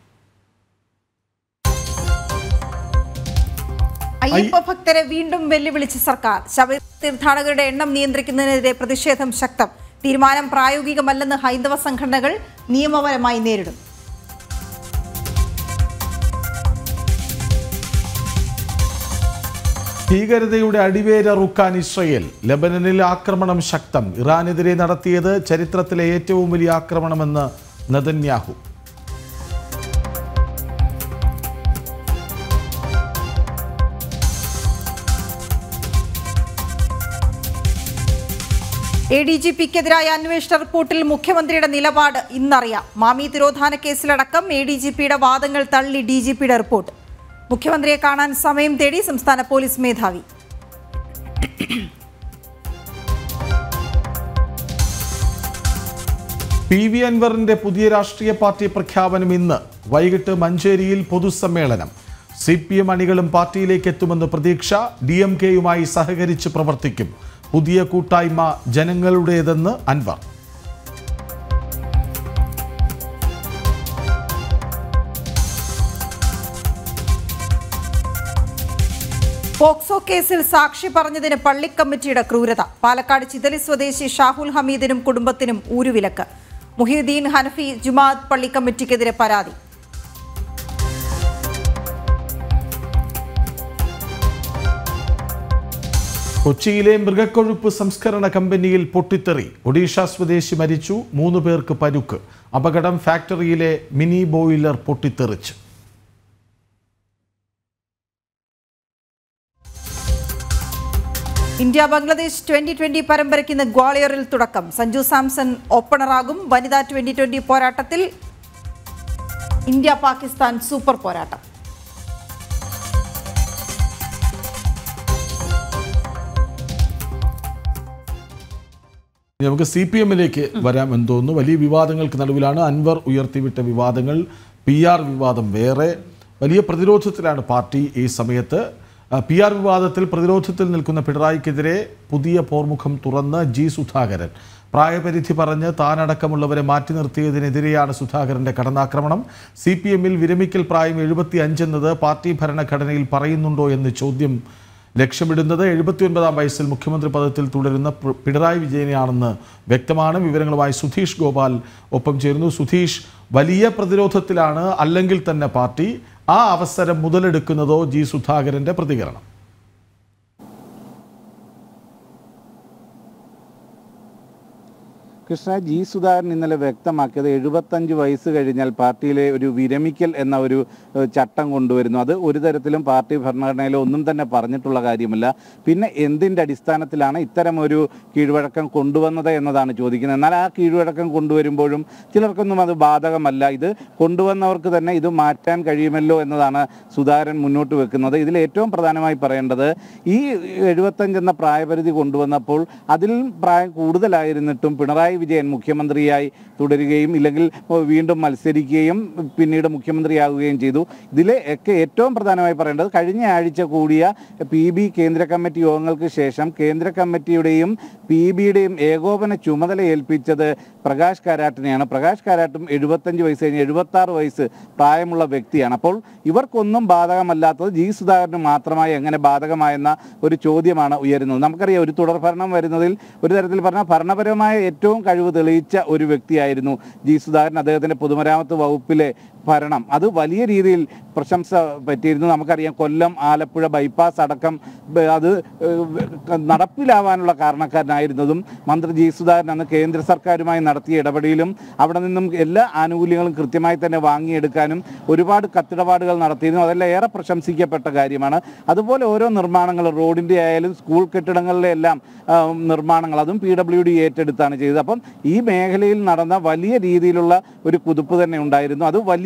അയ്യപ്പ ഭക്തരെ വീണ്ടും വെല്ലുവിളിച്ച് സർക്കാർ. ശബരിമല തീർത്ഥാടകരുടെ എണ്ണം നിയന്ത്രിക്കുന്നതിനെതിരെ പ്രതിഷേധം ശക്തം. തീരുമാനം പ്രായോഗികമല്ലെന്ന് ഹൈന്ദവ സംഘടനകൾ നിയമപരമായി നേരിടും. ഭീകരതയുടെ അടിവേരറുക്കാൻ ഇസ്രയേൽ. ലെബനനിൽ ആക്രമണം ശക്തം. ഇറാനെതിരെ നടത്തിയത് ചരിത്രത്തിലെ ഏറ്റവും വലിയ ആക്രമണമെന്ന് നെതന്യാഹു. ADGPക്കെതിരായ അന്വേഷണ റിപ്പോർട്ടിൽ മുഖ്യമന്ത്രിയുടെ നിലപാട് ഇന്നറിയാം. മാമി തിരോധാന കേസിലടക്കം ADGPയുടെ വാദങ്ങൾ തള്ളി DGPയുടെ റിപ്പോർട്ട്. മുഖ്യമന്ത്രിയെ കാണാൻ സമയം തേടി സംസ്ഥാന പോലീസ് മേധാവി. PV അൻവറിന്റെ പുതിയ രാഷ്ട്രീയ പാർട്ടി പ്രഖ്യാപനം ഇന്ന്. വൈകിട്ട് മഞ്ചേരിയിൽ പൊതുസമ്മേളനം. CPM അണികളും പാർട്ടിയിലേക്ക് എത്തുമെന്ന് പ്രതീക്ഷ. DMKയുമായി സഹകരിച്ച് പ്രവർത്തിക്കും. പുതിയ കൂട്ടായ്മ ജനങ്ങളുടേതെന്ന് അൻവർ. പോക്സോ കേസിൽ സാക്ഷി പറഞ്ഞതിന് പള്ളിക്കമ്മിറ്റിയുടെ ക്രൂരത. പാലക്കാട് ചിതലി സ്വദേശി ഷാഹുൽ ഹമീദിനും കുടുംബത്തിനും ഊരുവിലക്ക്. മുഹിയുദ്ദീൻ ഹനഫി ജുമാഅത്ത് പള്ളിക്കമ്മിറ്റിക്കെതിരെ പരാതി. കൊച്ചിയിലെ മൃഗക്കൊഴുപ്പ് സംസ്കരണ കമ്പനിയിൽ പൊട്ടിത്തെറി. ഒഡീഷ സ്വദേശി മരിച്ചു. 3 പേർക്ക് പരുക്ക്. അപകടം ഫാക്ടറിയിലെ മിനി ബോയിലർ പൊട്ടിത്തെറിച്ചു. ഇന്ത്യ ബംഗ്ലാദേശ് 2020 പരമ്പരയ്ക്ക് ഇന്ന് ഗ്വാളിയറിൽ തുടക്കം. സഞ്ജു സാംസൺ ഓപ്പണറാകും. വനിതാ 2020 പോരാട്ടത്തിൽ ഇന്ത്യ പാകിസ്ഥാൻ സൂപ്പർ പോരാട്ടം. നമുക്ക് CPMലേക്ക് വരാം എന്ന് തോന്നുന്നു. വലിയ വിവാദങ്ങൾക്ക് നടുവിലാണ് അൻവർ ഉയർത്തിവിട്ട വിവാദങ്ങൾ. PR വിവാദം വേറെ. വലിയ പ്രതിരോധത്തിലാണ് പാർട്ടി ഈ സമയത്ത്. PR വിവാദത്തിൽ പ്രതിരോധത്തിൽ നിൽക്കുന്ന പിണറായിക്കെതിരെ പുതിയ പോർമുഖം തുറന്ന് G സുധാകരൻ. പ്രായപരിധി പറഞ്ഞ് താനടക്കമുള്ളവരെ മാറ്റി നിർത്തിയതിനെതിരെയാണ് സുധാകരന്റെ കടന്നാക്രമണം. CPMൽ വിരമിക്കൽ പ്രായം 75 എന്നത് പാർട്ടി ഭരണഘടനയിൽ പറയുന്നുണ്ടോ എന്ന് ചോദ്യം ലക്ഷ്യമിടുന്നത്. 79-ാം വയസ്സിൽ മുഖ്യമന്ത്രി പദത്തിൽ തുടരുന്ന പിണറായി വിജയനെയാണെന്ന് വ്യക്തമാണ്. വിവരങ്ങളുമായി സുധീഷ് ഗോപാൽ ഒപ്പം ചേരുന്നു. സുധീഷ്, വലിയ പ്രതിരോധത്തിലാണ് അല്ലെങ്കിൽ തന്നെ പാർട്ടി. ആ അവസരം മുതലെടുക്കുന്നതോ G സുധാകരന്റെ പ്രതികരണം? കൃഷ്ണ, G സുധാകരൻ ഇന്നലെ വ്യക്തമാക്കിയത് 75 വയസ്സ് കഴിഞ്ഞാൽ പാർട്ടിയിലെ ഒരു വിരമിക്കൽ എന്ന ഒരു ചട്ടം കൊണ്ടുവരുന്നു. അത് ഒരു തരത്തിലും പാർട്ടി ഭരണഘടനയിലോ ഒന്നും തന്നെ പറഞ്ഞിട്ടുള്ള കാര്യമല്ല. പിന്നെ എന്തിൻ്റെ അടിസ്ഥാനത്തിലാണ് ഇത്തരം ഒരു കീഴ്വഴക്കം കൊണ്ടുവന്നത് എന്നതാണ് ചോദിക്കുന്നത്. എന്നാൽ ആ കീഴ്വഴക്കം കൊണ്ടുവരുമ്പോഴും ചിലർക്കൊന്നും അത് ബാധകമല്ല. ഇത് കൊണ്ടുവന്നവർക്ക് തന്നെ ഇത് മാറ്റാൻ കഴിയുമല്ലോ എന്നതാണ് സുധാകരൻ മുന്നോട്ട് വെക്കുന്നത്. ഇതിൽ ഏറ്റവും പ്രധാനമായി പറയേണ്ടത്, ഈ 75 എന്ന പ്രായപരിധി കൊണ്ടുവന്നപ്പോൾ അതിൽ പ്രായം കൂടുതലായിരുന്നിട്ടും പിണറായി വിജയൻ മുഖ്യമന്ത്രിയായി തുടരുകയും ഇല്ലെങ്കിൽ വീണ്ടും മത്സരിക്കുകയും പിന്നീട് മുഖ്യമന്ത്രിയാകുകയും ചെയ്തു. ഇതിലെ ഒക്കെ ഏറ്റവും പ്രധാനമായി പറയേണ്ടത്, കഴിഞ്ഞ ആഴ്ച കൂടിയ PB കേന്ദ്ര കമ്മിറ്റി യോഗങ്ങൾക്ക് ശേഷം കേന്ദ്ര കമ്മിറ്റിയുടെയും PBയുടെയും ഏകോപന ചുമതല ഏൽപ്പിച്ചത് പ്രകാശ് കാരാട്ടിനെയാണ്. പ്രകാശ് കാരാട്ടും 75 വയസ്സ് കഴിഞ്ഞ് 76 വയസ്സ് പ്രായമുള്ള വ്യക്തിയാണ്. അപ്പോൾ ഇവർക്കൊന്നും ബാധകമല്ലാത്തത് G സുധാകരന് മാത്രമായി എങ്ങനെ ബാധകമായെന്ന ഒരു ചോദ്യമാണ് ഉയരുന്നത്. നമുക്കറിയാം, ഒരു തുടർഭരണം വരുന്നതിൽ ഒരു തരത്തിൽ പറഞ്ഞാൽ ഭരണപരമായ ഏറ്റവും കഴിവ് തെളിയിച്ച ഒരു വ്യക്തിയായിരുന്നു G സുധാകരൻ. അദ്ദേഹത്തിൻ്റെ പൊതുമരാമത്ത് വകുപ്പിലെ ഭരണം അത് വലിയ രീതിയിൽ പ്രശംസ പറ്റിയിരുന്നു. നമുക്കറിയാം, കൊല്ലം ആലപ്പുഴ ബൈപ്പാസ് അടക്കം അത് നടപ്പിലാവാനുള്ള കാരണക്കാരനായിരുന്നതും മന്ത്രി G സുധാകരൻ അന്ന് കേന്ദ്ര സർക്കാരുമായി നടത്തിയ ഇടപെടലും അവിടെ നിന്നും എല്ലാ ആനുകൂല്യങ്ങളും കൃത്യമായി തന്നെ വാങ്ങിയെടുക്കാനും ഒരുപാട് കത്തിടപാടുകൾ നടത്തിയിരുന്നു. അതെല്ലാം ഏറെ പ്രശംസിക്കപ്പെട്ട കാര്യമാണ്. അതുപോലെ ഓരോ നിർമ്മാണങ്ങൾ, റോഡിൻ്റെ ആയാലും സ്കൂൾ കെട്ടിടങ്ങളിലെ എല്ലാം നിർമ്മാണങ്ങൾ അതും PWD ഏറ്റെടുത്താണ് ചെയ്തത്. അപ്പം ഈ മേഖലയിൽ നടന്ന വലിയ രീതിയിലുള്ള ഒരു കുതിപ്പ് തന്നെ ഉണ്ടായിരുന്നു. അത് വലിയ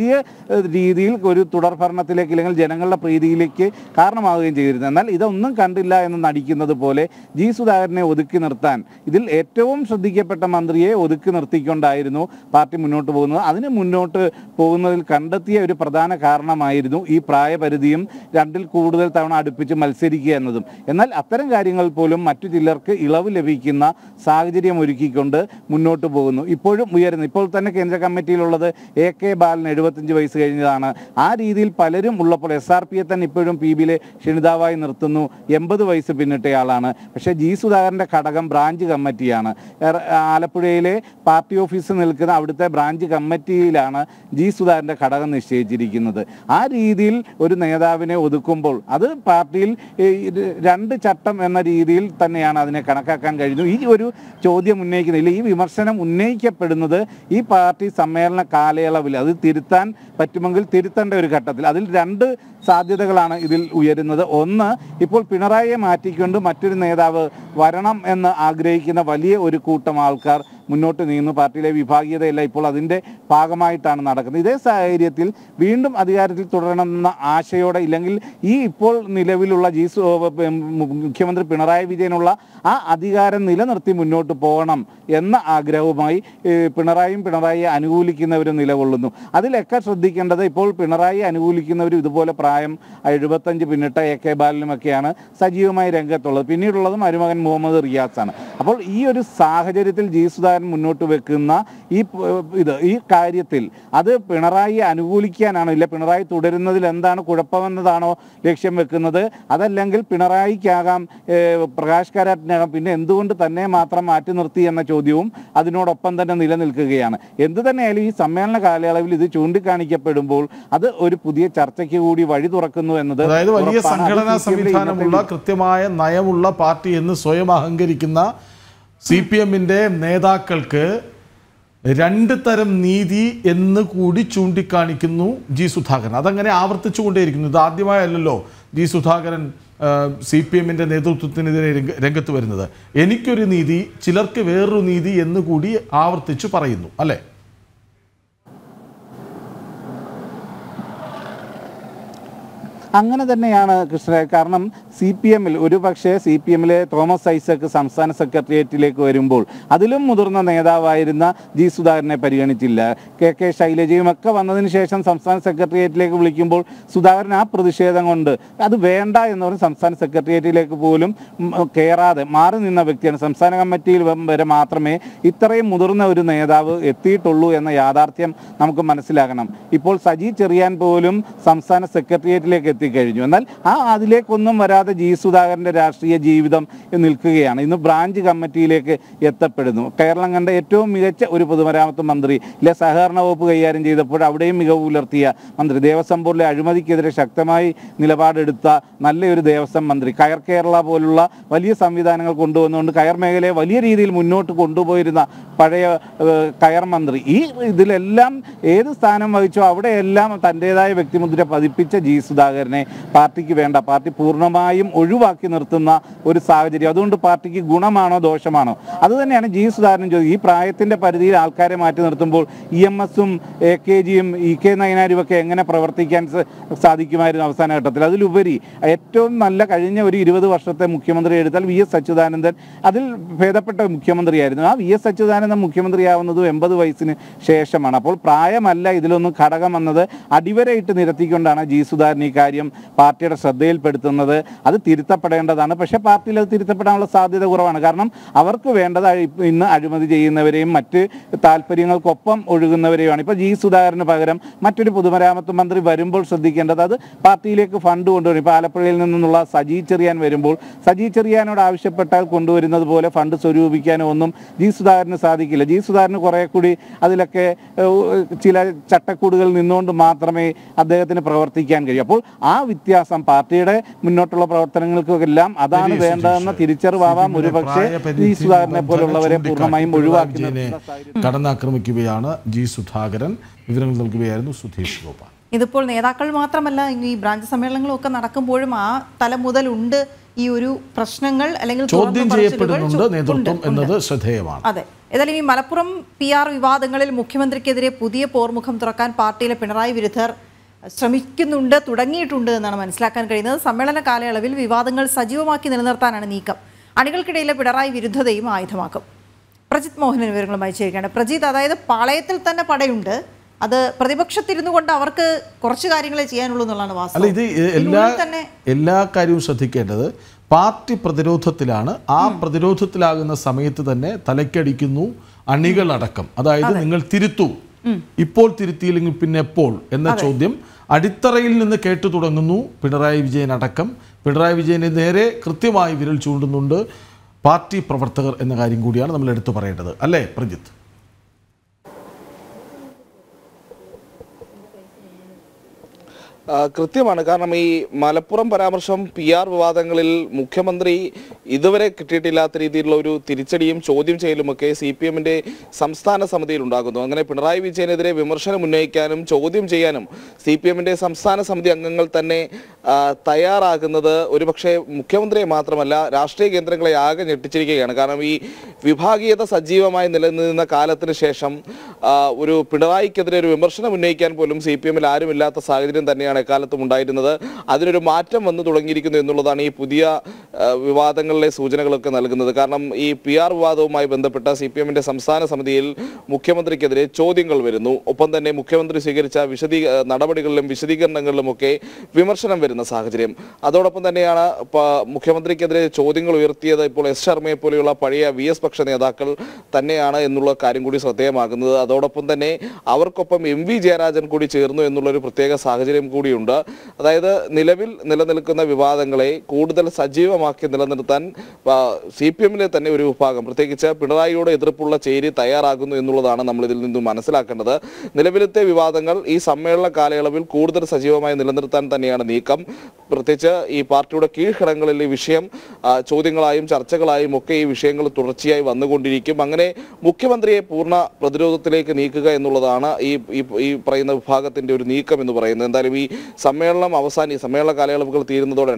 വലിയ രീതിയിൽ ഒരു തുടർ ഭരണത്തിലേക്ക് അല്ലെങ്കിൽ ജനങ്ങളുടെ പ്രീതിയിലേക്ക് കാരണമാവുകയും ചെയ്തിരുന്നു. എന്നാൽ ഇതൊന്നും കണ്ടില്ല എന്ന് നടിക്കുന്നത് പോലെ ജി സുധാകരനെ ഒതുക്കി നിർത്താൻ, ഇതിൽ ഏറ്റവും ശ്രദ്ധിക്കപ്പെട്ട മന്ത്രിയെ ഒതുക്കി നിർത്തിക്കൊണ്ടായിരുന്നു പാർട്ടി മുന്നോട്ട് പോകുന്നത്. അതിന് മുന്നോട്ട് പോകുന്നതിൽ കണ്ടെത്തിയ ഒരു പ്രധാന കാരണമായിരുന്നു ഈ പ്രായപരിധിയും 2-ൽ കൂടുതൽ തവണ അടുപ്പിച്ച് മത്സരിക്കുക എന്നതും. എന്നാൽ അത്തരം കാര്യങ്ങൾ പോലും മറ്റു ചിലർക്ക് ഇളവ് ലഭിക്കുന്ന സാഹചര്യം ഒരുക്കിക്കൊണ്ട് മുന്നോട്ട് പോകുന്നു. ഇപ്പോഴും ഉയരുന്നു. ഇപ്പോൾ തന്നെ കേന്ദ്ര കമ്മിറ്റിയിലുള്ളത് AK ബാലൻ 75 വയസ്സ് കഴിഞ്ഞതാണ്. ആ രീതിയിൽ പലരും ഉള്ളപ്പോൾ SRPയെ തന്നെ ഇപ്പോഴും PBയിലെ ക്ഷണിതാവായി നിർത്തുന്നു. 80 വയസ്സ് പിന്നിട്ടയാളാണ്. പക്ഷേ ജി സുധാകരൻ്റെ ഘടകം ബ്രാഞ്ച് കമ്മിറ്റിയാണ്. ആലപ്പുഴയിലെ പാർട്ടി ഓഫീസ് നിൽക്കുന്ന അവിടുത്തെ ബ്രാഞ്ച് കമ്മിറ്റിയിലാണ് ജി സുധാകരൻ്റെ ഘടകം നിശ്ചയിച്ചിരിക്കുന്നത്. ആ രീതിയിൽ ഒരു നേതാവിനെ ഒതുക്കുമ്പോൾ അത് പാർട്ടിയിൽ 2 ചട്ടം എന്ന രീതിയിൽ തന്നെയാണ് അതിനെ കണക്കാക്കാൻ കഴിയുന്നത്. ഈ ഒരു ചോദ്യം ഉന്നയിക്കുന്നില്ല, ഈ വിമർശനം ഉന്നയിക്കപ്പെടുന്നത് ഈ പാർട്ടി സമ്മേളന കാലയളവിൽ അത് തിരുത്താൻ പറ്റുമെങ്കിൽ തിരുത്തേണ്ട ഒരു ഘട്ടത്തിൽ. അതിൽ 2 സാധ്യതകളാണ് ഇതിൽ ഉയരുന്നത്. ഒന്ന്, ഇപ്പോൾ പിണറായിയെ മാറ്റിക്കൊണ്ട് മറ്റൊരു നേതാവ് വരണം എന്ന് ആഗ്രഹിക്കുന്ന വലിയ ഒരു കൂട്ടം ആൾക്കാർ മുന്നോട്ട് നീങ്ങുന്നു. പാർട്ടിയിലെ വിഭാഗീയതയല്ല ഇപ്പോൾ അതിൻ്റെ ഭാഗമായിട്ടാണ് നടക്കുന്നത്. ഇതേ സാഹചര്യത്തിൽ വീണ്ടും അധികാരത്തിൽ തുടരണമെന്ന ആശയോടെ, ഇല്ലെങ്കിൽ ഈ ഇപ്പോൾ നിലവിലുള്ള മുഖ്യമന്ത്രി പിണറായി വിജയനുള്ള ആ അധികാരം നിലനിർത്തി മുന്നോട്ട് പോകണം എന്ന ആഗ്രഹവുമായി പിണറായിയെ അനുകൂലിക്കുന്നവരും നിലകൊള്ളുന്നു. അതിലൊക്കെ ശ്രദ്ധിക്കേണ്ടത്, ഇപ്പോൾ പിണറായി അനുകൂലിക്കുന്നവരും ഇതുപോലെ പ്രായം 75 പിന്നിട്ട AK ബാലനുമൊക്കെയാണ് സജീവമായി രംഗത്തുള്ളത്. പിന്നീടുള്ളത് മരുമകൻ മുഹമ്മദ് റിയാസാണ്. അപ്പോൾ ഈ ഒരു സാഹചര്യത്തിൽ ജി സുധാകരൻ മുന്നോട്ട് വെക്കുന്ന ഈ കാര്യത്തിൽ അത് പിണറായിയെ അനുകൂലിക്കാനാണോ, ഇല്ല പിണറായി തുടരുന്നതിൽ എന്താണ് കുഴപ്പമെന്നതാണോ ലക്ഷ്യം വെക്കുന്നത്? അതല്ലെങ്കിൽ പിണറായിക്കാകാം, പ്രകാശ് കാരാട്ടിനാകാം, പിന്നെ എന്തുകൊണ്ട് തന്നെ മാത്രം മാറ്റി നിർത്തി എന്ന ചോദ്യവും അതിനോടൊപ്പം തന്നെ നിലനിൽക്കുകയാണ്. എന്തു തന്നെയായാലും ഈ സമ്മേളന കാലയളവിൽ ഇത് ചൂണ്ടിക്കാണിക്കപ്പെടുമ്പോൾ അത് ഒരു പുതിയ ചർച്ചയ്ക്ക് കൂടി വഴി തുറക്കുന്നു എന്നത്, അതായത് വലിയ സംഘടനാ സംവിധാനമുള്ള കൃത്യമായ നയമുള്ള പാർട്ടി എന്ന് സ്വയം അഹങ്കരിക്കുന്ന CPMന്റെ നേതാക്കൾക്ക് 2 തരം നീതി എന്ന് കൂടി ചൂണ്ടിക്കാണിക്കുന്നു ജി സുധാകരൻ. അതങ്ങനെ ആവർത്തിച്ചുകൊണ്ടേയിരിക്കുന്നു. ഇത് ആദ്യമായല്ലോ ജി സുധാകരൻ CPMന്റെ നേതൃത്വത്തിനെതിരെ രംഗത്ത് വരുന്നത്. എനിക്കൊരു നീതി, ചിലർക്ക് വേറൊരു നീതി എന്ന് കൂടി ആവർത്തിച്ചു പറയുന്നു, അല്ലേ? അങ്ങനെ തന്നെയാണ് കൃഷ്ണ. കാരണം CPMൽ ഒരുപക്ഷെ CPMലെ തോമസ് ഐസക് സംസ്ഥാന സെക്രട്ടേറിയറ്റിലേക്ക് വരുമ്പോൾ അതിലും മുതിർന്ന നേതാവായിരുന്ന ജി സുധാകരനെ പരിഗണിച്ചില്ല. KK ശൈലജയും ഒക്കെ വന്നതിന് ശേഷം സംസ്ഥാന സെക്രട്ടേറിയറ്റിലേക്ക് വിളിക്കുമ്പോൾ സുധാകരൻ ആ പ്രതിഷേധം കൊണ്ട് അത് വേണ്ട എന്ന് പറഞ്ഞ് സംസ്ഥാന സെക്രട്ടേറിയറ്റിലേക്ക് പോലും കയറാതെ മാറി നിന്ന വ്യക്തിയാണ്. സംസ്ഥാന കമ്മിറ്റിയിൽ വരെ മാത്രമേ ഇത്രയും മുതിർന്ന ഒരു നേതാവ് എത്തിയിട്ടുള്ളൂ എന്ന യാഥാർത്ഥ്യം നമുക്ക് മനസ്സിലാക്കണം. ഇപ്പോൾ സജി ചെറിയാൻ പോലും സംസ്ഥാന സെക്രട്ടേറിയറ്റിലേക്ക് എത്തിക്കഴിഞ്ഞു. എന്നാൽ അതിലേക്കൊന്നും വരാതെ ജി സുധാകരൻ്റെ രാഷ്ട്രീയ ജീവിതം നിൽക്കുകയാണ്. ഇന്ന് ബ്രാഞ്ച് കമ്മിറ്റിയിലേക്ക് എത്തപ്പെടുന്നു. കേരളം കണ്ട ഏറ്റവും മികച്ച ഒരു പൊതുമരാമത്ത് മന്ത്രി, ഇല്ല സഹകരണ വകുപ്പ് കൈകാര്യം ചെയ്തപ്പോൾ അവിടെയും മികവ് പുലർത്തിയ മന്ത്രി, ദേവസ്വം ബോർഡിലെ അഴിമതിക്കെതിരെ ശക്തമായി നിലപാടെടുത്ത നല്ലൊരു ദേവസ്വം മന്ത്രി, കയർ കേരള പോലുള്ള വലിയ സംവിധാനങ്ങൾ കൊണ്ടുവന്നുകൊണ്ട് കയർ മേഖലയെ വലിയ രീതിയിൽ മുന്നോട്ട് കൊണ്ടുപോയിരുന്ന പഴയ കയർ മന്ത്രി. ഈ ഇതിലെല്ലാം ഏത് സ്ഥാനം വഹിച്ചോ അവിടെയെല്ലാം തൻ്റെതായ വ്യക്തിമുദ്ര പതിപ്പിച്ച ജി സുധാകരനെ പാർട്ടിക്ക് വേണ്ട, പാർട്ടി പൂർണ്ണമായും ഒഴിവാക്കി നിർത്തുന്ന ഒരു സാഹചര്യം. അതുകൊണ്ട് പാർട്ടിക്ക് ഗുണമാണോ ദോഷമാണോ? അതുതന്നെയാണ് ജി സുധാകരൻ ചോദിക്കുന്നത്. ഈ പ്രായത്തിൻ്റെ പരിധിയിൽ ആൾക്കാരെ മാറ്റി നിർത്തുമ്പോൾ EMSും AKGയും EK നയനാരും ഒക്കെ എങ്ങനെ പ്രവർത്തിക്കാൻ സാധിക്കുമായിരുന്നു അവസാന ഘട്ടത്തിൽ? അതിലുപരി ഏറ്റവും നല്ല കഴിഞ്ഞ ഒരു 20 വർഷത്തെ മുഖ്യമന്ത്രി എടുത്താൽ VS അച്യുതാനന്ദൻ അതിൽ ഭേദപ്പെട്ട മുഖ്യമന്ത്രിയായിരുന്നു. ആ VS അച്യുതാനന്ദൻ മുഖ്യമന്ത്രിയാവുന്നതും 80 വയസ്സിന് ശേഷമാണ്. അപ്പോൾ പ്രായമല്ല ഇതിലൊന്നും ഘടകം എന്നത് അടിവരയിട്ട് നിരത്തിക്കൊണ്ടാണ് ജി സുധാകരൻ ഈ കാര്യം പാർട്ടിയുടെ ശ്രദ്ധയിൽപ്പെടുത്തുന്നത്. അത് തിരുത്തപ്പെടേണ്ടതാണ്. പക്ഷേ പാർട്ടിയിൽ അത് തിരുത്തപ്പെടാനുള്ള സാധ്യത കുറവാണ്. കാരണം അവർക്ക് വേണ്ടത് ഇന്ന് അഴിമതി ചെയ്യുന്നവരെയും മറ്റ് താല്പര്യങ്ങൾക്കൊപ്പം ഒഴുകുന്നവരെയുമാണ്. ഇപ്പോൾ ജി സുധാകരന് പകരം മറ്റൊരു പൊതുമരാമത്ത് മന്ത്രി വരുമ്പോൾ ശ്രദ്ധിക്കേണ്ടത് അത് പാർട്ടിയിലേക്ക് ഫണ്ട് കൊണ്ടുവരും. ഇപ്പോൾ ആലപ്പുഴയിൽ നിന്നുള്ള സജി ചെറിയാൻ വരുമ്പോൾ സജി ചെറിയാനോട് ആവശ്യപ്പെട്ടാൽ കൊണ്ടുവരുന്നത് പോലെ ഫണ്ട് സ്വരൂപിക്കാനോ ഒന്നും ജി സുധാകരന് സാധിക്കില്ല. ജി സുധാകരന് കുറേ കൂടി അതിലൊക്കെ ചില ചട്ടക്കൂടുകളിൽ നിന്നുകൊണ്ട് മാത്രമേ അദ്ദേഹത്തിന് പ്രവർത്തിക്കാൻ കഴിയൂ. അപ്പോൾ ആ വ്യത്യാസം പാർട്ടിയുടെ മുന്നോട്ടുള്ള പ്രവർത്തനങ്ങൾക്കെല്ലാം അതാണ് വേണ്ടതെന്ന തിരിച്ചറിവാവാം ഒരുപക്ഷെ ജി സുധാകരനെ പോലുള്ളവരെ പൂർണ്ണമായും ഒഴിവാക്കി കടന്നാക്രമിക്കുകയാണ് ജി സുധാകരൻ. വിവരങ്ങൾ നൽകുകയായിരുന്നു സുധീഷ് ഗോപാൽ. ഇതിപ്പോൾ നേതാക്കൾ മാത്രമല്ല, ഈ ബ്രാഞ്ച് സമ്മേളനങ്ങളും ഒക്കെ നടക്കുമ്പോഴും ആ തലം മുതലുണ്ട് ഈ ഒരു പ്രശ്നങ്ങൾ അല്ലെങ്കിൽ ചോദ്യം ചെയ്യപ്പെടുന്നുണ്ട് നേതൃത്വം എന്നത് ശ്രദ്ധേയമാണ്. അതെ. ഏതായാലും ഈ മലപ്പുറം PR വിവാദങ്ങളിൽ മുഖ്യമന്ത്രിക്കെതിരെ പുതിയ പോർമുഖം തുറക്കാൻ പാർട്ടിയിലെ പിണറായി വിരുദ്ധർ ശ്രമിക്കുന്നുണ്ട്, തുടങ്ങിയിട്ടുണ്ട് എന്നാണ് മനസ്സിലാക്കാൻ കഴിയുന്നത്. സമ്മേളന കാലയളവിൽ വിവാദങ്ങൾ സജീവമാക്കി നിലനിർത്താനാണ് നീക്കം. അണികൾക്കിടയിലെ പിണറായി വിരുദ്ധതയും ആയുധമാക്കും. പ്രജിത് മോഹൻ വിവരങ്ങളുമായി ചേരുകയാണ്. പ്രജിത്, അതായത് പാളയത്തിൽ തന്നെ പടയുണ്ട്, അത് പ്രതിപക്ഷത്തിരുന്നു കൊണ്ട് അവർക്ക് കുറച്ച് കാര്യങ്ങളെ ചെയ്യാനുള്ളൂ എന്നുള്ളതാണ് വാസ്തവം. ഇത് എല്ലാ കാര്യവും ശ്രദ്ധിക്കേണ്ടത് പാർട്ടി പ്രതിരോധത്തിലാണ്. ആ പ്രതിരോധത്തിലാകുന്ന സമയത്ത് തന്നെ തലയ്ക്കടിക്കുന്നു അണികളടക്കം. അതായത് നിങ്ങൾ തിരുത്തൂ, ഇപ്പോൾ തിരുത്തിയില്ലെങ്കിൽ പിന്നെ എപ്പോൾ എന്ന ചോദ്യം അടിത്തറയിൽ നിന്ന് കേട്ടു തുടങ്ങുന്നു. പിണറായി വിജയൻ അടക്കം പിണറായി വിജയന് നേരെ കൃത്യമായി വിരൽ ചൂണ്ടുന്നുണ്ട് പാർട്ടി പ്രവർത്തകർ എന്ന കാര്യം കൂടിയാണ് നമ്മൾ എടുത്തു പറയേണ്ടത്, അല്ലേ പ്രജിത്ത്? കൃത്യമാണ്. കാരണം ഈ മലപ്പുറം പരാമർശം PR വിവാദങ്ങളിൽ മുഖ്യമന്ത്രി ഇതുവരെ കിട്ടിയിട്ടില്ലാത്ത രീതിയിലുള്ള ഒരു തിരിച്ചടിയും ചോദ്യം ചെയ്യലുമൊക്കെ CPM-ന്റെ സംസ്ഥാന സമിതിയിൽ ഉണ്ടാകുന്നു. അങ്ങനെ പിണറായി വിജയനെതിരെ വിമർശനം ഉന്നയിക്കാനും ചോദ്യം ചെയ്യാനും CPM-ന്റെ സംസ്ഥാന സമിതി അംഗങ്ങൾ തന്നെ തയ്യാറാകുന്നത് ഒരുപക്ഷെ മുഖ്യമന്ത്രിയെ മാത്രമല്ല രാഷ്ട്രീയ കേന്ദ്രങ്ങളെ ആകെ ഞെട്ടിച്ചിരിക്കുകയാണ്. കാരണം ഈ വിഭാഗീയത സജീവമായി നിലനിന്ന കാലത്തിന് ശേഷം ഒരു പിണറായിക്കെതിരെ ഒരു വിമർശനം ഉന്നയിക്കാൻ പോലും CPM-ൽ ആരുമില്ലാത്ത സാഹചര്യം തന്നെയാണ് എക്കാലത്തും ഉണ്ടായിരുന്നത്. അതിനൊരു മാറ്റം വന്നു തുടങ്ങിയിരിക്കുന്നു എന്നുള്ളതാണ് ഈ പുതിയ വിവാദങ്ങളിലെ സൂചനകളൊക്കെ നൽകുന്നത്. കാരണം ഈ PR വിവാദവുമായി ബന്ധപ്പെട്ട CPM-ന്റെ സംസ്ഥാന സമിതിയിൽ മുഖ്യമന്ത്രിക്കെതിരെ ചോദ്യങ്ങൾ വരുന്നു. ഒപ്പം തന്നെ മുഖ്യമന്ത്രി സ്വീകരിച്ച നടപടികളിലും വിശദീകരണങ്ങളിലുമൊക്കെ വിമർശനം വരുന്ന സാഹചര്യം. അതോടൊപ്പം തന്നെയാണ് മുഖ്യമന്ത്രിക്കെതിരെ ചോദ്യങ്ങൾ ഉയർത്തിയത് ഇപ്പോൾ S. ശർമ്മയെ പോലെയുള്ള പഴയ VS പക്ഷ നേതാക്കൾ തന്നെയാണ് എന്നുള്ള കാര്യം കൂടി ശ്രദ്ധേയമാകുന്നത്. അതോടൊപ്പം തന്നെ അവർക്കൊപ്പം MV ജയരാജൻ കൂടി ചേർന്നു എന്നുള്ളൊരു പ്രത്യേക സാഹചര്യം കൂടിയുണ്ട്. അതായത് നിലവിൽ നിലനിൽക്കുന്ന വിവാദങ്ങളെ കൂടുതൽ സജീവമാക്കി നിലനിർത്താൻ CPM-ലെ തന്നെ ഒരു വിഭാഗം, പ്രത്യേകിച്ച് പിണറായിയോട് എതിർപ്പുള്ള ചേരി തയ്യാറാകുന്നു എന്നുള്ളതാണ് നമ്മൾ ഇതിൽ നിന്നും മനസ്സിലാക്കേണ്ടത്. നിലവിലത്തെ വിവാദങ്ങൾ ഈ സമ്മേളന കാലയളവിൽ കൂടുതൽ സജീവമായി നിലനിർത്താൻ തന്നെയാണ് നീക്കം. പ്രത്യേകിച്ച് ഈ പാർട്ടിയുടെ കീഴ്ഘടകങ്ങളിൽ ഈ വിഷയം ചോദ്യങ്ങളായും ചർച്ചകളായും ഒക്കെ ഈ വിഷയങ്ങൾ തുടർച്ചയായി വന്നുകൊണ്ടിരിക്കും. അങ്ങനെ മുഖ്യമന്ത്രിയെ പൂർണ്ണ പ്രതിരോധത്തിലേക്ക് നീക്കുക എന്നുള്ളതാണ് ഈ പറയുന്ന വിഭാഗത്തിന്റെ ഒരു നീക്കം എന്ന് പറയുന്നത്. എന്തായാലും ഈ സമ്മേളനം സമ്മേളന കാലയളവുകൾ തീരുന്നതോടെ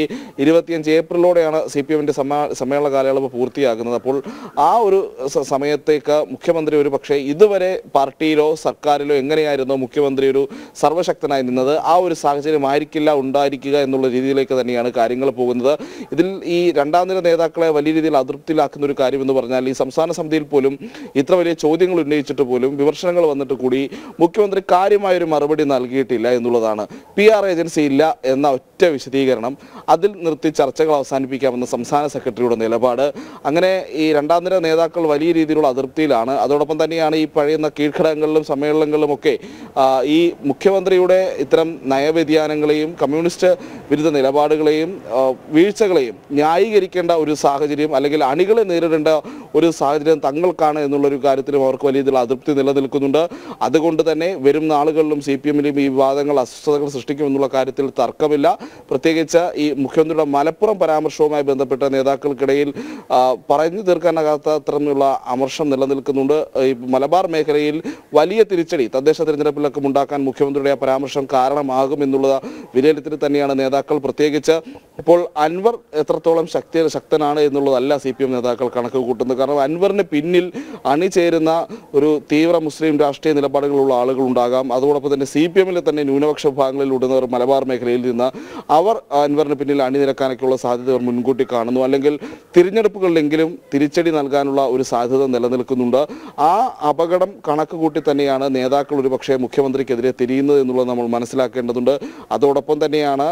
2025 ഏപ്രിലോടെയാണ് CPM-ന്റെ സമ്മേളന കാലയളവ് പൂർത്തിയാകുന്നത്. അപ്പോൾ ആ ഒരു സമയത്തേക്ക് മുഖ്യമന്ത്രി ഒരു പക്ഷേ ഇതുവരെ പാർട്ടിയിലോ സർക്കാരിലോ എങ്ങനെയായിരുന്നോ മുഖ്യമന്ത്രി ഒരു സർവശക്തനായി നിന്നത്, ആ ഒരു സാഹചര്യം ആയിരിക്കില്ല ഉണ്ടായിരിക്കുക എന്നുള്ള രീതിയിലേക്ക് തന്നെയാണ് കാര്യങ്ങൾ പോകുന്നത്. ഇതിൽ ഈ രണ്ടാം നിര നേതാക്കളെ വലിയ രീതിയിൽ അതൃപ്തിയിലാക്കുന്ന ഒരു കാര്യം എന്ന് പറഞ്ഞാൽ ഈ സംസ്ഥാന സമിതിയിൽ പോലും ഇത്ര വലിയ ചോദ്യങ്ങൾ ഉന്നയിച്ചിട്ട് പോലും വിമർശനങ്ങൾ വന്നിട്ട് കൂടി മുഖ്യമന്ത്രി കാര്യമായൊരു മറുപടി നൽകിയിട്ടില്ല എന്നുള്ളതാണ്. PR ഏജൻസി ഇല്ല എന്ന ഒറ്റ വിശദീകരണം, അതിൽ നിർത്തി ചർച്ചകൾ അവസാനിപ്പിക്കാമെന്ന സംസ്ഥാന സെക്രട്ടറിയുടെ നിലപാട്. അങ്ങനെ ഈ രണ്ടാം നിര നേതാക്കൾ വലിയ രീതിയിലുള്ള അതൃപ്തിയിലാണ്. അതോടൊപ്പം തന്നെയാണ് ഈ പഴയുന്ന കീഴ്ഘടകങ്ങളിലും സമ്മേളനങ്ങളിലുമൊക്കെ ഈ മുഖ്യമന്ത്രിയുടെ ഇത്തരം നയവ്യതിയാനങ്ങളെയും കമ്മ്യൂണിസ്റ്റ് വിരുദ്ധ നിലപാടുകളെയും വീഴ്ചകളെയും ന്യായീകരിക്കേണ്ട ഒരു സാഹചര്യം, അല്ലെങ്കിൽ അണികളെ നേരിടേണ്ട ഒരു സാഹചര്യം തങ്ങൾക്കാണ് എന്നുള്ളൊരു കാര്യത്തിലും അവർക്ക് വലിയ രീതിയിലുള്ള അതൃപ്തി നിലനിൽക്കുന്നുണ്ട്. അതുകൊണ്ട് തന്നെ വരും നാളുകളിലും CPM-ലും ഈ വിവാദങ്ങൾ അസ്വസ്ഥതകൾ സൃഷ്ടിക്കുമെന്നുള്ള കാര്യത്തിൽ തർക്കമില്ല. പ്രത്യേകിച്ച് ഈ മുഖ്യമന്ത്രിയുടെ മലപ്പുറം പരാമർശവുമായി ബന്ധപ്പെട്ട നേതാക്കൾക്കിടയിൽ പറഞ്ഞു തീർക്കാനാകാത്ത അത്തരത്തിലുള്ള അമർഷം നിലനിൽക്കുന്നുണ്ട്. ഈ മലബാർ മേഖലയിൽ വലിയ തിരിച്ചടി തദ്ദേശ തെരഞ്ഞെടുപ്പിലൊക്കെ ഉണ്ടാക്കാൻ മുഖ്യമന്ത്രിയുടെ പരാമർശം കാരണമാകുമെന്നുള്ള വിലയിരുത്തൽ തന്നെയാണ് നേതാക്കൾ. പ്രത്യേകിച്ച് ഇപ്പോൾ അൻവർ എത്രത്തോളം ശക്തനാണ് എന്നുള്ളതല്ല CPM നേതാക്കൾ കണക്ക് കൂട്ടുന്നത്. കാരണം അൻവറിന് പിന്നിൽ അണിചേരുന്ന ഒരു തീവ്ര മുസ്ലിം രാഷ്ട്രീയ നിലപാടുകളുള്ള ആളുകൾ ഉണ്ടാകാം. അതോടൊപ്പം തന്നെ CPM-ലെ തന്നെ ന്യൂനപക്ഷ വിഭാഗങ്ങളിൽ ഉടുന്നവർ മലബാർ മേഖലയിൽ നിന്ന് അവർ അൻവറിന് പിന്നിൽ അണിനിരക്കാനൊക്കെയുള്ള സാധ്യത മുൻകൂട്ടി കാണുന്നു. അല്ലെങ്കിൽ തിരഞ്ഞെടുപ്പുകളിലെങ്കിലും തിരിച്ചടി നൽകാനുള്ള ഒരു സാധ്യത നിലനിൽക്കുന്നുണ്ട്. ആ അപകടം കണക്ക് കൂട്ടി തന്നെയാണ് നേതാക്കൾ ഒരുപക്ഷെ മുഖ്യമന്ത്രിക്കെതിരെ തിരിയുന്നത് എന്നുള്ളത് നമ്മൾ മനസ്സിലാക്കേണ്ടതുണ്ട്. അതോടൊപ്പം തന്നെയാണ്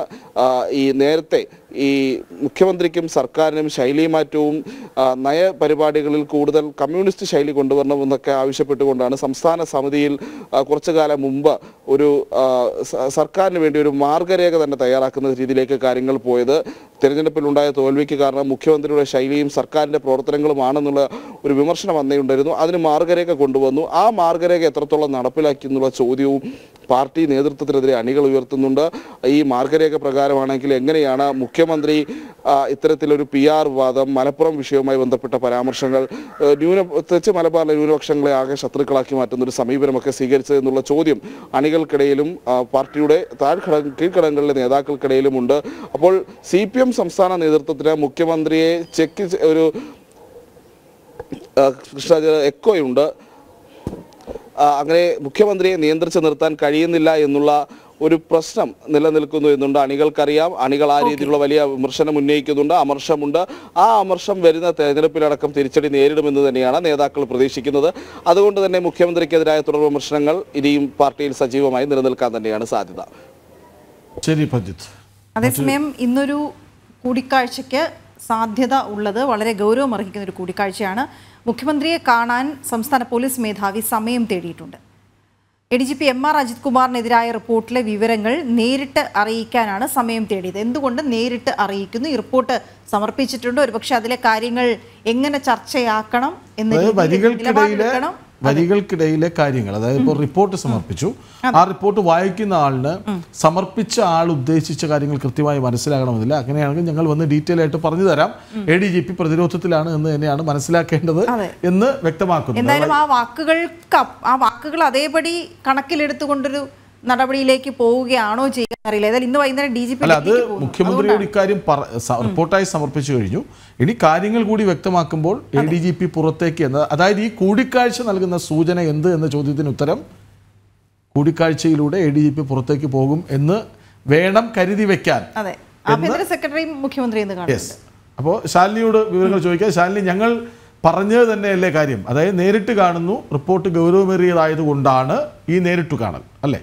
ഈ നേരത്തെ ഈ മുഖ്യമന്ത്രിക്കും സർക്കാരിനും ശൈലിമാറ്റവും നയപരിപാടികളിൽ കൂടുതൽ കമ്മ്യൂണിസ്റ്റ് ശൈലി കൊണ്ടുവരണമെന്നൊക്കെ ആവശ്യപ്പെട്ടുകൊണ്ടാണ് സംസ്ഥാന സമിതിയിൽ കുറച്ചു കാലം മുമ്പ് ഒരു സർക്കാരിന് വേണ്ടി ഒരു മാർഗരേഖ തന്നെ തയ്യാറാക്കുന്ന രീതിയിലേക്ക് കാര്യങ്ങൾ പോയത്. തിരഞ്ഞെടുപ്പിലുണ്ടായ തോൽവിക്ക് കാരണം മുഖ്യമന്ത്രിയുടെ ശൈലിയും സർക്കാരിൻ്റെ പ്രവർത്തനങ്ങളുമാണെന്നുള്ള ഒരു വിമർശനം വന്നേണ്ടായിരുന്നു. അതിന് മാർഗരേഖ കൊണ്ടുവന്നു. ആ മാർഗരേഖ എത്രത്തോളം നടപ്പിലാക്കി എന്നുള്ള ചോദ്യവും പാർട്ടി നേതൃത്വത്തിനെതിരെ അണികൾ ഉയർത്തുന്നുണ്ട്. ഈ മാർഗരേഖ പ്രകാരമാണെങ്കിൽ എങ്ങനെയാണ് മുഖ്യമന്ത്രി ഇത്തരത്തിലൊരു PR വിവാദം, മലപ്പുറം വിഷയവുമായി ബന്ധപ്പെട്ട പരാമർശങ്ങൾ, പ്രത്യേകിച്ച് മലബാറിലെ ന്യൂനപക്ഷങ്ങളെ ആകെ ശത്രുക്കളാക്കി മാറ്റുന്ന ഒരു സമീപനമൊക്കെ സ്വീകരിച്ചത് എന്നുള്ള ചോദ്യം അണികൾക്കിടയിലും പാർട്ടിയുടെ കീഴ്ഘടകങ്ങളിലെ നേതാക്കൾക്കിടയിലുമുണ്ട്. അപ്പോൾ CPM സംസ്ഥാന നേതൃത്വത്തിന് മുഖ്യമന്ത്രിയെ കൃഷ്ണരാജ് എക്കോയുണ്ട്. അങ്ങനെ മുഖ്യമന്ത്രിയെ നിയന്ത്രിച്ച് നിർത്താൻ കഴിയുന്നില്ല എന്നുള്ള ഒരു പ്രശ്നം നിലനിൽക്കുന്നു എന്നുണ്ട്. അണികൾക്കറിയാം. അണികൾ ആ രീതിയിലുള്ള വലിയ വിമർശനം ഉന്നയിക്കുന്നുണ്ട്, അമർഷമുണ്ട്. ആ അമർഷം വരുന്ന തെരഞ്ഞെടുപ്പിലടക്കം തിരിച്ചടി നേരിടുമെന്ന് തന്നെയാണ് നേതാക്കൾ പ്രതീക്ഷിക്കുന്നത്. അതുകൊണ്ട് തന്നെ മുഖ്യമന്ത്രിക്കെതിരായ തുടർ വിമർശനങ്ങൾ ഇനിയും പാർട്ടിയിൽ സജീവമായി നിലനിൽക്കാൻ തന്നെയാണ് സാധ്യത. ശരി പ്രജിത്ത്. അതേസമയം ഇന്നൊരു കൂടിക്കാഴ്ചയ്ക്ക് സാധ്യത ഉള്ളത് വളരെ ഗൗരവമർഹിക്കുന്ന ഒരു കൂടിക്കാഴ്ചയാണ്. മുഖ്യമന്ത്രിയെ കാണാൻ സംസ്ഥാന പോലീസ് മേധാവി സമയം തേടിയിട്ടുണ്ട്. ADGP MR അജിത് കുമാറിനെതിരായ റിപ്പോർട്ടിലെ വിവരങ്ങൾ നേരിട്ട് അറിയിക്കാനാണ് സമയം തേടിയത്. എന്തുകൊണ്ട് നേരിട്ട് അറിയിക്കുന്നു? ഈ റിപ്പോർട്ട് സമർപ്പിച്ചിട്ടുണ്ട്. ഒരുപക്ഷെ അതിലെ കാര്യങ്ങൾ എങ്ങനെ ചർച്ചയാക്കണം എന്ന് വരികൾക്കിടയിലെ കാര്യങ്ങൾ, അതായത് ഇപ്പോൾ റിപ്പോർട്ട് സമർപ്പിച്ചു, ആ റിപ്പോർട്ട് വായിക്കുന്ന ആളിന് സമർപ്പിച്ച ആൾ ഉദ്ദേശിച്ച കാര്യങ്ങൾ കൃത്യമായി മനസ്സിലാകണമെന്നില്ല. അങ്ങനെയാണെങ്കിൽ ഞങ്ങൾ വന്ന് ഡീറ്റെയിൽ ആയിട്ട് പറഞ്ഞു തരാം, ADGP പ്രതിരോധത്തിലാണ് എന്ന് തന്നെയാണ് മനസ്സിലാക്കേണ്ടത് എന്ന് വ്യക്തമാക്കുന്നു. എന്തായാലും ആ വാക്കുകൾ അതേപടി കണക്കിലെടുത്തുകൊണ്ടൊരു നടപടിയിലേക്ക് പോവുകയാണോ ചെയ്യുന്നറിയില്ല. ഏതായാലും ഇന്ന് വൈകുന്നേരം DGP അത് മുഖ്യമന്ത്രിയോട് ഇക്കാര്യം റിപ്പോർട്ടായി സമർപ്പിച്ചു കഴിഞ്ഞു. ഇനി കാര്യങ്ങൾ കൂടി വ്യക്തമാക്കുമ്പോൾ ADGP പുറത്തേക്ക് അതായത് ഈ കൂടിക്കാഴ്ച നൽകുന്ന സൂചന എന്ത് എന്ന ചോദ്യത്തിന് ഉത്തരം കൂടിക്കാഴ്ചയിലൂടെ ADGP പുറത്തേക്ക് പോകും എന്ന് വേണം കരുതി വെക്കാൻ. ആഭ്യന്തര സെക്രട്ടറിയും മുഖ്യമന്ത്രി എന്ന് കാണുന്നുണ്ട്. അപ്പോൾ ശാലിനിയോട് വിവരങ്ങൾ ചോദിക്കാം. ശാലിനി, ഞങ്ങൾ പറഞ്ഞത് തന്നെയല്ലേ കാര്യം? അതായത് നേരിട്ട് കാണുന്നു, റിപ്പോർട്ട് ഗൗരവമേറിയതായതുകൊണ്ടാണ് ഈ നേരിട്ട് കാണൽ, അല്ലേ?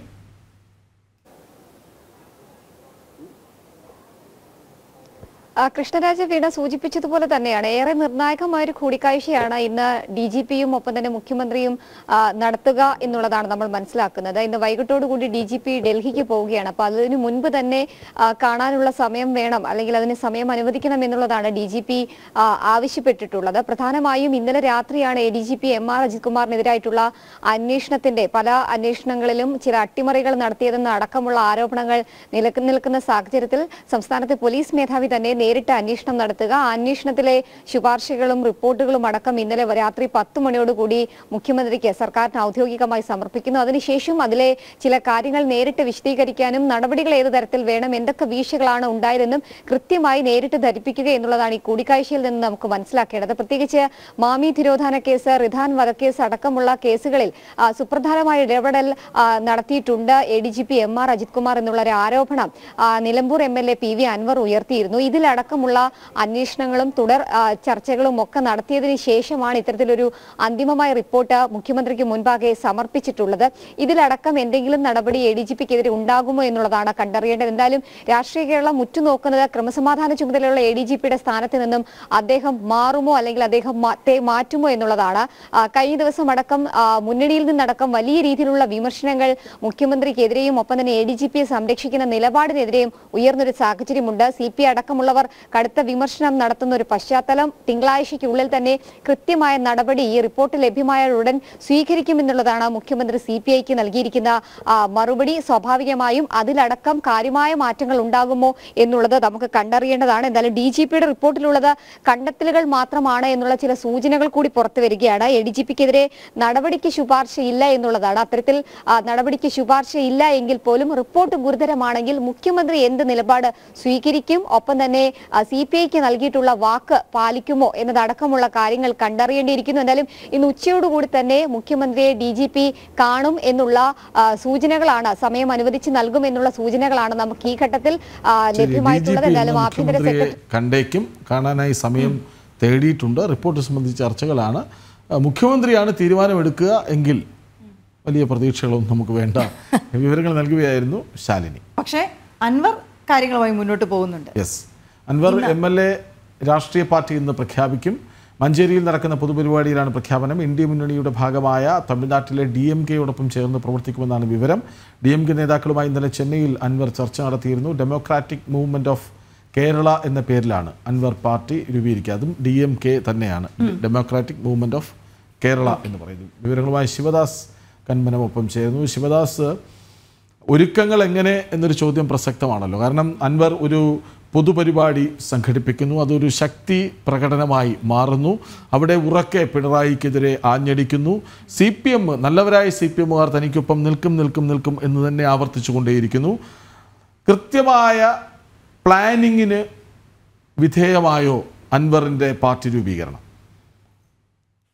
കൃഷ്ണരാജ വീണ സൂചിപ്പിച്ചതുപോലെ തന്നെയാണ് ഏറെ നിർണായകമായ ഒരു കൂടിക്കാഴ്ചയാണ് ഇന്ന് DGPയും ഒപ്പം തന്നെ മുഖ്യമന്ത്രിയും നടത്തുക എന്നുള്ളതാണ് നമ്മൾ മനസ്സിലാക്കുന്നത്. ഇന്ന് വൈകിട്ടോടുകൂടി DGP ഡൽഹിക്ക് പോവുകയാണ്. അപ്പോൾ അതിന് മുൻപ് തന്നെ കാണാനുള്ള സമയം വേണം, അല്ലെങ്കിൽ അതിന് സമയം അനുവദിക്കണം എന്നുള്ളതാണ് DGP ആവശ്യപ്പെട്ടിട്ടുള്ളത്. പ്രധാനമായും ഇന്നലെ രാത്രിയാണ് ADGP MR അജിത് കുമാറിനെതിരായിട്ടുള്ള അന്വേഷണത്തിന്റെ പല അന്വേഷണങ്ങളിലും ചില അട്ടിമറികൾ നടത്തിയതെന്ന അടക്കമുള്ള ആരോപണങ്ങൾ നിലനിൽക്കുന്ന സാഹചര്യത്തിൽ സംസ്ഥാനത്തെ പോലീസ് മേധാവി തന്നെ നേരിട്ട് അന്വേഷണം നടത്തുക. അന്വേഷണത്തിലെ ശുപാർശകളും റിപ്പോർട്ടുകളും അടക്കം ഇന്നലെ രാത്രി 10 മണിയോടുകൂടി മുഖ്യമന്ത്രിക്ക് സർക്കാരിന് ഔദ്യോഗികമായി സമർപ്പിക്കുന്നു. അതിനുശേഷം അതിലെ ചില കാര്യങ്ങൾ നേരിട്ട് വിശദീകരിക്കാനും നടപടികൾ ഏത് തരത്തിൽ വേണം, എന്തൊക്കെ വീഴ്ചകളാണ് ഉണ്ടായതെന്നും കൃത്യമായി നേരിട്ട് ധരിപ്പിക്കുക എന്നുള്ളതാണ് ഈ കൂടിക്കാഴ്ചയിൽ നിന്ന് നമുക്ക് മനസ്സിലാക്കേണ്ടത്. പ്രത്യേകിച്ച് മാമി തിരോധാന കേസ്, റിധാൻ വധക്കേസ് അടക്കമുള്ള കേസുകളിൽ സുപ്രധാനമായ ഇടപെടൽ നടത്തിയിട്ടുണ്ട് ADGP MR അജിത് കുമാർ എന്നുള്ള ഒരു ആരോപണം നിലമ്പൂർ MLA PV അൻവർ ഉയർത്തിയിരുന്നു. ഇതിലടക്കമുള്ള അന്വേഷണങ്ങളും തുടർ ചർച്ചകളും ഒക്കെ നടത്തിയതിനു ശേഷമാണ് ഇത്തരത്തിലൊരു അന്തിമമായ റിപ്പോർട്ട് മുഖ്യമന്ത്രിക്ക് മുൻപാകെ സമർപ്പിച്ചിട്ടുള്ളത്. ഇതിലടക്കം എന്തെങ്കിലും നടപടി ADGPക്കെതിരെ ഉണ്ടാകുമോ എന്നുള്ളതാണ് കണ്ടറിയേണ്ടത്. എന്തായാലും രാഷ്ട്രീയ കേരളം ഉറ്റുനോക്കുന്നത് ക്രമസമാധാന ചുമതലയുള്ള ADGPയുടെ സ്ഥാനത്ത് നിന്നും അദ്ദേഹം മാറുമോ അല്ലെങ്കിൽ അദ്ദേഹം മാറ്റുമോ എന്നുള്ളതാണ്. കഴിഞ്ഞ ദിവസം അടക്കം മുന്നണിയിൽ നിന്നടക്കം വലിയ രീതിയിലുള്ള വിമർശനങ്ങൾ മുഖ്യമന്ത്രിക്കെതിരെയും ഒപ്പം തന്നെ ADGPയെ സംരക്ഷിക്കുന്ന നിലപാടിനെതിരെയും ഉയർന്നൊരു സാഹചര്യമുണ്ട്. CP അടക്കമുള്ളവർ കടുത്ത വിമർശനം നടത്തുന്ന ഒരു പശ്ചാത്തലം. തിങ്കളാഴ്ചയ്ക്കുള്ളിൽ തന്നെ കൃത്യമായ നടപടി ഈ റിപ്പോർട്ട് ലഭ്യമായ ഉടൻ സ്വീകരിക്കുമെന്നുള്ളതാണ് മുഖ്യമന്ത്രി CPIക്ക് നൽകിയിരിക്കുന്ന മറുപടി. സ്വാഭാവികമായും അതിലടക്കം കാര്യമായ മാറ്റങ്ങൾ ഉണ്ടാകുമോ എന്നുള്ളത് നമുക്ക് കണ്ടറിയേണ്ടതാണ്. എന്തായാലും DGPയുടെ റിപ്പോർട്ടിലുള്ളത് കണ്ടെത്തലുകൾ മാത്രമാണ് എന്നുള്ള ചില സൂചനകൾ കൂടി പുറത്തു വരികയാണ്. ADGPക്കെതിരെ നടപടിക്ക് ശുപാർശയില്ല എന്നുള്ളതാണ്. അത്തരത്തിൽ നടപടിക്ക് ശുപാർശയില്ല എങ്കിൽ പോലും റിപ്പോർട്ട് ഗുരുതരമാണെങ്കിൽ മുഖ്യമന്ത്രി എന്ത് നിലപാട് സ്വീകരിക്കും, ഒപ്പം തന്നെ CPIക്ക് നൽകിയിട്ടുള്ള വാക്ക് പാലിക്കുമോ എന്നതടക്കമുള്ള കാര്യങ്ങൾ കണ്ടറിയേണ്ടിയിരിക്കുന്നു. എന്തായാലും ഇന്ന് ഉച്ചയോടുകൂടി തന്നെ മുഖ്യമന്ത്രിയെ DGP കാണും എന്നുള്ള സൂചനകളാണ്, സമയം അനുവദിച്ച് നൽകും എന്നുള്ള സൂചനകളാണ് നമുക്ക് ഈ ഘട്ടത്തിൽ ലഭ്യമായിട്ടുള്ളത്. എന്തായാലും ആഭ്യന്തര സെക്രട്ടറി കണ്ടേക്കും, കാണാനായി സമയം തേടിയിട്ടുണ്ട്. റിപ്പോർട്ട് സംബന്ധിച്ച ചർച്ചകളാണ്. മുഖ്യമന്ത്രിയാണ് തീരുമാനമെടുക്കുക എങ്കിൽ വലിയ പ്രതീക്ഷകളൊന്നും നമുക്ക് വേണ്ട. വിവരങ്ങൾ നൽകുകയായിരുന്നു ശാലിനി. പക്ഷേ അൻവർ കാര്യങ്ങളുമായി മുന്നോട്ട് പോകുന്നുണ്ട്. അൻവർ MLA രാഷ്ട്രീയ പാർട്ടി ഇന്ന് പ്രഖ്യാപിക്കും. മഞ്ചേരിയിൽ നടക്കുന്ന പൊതുപരിപാടിയിലാണ് പ്രഖ്യാപനം. ഇന്ത്യ മുന്നണിയുടെ ഭാഗമായ തമിഴ്നാട്ടിലെ DMKയോടൊപ്പം ചേർന്ന് പ്രവർത്തിക്കുമെന്നാണ് വിവരം. DMK നേതാക്കളുമായി ഇന്നലെ ചെന്നൈയിൽ അൻവർ ചർച്ച നടത്തിയിരുന്നു. ഡെമോക്രാറ്റിക് മൂവ്മെന്റ് ഓഫ് കേരള എന്ന പേരിലാണ് അൻവർ പാർട്ടി രൂപീകരിക്കുക. അതും DMK തന്നെയാണ്, ഡെമോക്രാറ്റിക് മൂവ്മെന്റ് ഓഫ് കേരള എന്ന് പറയുന്നത്. വിവരങ്ങളുമായി ശിവദാസ് കന്മനമൊപ്പം ചേർന്നു. ശിവദാസ്, ഒരുക്കങ്ങൾ എങ്ങനെ എന്നൊരു ചോദ്യം പ്രസക്തമാണല്ലോ. കാരണം അൻവർ ഒരു പൊതുപരിപാടി സംഘടിപ്പിക്കുന്നു, അതൊരു ശക്തി പ്രകടനമായി മാറുന്നു. അവിടെ ഉറക്കെ പിണറായിക്കെതിരെ ആഞ്ഞടിക്കുന്നു. CPM, നല്ലവരായ CPMകാർ തനിക്കൊപ്പം നിൽക്കും എന്ന് തന്നെ ആവർത്തിച്ചു കൊണ്ടേയിരിക്കുന്നു. കൃത്യമായ പ്ലാനിങ്ങിന് വിധേയമായോ അൻവറിൻ്റെ പാർട്ടി രൂപീകരണം?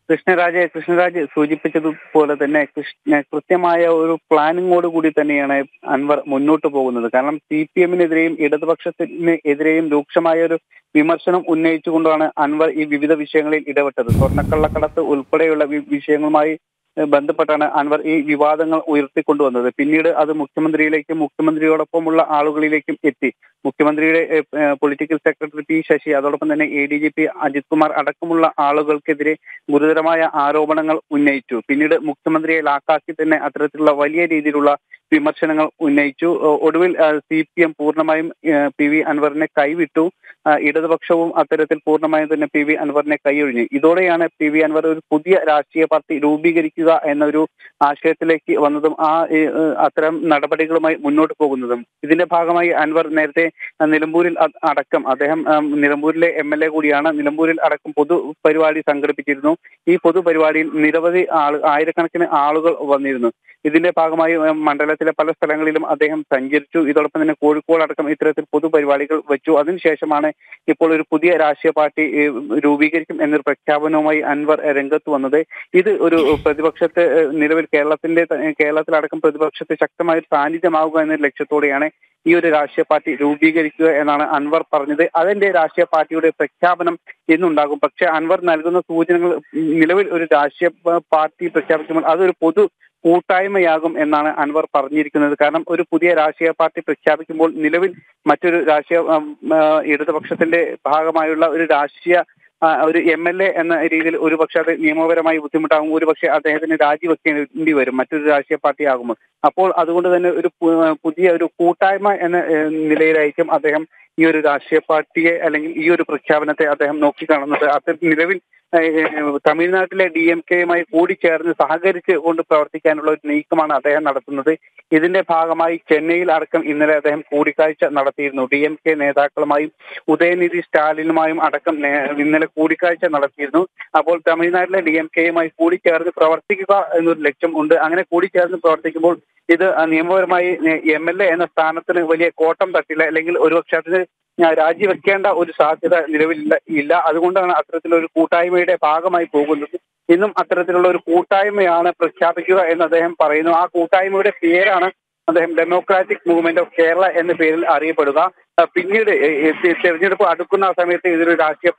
കൃഷ്ണരാജ് സൂചിപ്പിച്ചതുപോലെ തന്നെ കൃത്യമായ ഒരു പ്ലാനിങ്ങോട് കൂടി തന്നെയാണ് അൻവർ മുന്നോട്ട് പോകുന്നത്. കാരണം CPM-നെതിരെയും ഇടതുപക്ഷത്തിനെതിരെയും രൂക്ഷമായ ഒരു വിമർശനം ഉന്നയിച്ചുകൊണ്ടാണ് അൻവർ ഈ വിവിധ വിഷയങ്ങളിൽ ഇടപെട്ടത്. സ്വർണ്ണക്കള്ളക്കടത്ത് ഉൾപ്പെടെയുള്ള വിഷയങ്ങളുമായി ബന്ധപ്പെട്ടാണ് അൻവർ ഈ വിവാദങ്ങൾ ഉയർത്തിക്കൊണ്ടുവന്നത്. പിന്നീട് അത് മുഖ്യമന്ത്രിയിലേക്കും മുഖ്യമന്ത്രിയോടൊപ്പമുള്ള ആളുകളിലേക്കും എത്തി. മുഖ്യമന്ത്രിയുടെ പൊളിറ്റിക്കൽ സെക്രട്ടറി P. ശശി, അതോടൊപ്പം തന്നെ ADGP അജിത് കുമാർ അടക്കമുള്ള ആളുകൾക്കെതിരെ ഗുരുതരമായ ആരോപണങ്ങൾ ഉന്നയിച്ചു. പിന്നീട് മുഖ്യമന്ത്രിയെ ലാക്കാക്കി തന്നെ അത്തരത്തിലുള്ള വലിയ രീതിയിലുള്ള വിമർശനങ്ങൾ ഉന്നയിച്ചു. ഒടുവിൽ CPM പൂർണ്ണമായും PV അൻവറിനെ കൈവിട്ടു. ഇടതുപക്ഷവും അത്തരത്തിൽ പൂർണ്ണമായും തന്നെ PV അൻവറിനെ കൈയൊഴിഞ്ഞു. ഇതോടെയാണ് PV അൻവർ ഒരു പുതിയ രാഷ്ട്രീയ പാർട്ടി രൂപീകരിക്കുക എന്നൊരു ആശയത്തിലേക്ക് വന്നതും അത്തരം നടപടികളുമായി മുന്നോട്ട് പോകുന്നതും. ഇതിന്റെ ഭാഗമായി അൻവർ നേരത്തെ നിലമ്പൂരിൽ അടക്കം, അദ്ദേഹം നിലമ്പൂരിലെ MLA കൂടിയാണ്, നിലമ്പൂരിൽ അടക്കം പൊതുപരിപാടി സംഘടിപ്പിച്ചിരുന്നു. ഈ പൊതുപരിപാടിയിൽ നിരവധി ആയിരക്കണക്കിന് ആളുകൾ വന്നിരുന്നു. ഇതിന്റെ ഭാഗമായി മണ്ഡലത്തിലെ പല സ്ഥലങ്ങളിലും അദ്ദേഹം സഞ്ചരിച്ചു. ഇതോടൊപ്പം തന്നെ കോഴിക്കോട് അടക്കം ഇത്തരത്തിൽ പൊതുപരിപാടികൾ വെച്ചു. അതിനുശേഷമാണ് ഇപ്പോൾ ഒരു പുതിയ രാഷ്ട്രീയ പാർട്ടി രൂപീകരിക്കും എന്നൊരു പ്രഖ്യാപനവുമായി അൻവർ രംഗത്ത് വന്നത്. ഇത് ഒരു പ്രതിപക്ഷത്തെ നിലവിൽ കേരളത്തിലടക്കം പ്രതിപക്ഷത്തെ ശക്തമായ ഒരു സാന്നിധ്യമാവുക എന്ന ലക്ഷ്യത്തോടെയാണ് ഈ ഒരു രാഷ്ട്രീയ പാർട്ടി രൂപീകരിക്കുക എന്നാണ് അൻവർ പറഞ്ഞത്. അതിന്റെ രാഷ്ട്രീയ പാർട്ടിയുടെ പ്രഖ്യാപനം ഇന്നുണ്ടാകും. പക്ഷേ അൻവർ നൽകുന്ന സൂചനകൾ നിലവിൽ ഒരു രാഷ്ട്രീയ പാർട്ടി പ്രഖ്യാപിക്കുമ്പോൾ അതൊരു പൊതു കൂട്ടായ്മയാകും എന്നാണ് അൻവർ പറഞ്ഞിരിക്കുന്നത്. കാരണം ഒരു പുതിയ രാഷ്ട്രീയ പാർട്ടി പ്രഖ്യാപിക്കുമ്പോൾ നിലവിൽ മറ്റൊരു രാഷ്ട്രീയ ഇടതുപക്ഷത്തിന്റെ ഭാഗമായുള്ള ഒരു രാഷ്ട്രീയ ഒരു MLA എന്ന രീതിയിൽ ഒരുപക്ഷെ അത് നിയമപരമായി ബുദ്ധിമുട്ടാകും. ഒരുപക്ഷെ അദ്ദേഹത്തിന് രാജിവെക്കേണ്ടി വരും മറ്റൊരു രാഷ്ട്രീയ പാർട്ടി ആകുമ്പോൾ. അപ്പോൾ അതുകൊണ്ട് തന്നെ ഒരു പുതിയ ഒരു കൂട്ടായ്മ എന്ന നിലയിലായിരിക്കും അദ്ദേഹം ഈ ഒരു രാഷ്ട്രീയ പാർട്ടിയെ അല്ലെങ്കിൽ ഈ ഒരു പ്രഖ്യാപനത്തെ അദ്ദേഹം നോക്കിക്കാണുന്നത്. അത് നിലവിൽ തമിഴ്നാട്ടിലെ DMK-യുമായി കൂടിച്ചേർന്ന് സഹകരിച്ച് കൊണ്ട് പ്രവർത്തിക്കാനുള്ള ഒരു നീക്കമാണ് അദ്ദേഹം നടത്തുന്നത്. ഇതിന്റെ ഭാഗമായി ചെന്നൈയിൽ അടക്കം ഇന്നലെ അദ്ദേഹം കൂടിക്കാഴ്ച നടത്തിയിരുന്നു. DMK നേതാക്കളുമായും ഉദയനിധി സ്റ്റാലിനുമായും അടക്കം ഇന്നലെ കൂടിക്കാഴ്ച നടത്തിയിരുന്നു. അപ്പോൾ തമിഴ്നാട്ടിലെ DMK-യുമായി കൂടിച്ചേർന്ന് പ്രവർത്തിക്കുക എന്നൊരു ലക്ഷ്യം ഉണ്ട്. അങ്ങനെ കൂടിച്ചേർന്ന് പ്രവർത്തിക്കുമ്പോൾ ഇത് നിയമപരമായി MLA എന്ന സ്ഥാനത്തിന് വലിയ കോട്ടം തട്ടില്ല, അല്ലെങ്കിൽ ഒരുപക്ഷെ അതിന് രാജിവെക്കേണ്ട ഒരു സാധ്യത നിലവിലില്ല. അതുകൊണ്ടാണ് അത്തരത്തിലൊരു കൂട്ടായ്മയുടെ ഭാഗമായി പോകുന്നത്. ഇന്നും അത്തരത്തിലുള്ള ഒരു കൂട്ടായ്മയാണ് പ്രഖ്യാപിക്കുക എന്ന് അദ്ദേഹം പറയുന്നു. ആ കൂട്ടായ്മയുടെ പേരാണ് അദ്ദേഹം ഡെമോക്രാറ്റിക് മൂവ്മെന്റ് ഓഫ് കേരള എന്ന പേരിൽ അറിയപ്പെടുക. പിന്നീട് തെരഞ്ഞെടുപ്പ് അടുക്കുന്ന സമയത്ത് ഇതൊരു രാഷ്ട്രീയ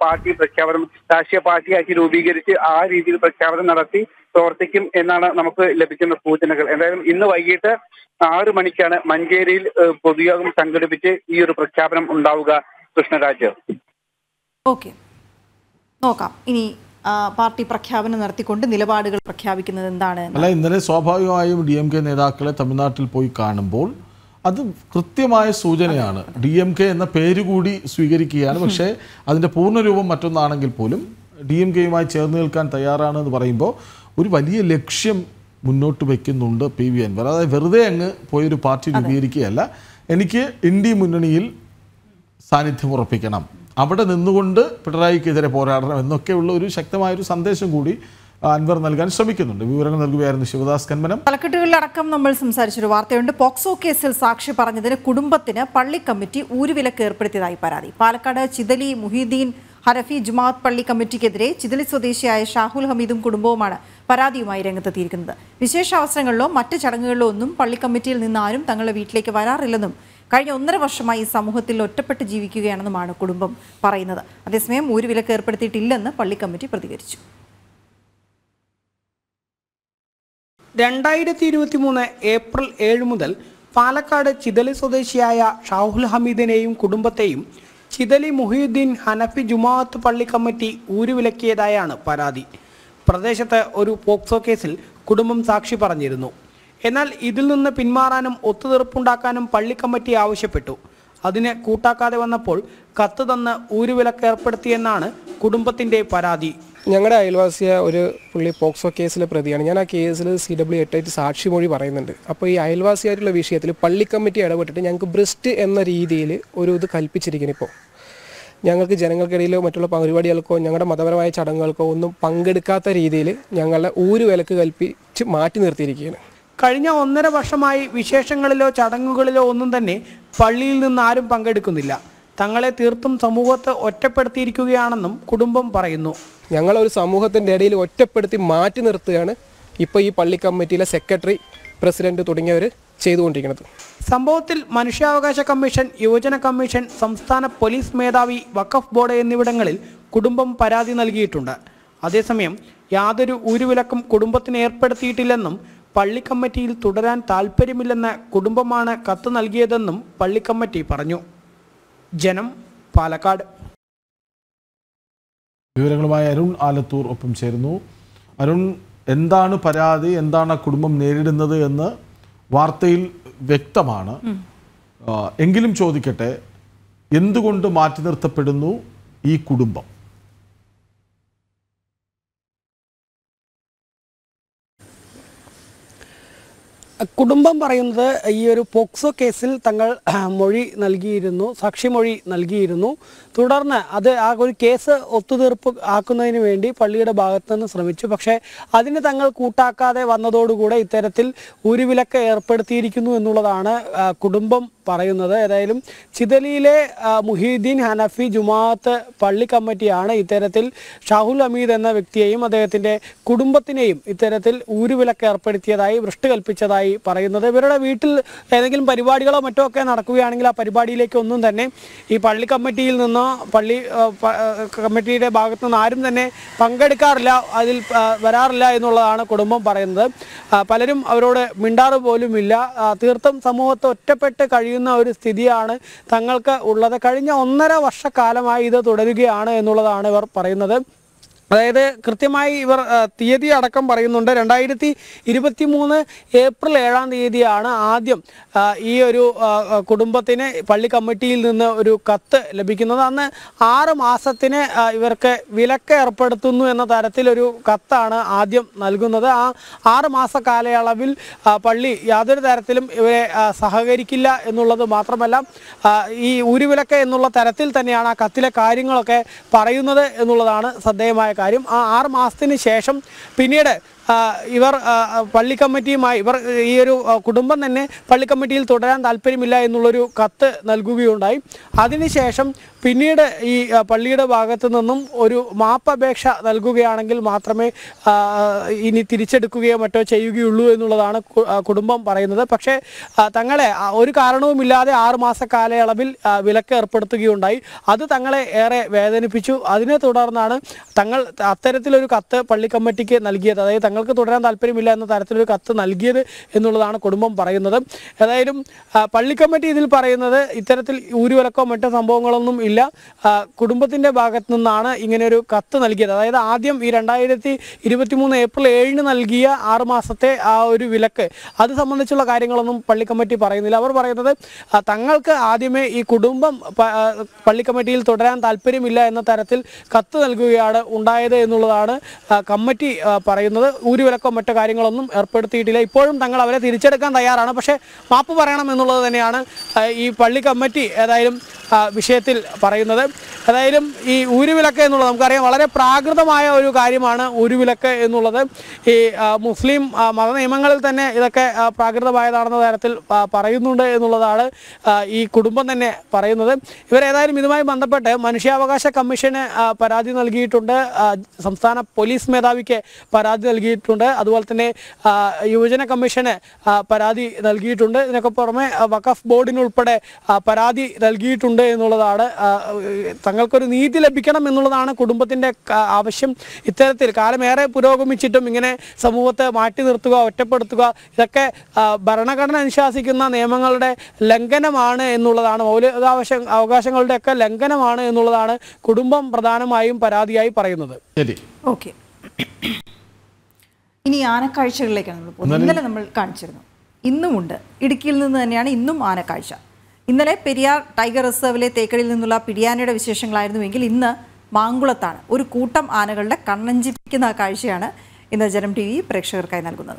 പാർട്ടിയാക്കി രൂപീകരിച്ച് ആ രീതിയിൽ പ്രഖ്യാപനം നടത്തി പ്രവർത്തിക്കും എന്നാണ് നമുക്ക് ലഭിക്കുന്ന സൂചനകൾ. എന്തായാലും ഇന്ന് വൈകിട്ട് 6 മണിക്കാണ് മഞ്ചേരിയിൽ പൊതുയോഗം സംഘടിപ്പിച്ച് ഈ ഒരു പ്രഖ്യാപനം ഉണ്ടാവുക. കൃഷ്ണരാജ്, ഓക്കെ, നോക്കാം ഇനി പാർട്ടി പ്രഖ്യാപനം നടത്തിക്കൊണ്ട് നിലപാടുകൾ പ്രഖ്യാപിക്കുന്നത് എന്താണ്. അല്ല, ഇന്നലെ സ്വാഭാവികമായും DMK നേതാക്കളെ തമിഴ്നാട്ടിൽ പോയി കാണുമ്പോൾ അത് കൃത്യമായ സൂചനയാണ്. DMK എന്ന പേര് കൂടി സ്വീകരിക്കുകയാണ്. പക്ഷേ അതിൻ്റെ പൂർണ്ണരൂപം മറ്റൊന്നാണെങ്കിൽ പോലും DMK-യുമായി ചേർന്ന് നിൽക്കാൻ തയ്യാറാണ് എന്ന് പറയുമ്പോൾ ഒരു വലിയ ലക്ഷ്യം മുന്നോട്ട് വയ്ക്കുന്നുണ്ട് PV അൻവർ. അതായത് വെറുതെ അങ്ങ് പോയൊരു പാർട്ടി രൂപീകരിക്കുകയല്ല, എനിക്ക് ഇന്ത്യ മുന്നണിയിൽ സാന്നിധ്യം ഉറപ്പിക്കണം, അവിടെ നിന്നുകൊണ്ട് പിണറായിക്കെതിരെ പോരാടണം എന്നൊക്കെയുള്ള ഒരു ശക്തമായൊരു സന്ദേശം കൂടി അൻവർ നൽകാൻ ശ്രമിക്കുന്നുണ്ട്. വിവരങ്ങൾ നൽകുകയായിരുന്നു ശിവദാസ് കന്മനം. തലക്കെട്ടുകളിലടക്കം നമ്മൾ സംസാരിച്ചൊരു വാർത്തയുണ്ട്. പോക്സോ കേസിൽ സാക്ഷി പറഞ്ഞതിന് കുടുംബത്തിന് പള്ളി കമ്മിറ്റി ഊരുവിലക്ക് ഏർപ്പെടുത്തിയതായി പരാതി. പാലക്കാട് ചിതലി മുഹീദ്ദീൻ ഹനഫി ജുമാഅത്ത് പള്ളി കമ്മിറ്റിക്കെതിരെ ചിതലി സ്വദേശിയായ ഷാഹുൽ ഹമീദും കുടുംബവുമാണ് പരാതിയുമായി രംഗത്തെത്തിയിരിക്കുന്നത്. വിശേഷ അവസരങ്ങളിലോ മറ്റ് ചടങ്ങുകളിലോ ഒന്നും പള്ളി കമ്മിറ്റിയിൽ നിന്ന് ആരും തങ്ങളുടെ വീട്ടിലേക്ക് വരാറില്ലെന്നും കഴിഞ്ഞ 1.5 വർഷമായി സമൂഹത്തിൽ ഒറ്റപ്പെട്ട് ജീവിക്കുകയാണെന്നുമാണ് കുടുംബം പറയുന്നത്. അതേസമയം ഊരുവിലക്ക് ഏർപ്പെടുത്തിയിട്ടില്ലെന്ന് പള്ളി കമ്മിറ്റി പ്രതികരിച്ചു. 2023 ഏപ്രിൽ 7 മുതൽ പാലക്കാട് ചിതലി സ്വദേശിയായ ഷാഹുൽ ഹമീദിനെയും കുടുംബത്തെയും ചിതലി മുഹീദ്ദീൻ ഹനഫി ജുമാഅത്ത് പള്ളി കമ്മിറ്റി ഊരുവിലക്കിയതായാണ് പരാതി. പ്രദേശത്ത് ഒരു പോക്സോ കേസിൽ കുടുംബം സാക്ഷി പറഞ്ഞിരുന്നു. എന്നാൽ ഇതിൽ നിന്ന് പിന്മാറാനും ഒത്തുതീർപ്പുണ്ടാക്കാനും പള്ളി കമ്മിറ്റി ആവശ്യപ്പെട്ടു. അതിന് കൂട്ടാക്കാതെ വന്നപ്പോൾ കത്ത് തന്ന് ഊരുവിലക്ക് ഏർപ്പെടുത്തിയെന്നാണ് കുടുംബത്തിൻ്റെ പരാതി. ഞങ്ങളുടെ അയൽവാസിയ ഒരു പുള്ളി പോക്സോ കേസിലെ പ്രതിയാണ്. ഞാൻ ആ കേസിൽ CW88 സാക്ഷിമൊഴി പറയുന്നുണ്ട്. അപ്പോൾ ഈ അയൽവാസിയായിട്ടുള്ള വിഷയത്തിൽ പള്ളി കമ്മിറ്റി ഇടപെട്ടിട്ട് ഞങ്ങൾക്ക് ബ്രസ്റ്റ് എന്ന രീതിയിൽ ഒരു ഇത് കൽപ്പിച്ചിരിക്കുന്നു. ഇപ്പോൾ ഞങ്ങൾക്ക് ജനങ്ങൾക്കിടയിലോ മറ്റുള്ള പരിപാടികൾക്കോ ഞങ്ങളുടെ മതപരമായ ചടങ്ങുകൾക്കോ ഒന്നും പങ്കെടുക്കാത്ത രീതിയിൽ ഞങ്ങളുടെ ഊരുവിലക്ക് കൽപ്പിച്ച് മാറ്റി നിർത്തിയിരിക്കുകയാണ്. കഴിഞ്ഞ 1.5 വർഷമായി വിശേഷങ്ങളിലോ ചടങ്ങുകളിലോ ഒന്നും തന്നെ പള്ളിയിൽ നിന്ന് ആരും പങ്കെടുക്കുന്നില്ല. തങ്ങളെ തീർത്തും സമൂഹത്തെ ഒറ്റപ്പെടുത്തിയിരിക്കുകയാണെന്നും കുടുംബം പറയുന്നു. ഞങ്ങളൊരു സമൂഹത്തിൻ്റെ ഇടയിൽ ഒറ്റപ്പെടുത്തി മാറ്റി നിർത്തുകയാണ് ഇപ്പോൾ ഈ പള്ളി കമ്മിറ്റിയിലെ സെക്രട്ടറി, പ്രസിഡന്റ് തുടങ്ങിയവർ ചെയ്തുകൊണ്ടിരിക്കുന്നത്. സംഭവത്തിൽ മനുഷ്യാവകാശ കമ്മീഷൻ, യുവജന കമ്മീഷൻ, സംസ്ഥാന പോലീസ് മേധാവി, വഖഫ് ബോർഡ് എന്നിവിടങ്ങളിൽ കുടുംബം പരാതി നൽകിയിട്ടുണ്ട്. അതേസമയം യാതൊരു ഊരുവിലക്കും കുടുംബത്തിന് ഏർപ്പെടുത്തിയിട്ടില്ലെന്നും പള്ളി കമ്മിറ്റിയിൽ തുടരാൻ താൽപ്പര്യമില്ലെന്ന് കുടുംബമാണ് കത്ത് നൽകിയതെന്നും പള്ളി കമ്മിറ്റി പറഞ്ഞു. ജനം, പാലക്കാട്. വിവരങ്ങളുമായി അരുൺ ആലത്തൂർ ഒപ്പം ചേരുന്നു. അരുൺ, എന്താണ് പരാതി, എന്താണ് കുടുംബം നേരിടുന്നത് എന്ന് വാർത്തയിൽ വ്യക്തമാണ്. എങ്കിലും ചോദിക്കട്ടെ, എന്തുകൊണ്ട് മാറ്റി നിർത്തപ്പെടുന്നു ഈ കുടുംബം? കുടുംബം പറയുന്നത് ഈ ഒരു പോക്സോ കേസിൽ തങ്ങൾ മൊഴി നൽകിയിരുന്നു, സാക്ഷിമൊഴി നൽകിയിരുന്നു. തുടർന്ന് അത് ആ ഒരു കേസ് ഒത്തുതീർപ്പ് ആക്കുന്നതിന് വേണ്ടി പള്ളിയുടെ ഭാഗത്തു നിന്ന് ശ്രമിച്ചു. പക്ഷേ അതിന് തങ്ങൾ കൂട്ടാക്കാതെ വന്നതോടുകൂടെ ഇത്തരത്തിൽ ഊരുവിലക്ക് ഏർപ്പെടുത്തിയിരിക്കുന്നു എന്നുള്ളതാണ് കുടുംബം പറയുന്നത്. ഏതായാലും ചിതലിയിലെ മുഹീദ്ദീൻ ഹനഫി ജുമാഅത്ത് പള്ളി കമ്മിറ്റിയാണ് ഇത്തരത്തിൽ ഷാഹുൽ ഹമീദ് എന്ന വ്യക്തിയെയും അദ്ദേഹത്തിൻ്റെ കുടുംബത്തിനെയും ഇത്തരത്തിൽ ഊരുവിലക്ക് ഏർപ്പെടുത്തിയതായി, ഭ്രഷ്ട് കൽപ്പിച്ചതായി പറയുന്നത്. ഇവരുടെ വീട്ടിൽ ഏതെങ്കിലും പരിപാടികളോ മറ്റോ ഒക്കെ നടക്കുകയാണെങ്കിൽ ആ പരിപാടിയിലേക്കൊന്നും തന്നെ ഈ പള്ളി കമ്മിറ്റിയിൽ നിന്നോ പള്ളി കമ്മിറ്റിയുടെ ഭാഗത്തു നിന്ന് ആരും തന്നെ പങ്കെടുക്കാറില്ല, അതിൽ വരാറില്ല എന്നുള്ളതാണ് കുടുംബം പറയുന്നത്. പലരും അവരോട് മിണ്ടാറ് പോലുമില്ല. തീർത്തും സമൂഹത്തെ ഒറ്റപ്പെട്ട് കഴിയുന്ന ഒരു സ്ഥിതിയാണ് തങ്ങൾക്ക് ഉള്ളത്. കഴിഞ്ഞ 1.5 വർഷക്കാലമായി ഇത് തുടരുകയാണ് എന്നുള്ളതാണ് ഇവർ പറയുന്നത്. അതായത് കൃത്യമായി ഇവർ തീയതി അടക്കം പറയുന്നുണ്ട്. 2023 ഏപ്രിൽ 7-ാം തീയതിയാണ് ആദ്യം ഈ ഒരു കുടുംബത്തിന് പള്ളി കമ്മിറ്റിയിൽ നിന്ന് ഒരു കത്ത് ലഭിക്കുന്നത്. അന്ന് 6 മാസത്തിന് ഇവർക്ക് വിലക്ക് ഏർപ്പെടുത്തുന്നു എന്ന തരത്തിലൊരു കത്താണ് ആദ്യം നൽകുന്നത്. ആ 6 മാസ കാലയളവിൽ പള്ളി യാതൊരു തരത്തിലും ഇവരെ സഹകരിക്കില്ല എന്നുള്ളത് മാത്രമല്ല, ഈ ഊരുവിലക്ക് എന്നുള്ള തരത്തിൽ തന്നെയാണ് ആ കത്തിലെ കാര്യങ്ങളൊക്കെ പറയുന്നത് എന്നുള്ളതാണ് ശ്രദ്ധേയമായ കാര്യം. ആ 6 മാസത്തിന് ശേഷം പിന്നീട് ഇവർ പള്ളി കമ്മിറ്റിയുമായി ഈ ഒരു കുടുംബം തന്നെ പള്ളി കമ്മിറ്റിയിൽ തുടരാൻ താല്പര്യമില്ല എന്നുള്ളൊരു കത്ത് നൽകുകയുണ്ടായി. അതിനുശേഷം പിന്നീട് ഈ പള്ളിയുടെ ഭാഗത്തു നിന്നും ഒരു മാപ്പപേക്ഷ നൽകുകയാണെങ്കിൽ മാത്രമേ ഇനി തിരിച്ചെടുക്കുകയോ മറ്റോ ചെയ്യുകയുള്ളൂ എന്നുള്ളതാണ് കുടുംബം പറയുന്നത്. പക്ഷേ തങ്ങളെ ഒരു കാരണവുമില്ലാതെ 6 മാസ കാലയളവിൽ വിലക്ക് ഏർപ്പെടുത്തുകയുണ്ടായി. അത് തങ്ങളെ ഏറെ വേദനിപ്പിച്ചു. അതിനെ തുടർന്നാണ് തങ്ങൾ അത്തരത്തിലൊരു കത്ത് പള്ളി കമ്മിറ്റിക്ക് നൽകിയത്. അതായത് തങ്ങൾക്ക് തുടരാൻ താല്പര്യമില്ല എന്ന തരത്തിലൊരു കത്ത് നൽകിയത് എന്നുള്ളതാണ് കുടുംബം പറയുന്നത്. ഏതായാലും പള്ളി കമ്മിറ്റി ഇതിൽ പറയുന്നത് ഇത്തരത്തിൽ ഊരുവിലക്കോ മറ്റോ സംഭവങ്ങളൊന്നും ഇല്ല, കുടുംബത്തിൻ്റെ ഭാഗത്തു നിന്നാണ് ഇങ്ങനെയൊരു കത്ത് നൽകിയത്. അതായത് ആദ്യം ഈ 2023 ഏപ്രിൽ 7-ന് നൽകിയ 6 മാസത്തെ ആ ഒരു വിലക്ക്, അത് സംബന്ധിച്ചുള്ള കാര്യങ്ങളൊന്നും പള്ളി കമ്മിറ്റി പറയുന്നില്ല. അവർ പറയുന്നത് തങ്ങൾക്ക് ആദ്യമേ ഈ കുടുംബം പള്ളി കമ്മിറ്റിയിൽ തുടരാൻ താല്പര്യമില്ല എന്ന തരത്തിൽ കത്ത് നൽകുകയാണ് ഉണ്ടായത് എന്നുള്ളതാണ് കമ്മിറ്റി പറയുന്നത്. ഊരുവിലക്കോ മറ്റു കാര്യങ്ങളൊന്നും ഏർപ്പെടുത്തിയിട്ടില്ല. ഇപ്പോഴും തങ്ങൾ അവരെ തിരിച്ചെടുക്കാൻ തയ്യാറാണ്, പക്ഷേ മാപ്പ് പറയണം എന്നുള്ളത് തന്നെയാണ് ഈ പള്ളി കമ്മിറ്റി ഏതായാലും വിഷയത്തിൽ പറയുന്നത്. ഏതായാലും ഈ ഊരുവിലക്ക് എന്നുള്ളത് നമുക്കറിയാം വളരെ പ്രാകൃതമായ ഒരു കാര്യമാണ്. ഊരുവിലക്ക് എന്നുള്ളത് ഈ മുസ്ലിം മത നിയമങ്ങളിൽ തന്നെ ഇതൊക്കെ പ്രാകൃതമായതാണെന്ന തരത്തിൽ പറയുന്നുണ്ട് എന്നുള്ളതാണ് ഈ കുടുംബം തന്നെ പറയുന്നത്. ഇവരേതായാലും ഇതുമായി ബന്ധപ്പെട്ട് മനുഷ്യാവകാശ കമ്മീഷന് പരാതി നൽകിയിട്ടുണ്ട്, സംസ്ഥാന പോലീസ് മേധാവിക്ക് പരാതി നൽകിയിട്ടുണ്ട്, അതുപോലെ തന്നെ യുവജന കമ്മീഷന് പരാതി നൽകിയിട്ടുണ്ട്. ഇതിനൊക്കെ പുറമെ വഖഫ് ബോർഡിനുൾപ്പെടെ പരാതി നൽകിയിട്ടുണ്ട് എന്നുള്ളതാണ്. തങ്ങൾക്കൊരു നീതി ലഭിക്കണം എന്നുള്ളതാണ് കുടുംബത്തിൻ്റെ ആവശ്യം. ഇത്തരത്തിൽ കാലമേറെ പുരോഗമിച്ചിട്ടും ഇങ്ങനെ സമൂഹത്തെ മാറ്റി നിർത്തുക, ഒറ്റപ്പെടുത്തുക, ഇതൊക്കെ ഭരണഘടന അനുശാസിക്കുന്ന നിയമങ്ങളുടെ ലംഘനമാണ് എന്നുള്ളതാണ്, അവകാശങ്ങളുടെയൊക്കെ ലംഘനമാണ് എന്നുള്ളതാണ് കുടുംബം പ്രധാനമായും പരാതിയായി പറയുന്നത്. ഓക്കെ, ഇനി ആനക്കാഴ്ചകളിലേക്കാണ് നമ്മൾ പോകുന്നത്. ഇന്നലെ നമ്മൾ കാണിച്ചിരുന്നു, ഇന്നുമുണ്ട്. ഇടുക്കിയിൽ നിന്ന് തന്നെയാണ് ഇന്നും ആനക്കാഴ്ച. ഇന്നലെ പെരിയാർ ടൈഗർ റിസർവിലെ തേക്കടിയിൽ നിന്നുള്ള പിടിയാനയുടെ വിശേഷങ്ങളായിരുന്നുവെങ്കിൽ ഇന്ന് മാങ്കുളത്താണ് ഒരു കൂട്ടം ആനകളുടെ കണ്ണഞ്ചിപ്പിക്കുന്ന കാഴ്ചയാണ് ഇന്ന് ജനം TV പ്രേക്ഷകർക്കായി നൽകുന്നത്.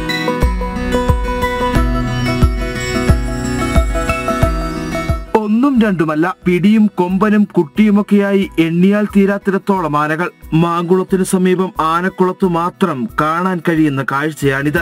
ഒന്നും രണ്ടുമല്ല, പിടിയും കൊമ്പനും കുട്ടിയുമൊക്കെയായി എണ്ണിയാൽ തീരാത്തിടത്തോളം ആനകൾ. മാങ്കുളത്തിനു സമീപം ആനക്കുളത്ത് മാത്രം കാണാൻ കഴിയുന്ന കാഴ്ചയാണിത്.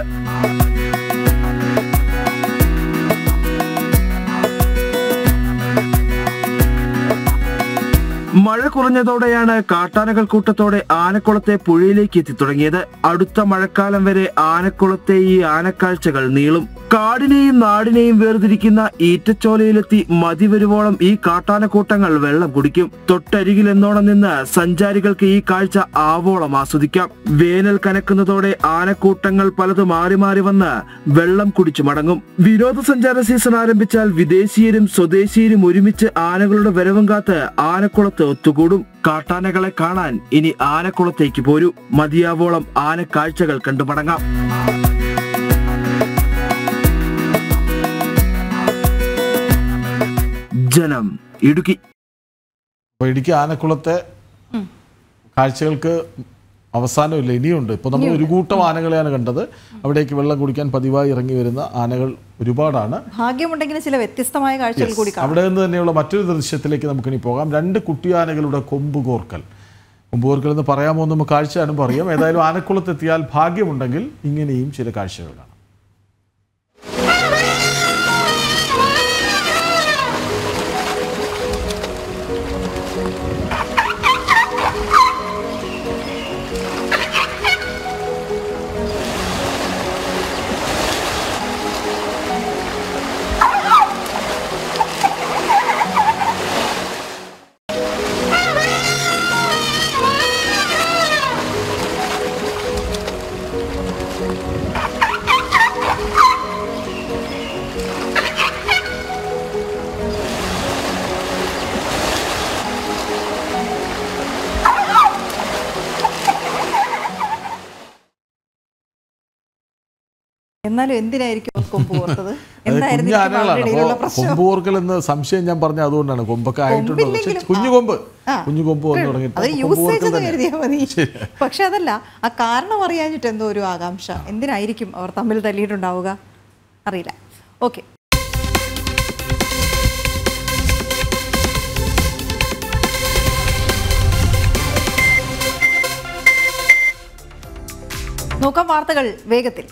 മഴ കുറഞ്ഞതോടെയാണ് കാട്ടാനകൾ കൂട്ടത്തോടെ ആനക്കുളത്തെ പുഴയിലേക്ക് എത്തിത്തുടങ്ങിയത്. അടുത്ത മഴക്കാലം വരെ ആനക്കുളത്തെ ഈ ആനക്കാഴ്ചകൾ നീളും. കാടിനെയും നാടിനെയും വേർതിരിക്കുന്ന ഈറ്റച്ചോലയിലെത്തി മതിവരുവോളം ഈ കാട്ടാനക്കൂട്ടങ്ങൾ വെള്ളം കുടിക്കും. തൊട്ടരികിൽ എന്നോണം നിന്ന് സഞ്ചാരികൾക്ക് ഈ കാഴ്ച ആവോളം ആസ്വദിക്കാം. വേനൽ കനക്കുന്നതോടെ ആനക്കൂട്ടങ്ങൾ പലത് മാറി മാറി വന്ന് വെള്ളം കുടിച്ചു മടങ്ങും. വിനോദസഞ്ചാര സീസൺ ആരംഭിച്ചാൽ വിദേശീയരും സ്വദേശീയരും ഒരുമിച്ച് ആനകളുടെ വരവും കാത്ത് ആനക്കുളത്ത് ഒത്തുകൂടും. കാട്ടാനകളെ കാണാൻ ഇനി ആനക്കുളത്തേക്ക് പോരൂ. മതിയാവോളം ആനക്കാഴ്ചകൾ കണ്ടു മടങ്ങാം. ജനം, ഇടുക്കി. ഇടുക്കി ആനക്കുളത്തെ കാഴ്ചകൾക്ക് അവസാനമില്ല, ഇനിയുണ്ട്. ഇപ്പോൾ നമ്മൾ ഒരു കൂട്ടം ആനകളെയാണ് കണ്ടത്. അവിടേക്ക് വെള്ളം കുടിക്കാൻ പതിവായി ഇറങ്ങി വരുന്ന ആനകൾ ഒരുപാടാണ്. ഭാഗ്യമുണ്ടെങ്കിൽ ചില വ്യത്യസ്തമായ കാഴ്ചകൾ കൂടി കാണാം. അവിടെ നിന്ന് തന്നെയുള്ള മറ്റൊരു ദൃശ്യത്തിലേക്ക് നമുക്കിനി പോകാം. 2 കുട്ടിയാനകളുടെ കൊമ്പുകോർക്കൽ. കൊമ്പുകോർക്കൽ എന്ന് പറയാമോ നമുക്ക് കാഴ്ച കാണുമ്പോൾ അറിയാം. ഏതായാലും ആനക്കുളത്തെത്തിയാൽ ഭാഗ്യമുണ്ടെങ്കിൽ ഇങ്ങനെയും ചില കാഴ്ചകൾ കാണാം. എന്നാലും എന്തിനായിരിക്കും കൊമ്പ് കോർത്തത്? കൊമ്പ് കോർക്കൽ എന്ന് സംശയം ഞാൻ പറഞ്ഞ അതുകൊണ്ടാണ്. കൊമ്പൊക്കെ ആയിട്ടുണ്ടോ? കുഞ്ഞു കൊമ്പ് വന്നു തുടങ്ങിയിട്ട്. പക്ഷെ അതല്ല, ആ കാരണം അറിയാഞ്ഞിട്ട് എന്തോ ഒരു ആകാംക്ഷ. എന്തിനായിരിക്കും അവർ തമ്മിൽ തല്ലിയിട്ടുണ്ടാവുക? അറിയില്ല. ഓക്കെ, നോക്കാം വാർത്തകൾ വേഗത്തിൽ.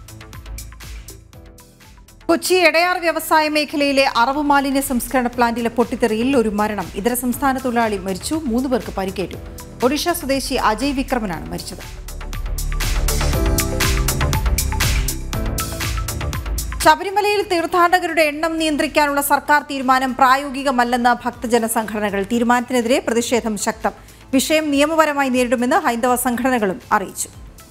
കൊച്ചി എടയാർ വ്യവസായ മേഖലയിലെ അറവ് മാലിന്യ സംസ്കരണ പ്ലാന്റിലെ പൊട്ടിത്തെറിയിൽ ഒരു മരണം. ഇതര സംസ്ഥാന തൊഴിലാളി മരിച്ചു. 3 പേർക്ക് പരിക്കേറ്റു. ഒഡീഷ സ്വദേശി അജയ് വിക്രമനാണ് മരിച്ചത്. ശബരിമലയിൽ തീർത്ഥാടകരുടെ എണ്ണം നിയന്ത്രിക്കാനുള്ള സർക്കാർ തീരുമാനം പ്രായോഗികമല്ലെന്ന് ഭക്തജന സംഘടനകൾ. തീരുമാനത്തിനെതിരെ പ്രതിഷേധം ശക്തം. വിഷയം നിയമപരമായി നേരിടുമെന്ന് ഹൈന്ദവ സംഘടനകളും അറിയിച്ചു.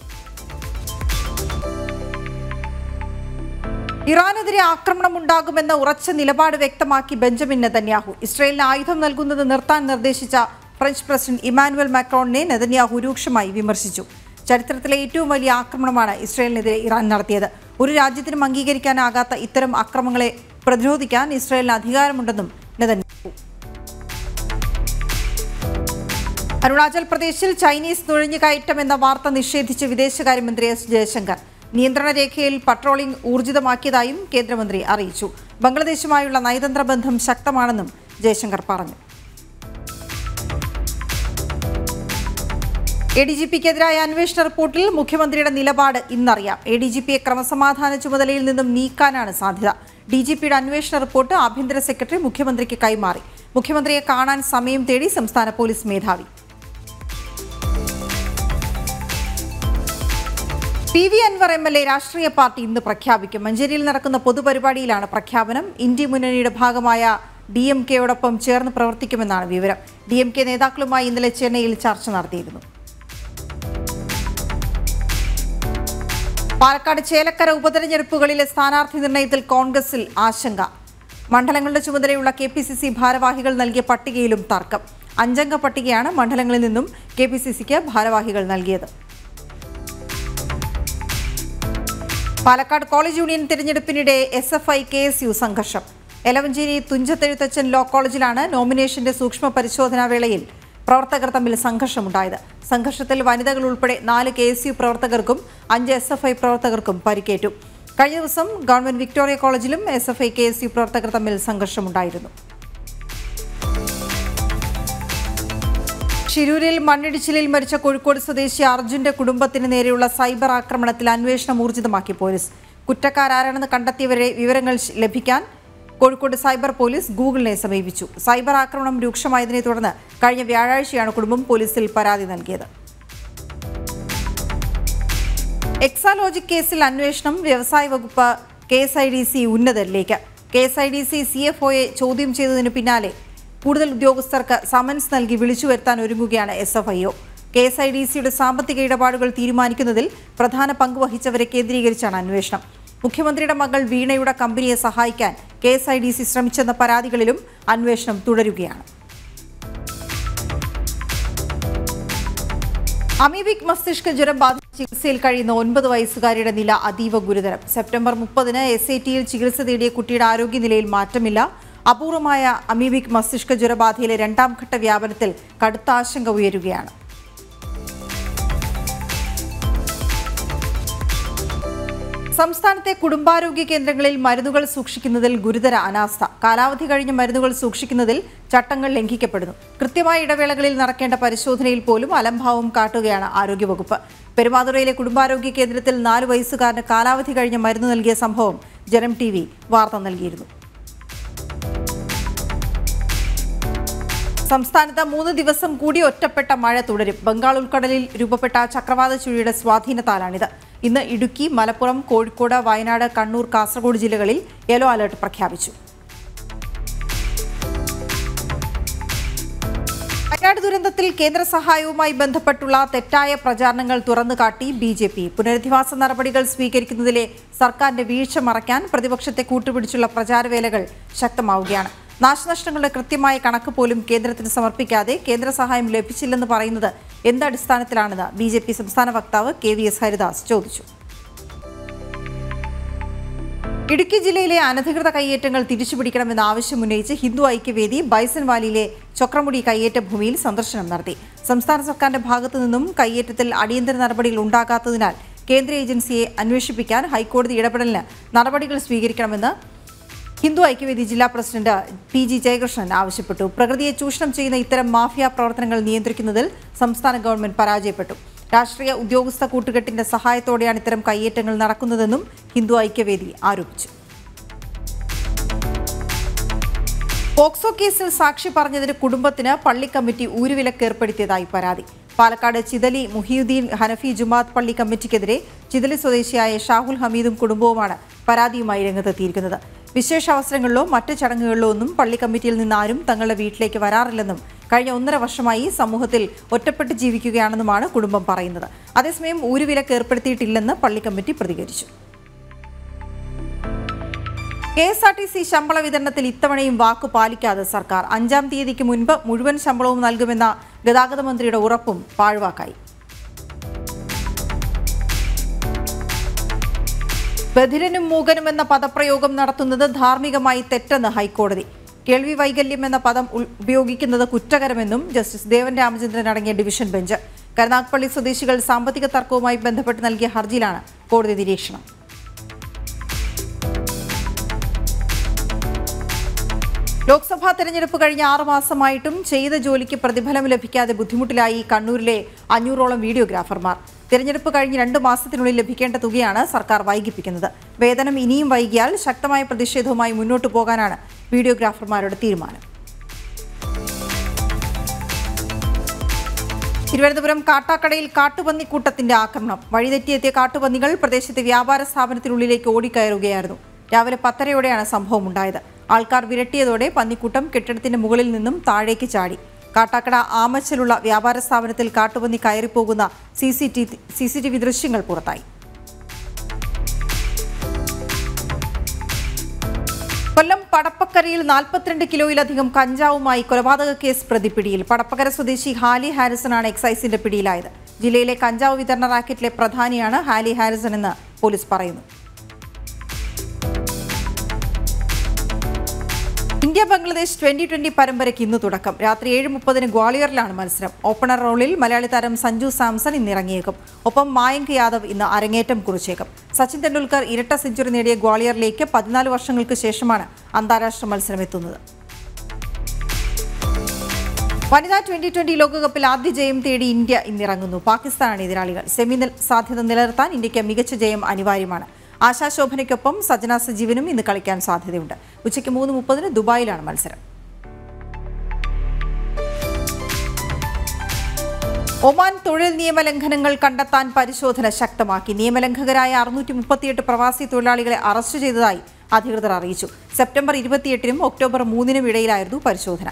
ഇറാനെതിരെ ആക്രമണമുണ്ടാകുമെന്ന ഉറച്ച നിലപാട് വ്യക്തമാക്കി ബെഞ്ചമിൻ നെതന്യാഹു. ഇസ്രയേലിന് ആയുധം നൽകുന്നത് നിർത്താൻ നിർദ്ദേശിച്ച ഫ്രഞ്ച് പ്രസിഡന്റ് ഇമാനുവൽ മാക്രോണിനെ നെതന്യാഹു രൂക്ഷമായി വിമർശിച്ചു. ചരിത്രത്തിലെ ഏറ്റവും വലിയ ആക്രമണമാണ് ഇസ്രയേലിനെതിരെ ഇറാൻ നടത്തിയത്. ഒരു രാജ്യത്തിനും അംഗീകരിക്കാനാകാത്ത ഇത്തരം ആക്രമണങ്ങളെ പ്രതിരോധിക്കാൻ ഇസ്രയേലിന് അധികാരമുണ്ടെന്നും നെതന്യാഹു. അരുണാചൽ പ്രദേശിൽ ചൈനീസ് നുഴഞ്ഞുകയറ്റം എന്ന വാർത്ത നിഷേധിച്ച് വിദേശകാര്യമന്ത്രി എസ് ജയശങ്കർ. നിയന്ത്രണ രേഖയിൽ പട്രോളിംഗ് ഊർജിതമാക്കിയതായും കേന്ദ്രമന്ത്രി അറിയിച്ചു. ബംഗ്ലാദേശുമായുള്ള നയതന്ത്ര ബന്ധം ശക്തമാണെന്നും ജയശങ്കർ പറഞ്ഞു. എഡിജിപിക്കെതിരായ അന്വേഷണ റിപ്പോർട്ടിൽ മുഖ്യമന്ത്രിയുടെ നിലപാട് ഇന്നറിയാം. എഡിജിപിയെ ക്രമസമാധാന ചുമതലയിൽ നിന്നും നീക്കാനാണ് സാധ്യത. ഡിജിപിയുടെ അന്വേഷണ റിപ്പോർട്ട് ആഭ്യന്തര സെക്രട്ടറി മുഖ്യമന്ത്രിക്ക് കൈമാറി. മുഖ്യമന്ത്രിയെ കാണാൻ സമയം തേടി സംസ്ഥാന പോലീസ് മേധാവി. പി.വി. അൻവർ എം.എൽ.എ രാഷ്ട്രീയ പാർട്ടി ഇന്ന് പ്രഖ്യാപിക്കും. മഞ്ചേരിയിൽ നടക്കുന്ന പൊതുപരിപാടിയിലാണ് പ്രഖ്യാപനം. ഇന്ത്യ മുന്നണിയുടെ ഭാഗമായ DMK-യോടൊപ്പം ചേർന്ന് പ്രവർത്തിക്കുമെന്നാണ് വിവരം. DMK നേതാക്കളുമായി ഇന്നലെ ചെന്നൈയിൽ ചർച്ച നടത്തിയിരുന്നു. പാലക്കാട് ചേലക്കര ഉപതെരഞ്ഞെടുപ്പുകളിലെ സ്ഥാനാർത്ഥി നിർണയത്തിൽ കോൺഗ്രസിൽ ആശങ്ക. മണ്ഡലങ്ങളുടെ ചുമതലയുള്ള KPCC ഭാരവാഹികൾ നൽകിയ പട്ടികയിലും തർക്കം. 5-അംഗ പട്ടികയാണ് മണ്ഡലങ്ങളിൽ നിന്നും KPCCക്ക് ഭാരവാഹികൾ നൽകിയത്. പാലക്കാട് കോളേജ് യൂണിയൻ തിരഞ്ഞെടുപ്പിനിടെ SFI KSU സംഘർഷം. എലവഞ്ചേരി തുഞ്ചത്തെഴുത്തച്ഛൻ ലോ കോളേജിലാണ് നോമിനേഷന്റെ സൂക്ഷ്മ പരിശോധനാ വേളയിൽ പ്രവർത്തകർ തമ്മിൽ സംഘർഷമുണ്ടായത്. സംഘർഷത്തിൽ വനിതകൾ ഉൾപ്പെടെ 4 KSU പ്രവർത്തകർക്കും 5 SFI പ്രവർത്തകർക്കും പരിക്കേറ്റു. കഴിഞ്ഞ ദിവസം ഗവൺമെന്റ് വിക്ടോറിയ കോളേജിലും SFI KSU പ്രവർത്തകർ തമ്മിൽ സംഘർഷമുണ്ടായിരുന്നു. ഷിരൂരിൽ മണ്ണിടിച്ചിലിൽ മരിച്ച കോഴിക്കോട് സ്വദേശി അർജുന്റെ കുടുംബത്തിന് നേരെയുള്ള സൈബർ ആക്രമണത്തിൽ അന്വേഷണം ഊർജിതമാക്കി പോലീസ്. കുറ്റക്കാരാരാണെന്ന് കണ്ടെത്തിയവരെ വിവരങ്ങൾ ലഭിക്കാൻ കോഴിക്കോട് സൈബർ പോലീസ് ഗൂഗിളിനെ സമീപിച്ചു. സൈബർ ആക്രമണം രൂക്ഷമായതിനെ തുടർന്ന് കഴിഞ്ഞ വ്യാഴാഴ്ചയാണ് കുടുംബം പോലീസിൽ പരാതി നൽകിയത്. എക്സാലോജിക് കേസിൽ അന്വേഷണം വ്യവസായ വകുപ്പ് KSIDC ഉന്നതരിലേക്ക്. KSIDC CFOയെ ചോദ്യം ചെയ്തതിനു പിന്നാലെ കൂടുതൽ ഉദ്യോഗസ്ഥർക്ക് സമൻസ് നൽകി വിളിച്ചു വരുത്താൻ ഒരുങ്ങുകയാണ് SFIO. KSIDCയുടെ സാമ്പത്തിക ഇടപാടുകൾ തീരുമാനിക്കുന്നതിൽ പ്രധാന പങ്ക് വഹിച്ചവരെ കേന്ദ്രീകരിച്ചാണ് അന്വേഷണം. മുഖ്യമന്ത്രിയുടെ മകൾ വീണയുടെ കമ്പനിയെ സഹായിക്കാൻ KSIDC ശ്രമിച്ചെന്ന പരാതികളിലും അന്വേഷണം തുടരുകയാണ്. അമീബിക് മസ്തിഷ്ക ജ്വരം ബാധിച്ച് ചികിത്സയിൽ കഴിയുന്ന 9 വയസ്സുകാരിയുടെ നില അതീവ ഗുരുതരം. സെപ്റ്റംബർ 30-ന് SATയിൽ ചികിത്സ തേടിയ കുട്ടിയുടെ ആരോഗ്യനിലയിൽ മാറ്റമില്ല. അപൂർവമായ അമീബിക് മസ്തിഷ്ക ജ്വരബാധയിലെ 2ാം ഘട്ട വ്യാപനത്തിൽ കടുത്ത ആശങ്ക ഉയരുകയാണ്. സംസ്ഥാനത്തെ കുടുംബാരോഗ്യ കേന്ദ്രങ്ങളിൽ മരുന്നുകൾ സൂക്ഷിക്കുന്നതിൽ ഗുരുതര അനാസ്ഥ. കാലാവധി കഴിഞ്ഞ മരുന്നുകൾ സൂക്ഷിക്കുന്നതിൽ ചട്ടങ്ങൾ ലംഘിക്കപ്പെടുന്നു. കൃത്യമായ ഇടവേളകളിൽ നടക്കേണ്ട പരിശോധനയിൽ പോലും അലംഭാവം കാട്ടുകയാണ് ആരോഗ്യവകുപ്പ്. പെരുമാതുറയിലെ കുടുംബാരോഗ്യ കേന്ദ്രത്തിൽ 4 വയസ്സുകാരന് കാലാവധി കഴിഞ്ഞ മരുന്ന് നൽകിയ സംഭവം ജനം TV വാർത്ത നൽകിയിരുന്നു. സംസ്ഥാനത്ത് 3 ദിവസം കൂടി ഒറ്റപ്പെട്ട മഴ തുടരും. ബംഗാൾ ഉൾക്കടലിൽ രൂപപ്പെട്ട ചക്രവാത ചുഴിയുടെ സ്വാധീനത്താലാണിത്. ഇന്ന് ഇടുക്കി, മലപ്പുറം, കോഴിക്കോട്, വയനാട്, കണ്ണൂർ, കാസർഗോഡ് ജില്ലകളിൽ യെല്ലോ അലർട്ട് പ്രഖ്യാപിച്ചു. വയനാട് ദുരന്തത്തിൽ കേന്ദ്ര സഹായവുമായി ബന്ധപ്പെട്ടുള്ള തെറ്റായ പ്രചാരണങ്ങൾ തുറന്നുകാട്ടി BJP. പുനരധിവാസ നടപടികൾ സ്വീകരിക്കുന്നതിലെ സർക്കാരിന്റെ വീഴ്ച മറയ്ക്കാൻ പ്രതിപക്ഷത്തെ കൂട്ടുപിടിച്ചുള്ള പ്രചാരവേലകൾ ശക്തമാവുകയാണ്. നാശനഷ്ടങ്ങളുടെ കൃത്യമായ കണക്ക് പോലും കേന്ദ്രത്തിന് സമർപ്പിക്കാതെ കേന്ദ്ര സഹായം ലഭിച്ചില്ലെന്ന് പറയുന്നത് എന്തടിസ്ഥാനത്തിലാണെന്ന് BJP സംസ്ഥാന വക്താവ് KVS ഹരിദാസ് ചോദിച്ചു. ഇടുക്കി ജില്ലയിലെ അനധികൃത കയ്യേറ്റങ്ങൾ തിരിച്ചുപിടിക്കണമെന്ന ആവശ്യമുന്നയിച്ച് ഹിന്ദു ഐക്യവേദി ബൈസൺ വാലിയിലെ ചൊക്രമുടി കയ്യേറ്റ ഭൂമിയിൽ സന്ദർശനം നടത്തി. സംസ്ഥാന സർക്കാരിന്റെ ഭാഗത്തു നിന്നും കയ്യേറ്റത്തിൽ അടിയന്തര നടപടികൾ ഉണ്ടാകാത്തതിനാൽ കേന്ദ്ര ഏജൻസിയെ അന്വേഷിപ്പിക്കാൻ ഹൈക്കോടതി ഇടപെടലിന് നടപടികൾ സ്വീകരിക്കണമെന്ന് ഹിന്ദു ഐക്യവേദി ജില്ലാ പ്രസിഡന്റ് PG ജയകൃഷ്ണൻ ആവശ്യപ്പെട്ടു. പ്രകൃതിയെ ചൂഷണം ചെയ്യുന്ന ഇത്തരം മാഫിയ പ്രവർത്തനങ്ങൾ നിയന്ത്രിക്കുന്നതിൽ സംസ്ഥാന ഗവൺമെന്റ് പരാജയപ്പെട്ടു. രാഷ്ട്രീയ ഉദ്യോഗസ്ഥ കൂട്ടുകെട്ടിന്റെ സഹായത്തോടെയാണ് ഇത്തരം കയ്യേറ്റങ്ങൾ നടക്കുന്നതെന്നും ഹിന്ദു ഐക്യവേദി ആരോപിച്ചു. പോക്സോ കേസിൽ സാക്ഷി പറഞ്ഞതിന് കുടുംബത്തിന് പള്ളി കമ്മിറ്റി ഊരുവിലക്ക് ഏർപ്പെടുത്തിയതായി പരാതി. പാലക്കാട് ചിതലി മുഹിയുദ്ദീൻ ഹനഫി ജുമാഅത്ത് പള്ളി കമ്മിറ്റിക്കെതിരെ ചിതലി സ്വദേശിയായ ഷാഹുൽ ഹമീദും കുടുംബവുമാണ് പരാതിയുമായി രംഗത്തെത്തിയിരിക്കുന്നത്. വിശേഷ അവസരങ്ങളിലോ മറ്റ് ചടങ്ങുകളിലോ ഒന്നും പള്ളി കമ്മിറ്റിയിൽ നിന്ന് ആരും തങ്ങളുടെ വീട്ടിലേക്ക് വരാറില്ലെന്നും കഴിഞ്ഞ 1.5 വർഷമായി സമൂഹത്തിൽ ഒറ്റപ്പെട്ട് ജീവിക്കുകയാണെന്നുമാണ് കുടുംബം പറയുന്നത്. അതേസമയം ഊരുവിലക്ക് ഏർപ്പെടുത്തിയിട്ടില്ലെന്ന് പള്ളി കമ്മിറ്റി പ്രതികരിച്ചു. KSRTC ശമ്പള വിതരണത്തിൽ ഇത്തവണയും വാക്കു പാലിക്കാതെ സർക്കാർ. 5-ാം തീയതിക്ക് മുൻപ് മുഴുവൻ ശമ്പളവും നൽകുമെന്ന ഗതാഗത മന്ത്രിയുടെ ഉറപ്പും പാഴ്വാക്കായി. ബധിരനും മൂകനും എന്ന പദപ്രയോഗം നടത്തുന്നത് ധാർമ്മികമായി തെറ്റെന്ന് ഹൈക്കോടതി. കേൾവി വൈകല്യം എന്ന പദം ഉപയോഗിക്കുന്നത് കുറ്റകരമെന്നും ജസ്റ്റിസ് ദേവൻ രാമചന്ദ്രൻ അടങ്ങിയ ഡിവിഷൻ ബെഞ്ച്. കരുനാഗപ്പള്ളി സ്വദേശികൾ സാമ്പത്തിക തർക്കവുമായി ബന്ധപ്പെട്ട് നൽകിയ ഹർജിയിലാണ് കോടതി നിരീക്ഷണം. ലോക്സഭാ തെരഞ്ഞെടുപ്പ് കഴിഞ്ഞ 6 മാസമായിട്ടും ചെയ്ത ജോലിക്ക് പ്രതിഫലം ലഭിക്കാതെ ബുദ്ധിമുട്ടിലായി കണ്ണൂരിലെ 500ഓളം വീഡിയോഗ്രാഫർമാർ. തെരഞ്ഞെടുപ്പ് കഴിഞ്ഞ് 2 മാസത്തിനുള്ളിൽ ലഭിക്കേണ്ട തുകയാണ് സർക്കാർ വൈകിപ്പിക്കുന്നത്. വേതനം ഇനിയും വൈകിയാൽ ശക്തമായ പ്രതിഷേധവുമായി മുന്നോട്ടു പോകാനാണ് വീഡിയോഗ്രാഫർമാരുടെ തീരുമാനം. തിരുവനന്തപുരം കാട്ടാക്കടയിൽ കാട്ടുപന്നിക്കൂട്ടത്തിന്റെ ആക്രമണം. വഴിതെറ്റിയെത്തിയ കാട്ടുപന്നികൾ പ്രദേശത്തെ വ്യാപാര സ്ഥാപനത്തിനുള്ളിലേക്ക് ഓടിക്കയറുകയായിരുന്നു. രാവിലെ 10:30യോടെയാണ് സംഭവം ഉണ്ടായത്. ആൾക്കാർ വിരട്ടിയതോടെ പന്നിക്കൂട്ടം കെട്ടിടത്തിന്റെ മുകളിൽ നിന്നും താഴേക്ക് ചാടി. കാട്ടാക്കട ആമച്ചലുള്ള വ്യാപാര സ്ഥാപനത്തിൽ കാട്ടുപന്നി കയറിപ്പോകുന്ന CCTV ദൃശ്യങ്ങൾ പുറത്തായി. കൊല്ലം പടപ്പക്കരയിൽ 42 കിലോയിലധികം കഞ്ചാവുമായി കൊലപാതക കേസ് പ്രതി പിടിയിൽ. പടപ്പക്കര സ്വദേശി ഹാലി ഹാരിസണാണ് എക്സൈസിന്റെ പിടിയിലായത്. ജില്ലയിലെ കഞ്ചാവ് വിതരണ റാക്കറ്റിലെ പ്രധാനിയാണ് ഹാലി ഹാരിസൺ എന്ന് പോലീസ് പറയുന്നു. ഇന്ത്യ ബംഗ്ലാദേശ് 2020 പരമ്പരയ്ക്ക് ഇന്ന് തുടക്കം. രാത്രി 7:30 ഗ്വാളിയറിലാണ് മത്സരം. ഓപ്പണർ റോളിൽ മലയാളി താരം സഞ്ജു സാംസൺ ഇന്ന് ഇറങ്ങിയേക്കും. ഒപ്പം മായങ്ക് യാദവ് ഇന്ന് അരങ്ങേറ്റം കുറിച്ചേക്കും. സച്ചിൻ തെണ്ടുൽക്കർ ഇരട്ട സെഞ്ചുറി നേടിയ ഗ്വാളിയറിലേക്ക് 14 വർഷങ്ങൾക്ക് ശേഷമാണ് അന്താരാഷ്ട്ര മത്സരം എത്തുന്നത്. വനിതാ 2020 ലോകകപ്പിൽ ആദ്യ ജയം തേടി ഇന്ത്യ ഇന്നിറങ്ങുന്നു. പാകിസ്ഥാനാണ് എതിരാളികൾ. സെമി സാധ്യത നിലനിർത്താൻ ഇന്ത്യയ്ക്ക് മികച്ച ജയം അനിവാര്യമാണ്. ആശാശോഭനയ്ക്കൊപ്പം സജന സജീവനും ഇന്ന് കളിക്കാൻ സാധ്യതയുണ്ട്. ഉച്ചയ്ക്ക് 3:30 ദുബായിലാണ് മത്സരം. ഒമാൻ തൊഴിൽ നിയമലംഘനങ്ങൾ കണ്ടെത്താൻ പരിശോധന ശക്തമാക്കി. നിയമലംഘകരായ 638 പ്രവാസി തൊഴിലാളികളെ അറസ്റ്റ് ചെയ്തതായി അധികൃതർ അറിയിച്ചു. സെപ്റ്റംബർ 28-നും ഒക്ടോബർ 3-നും ഇടയിലായിരുന്നു പരിശോധന.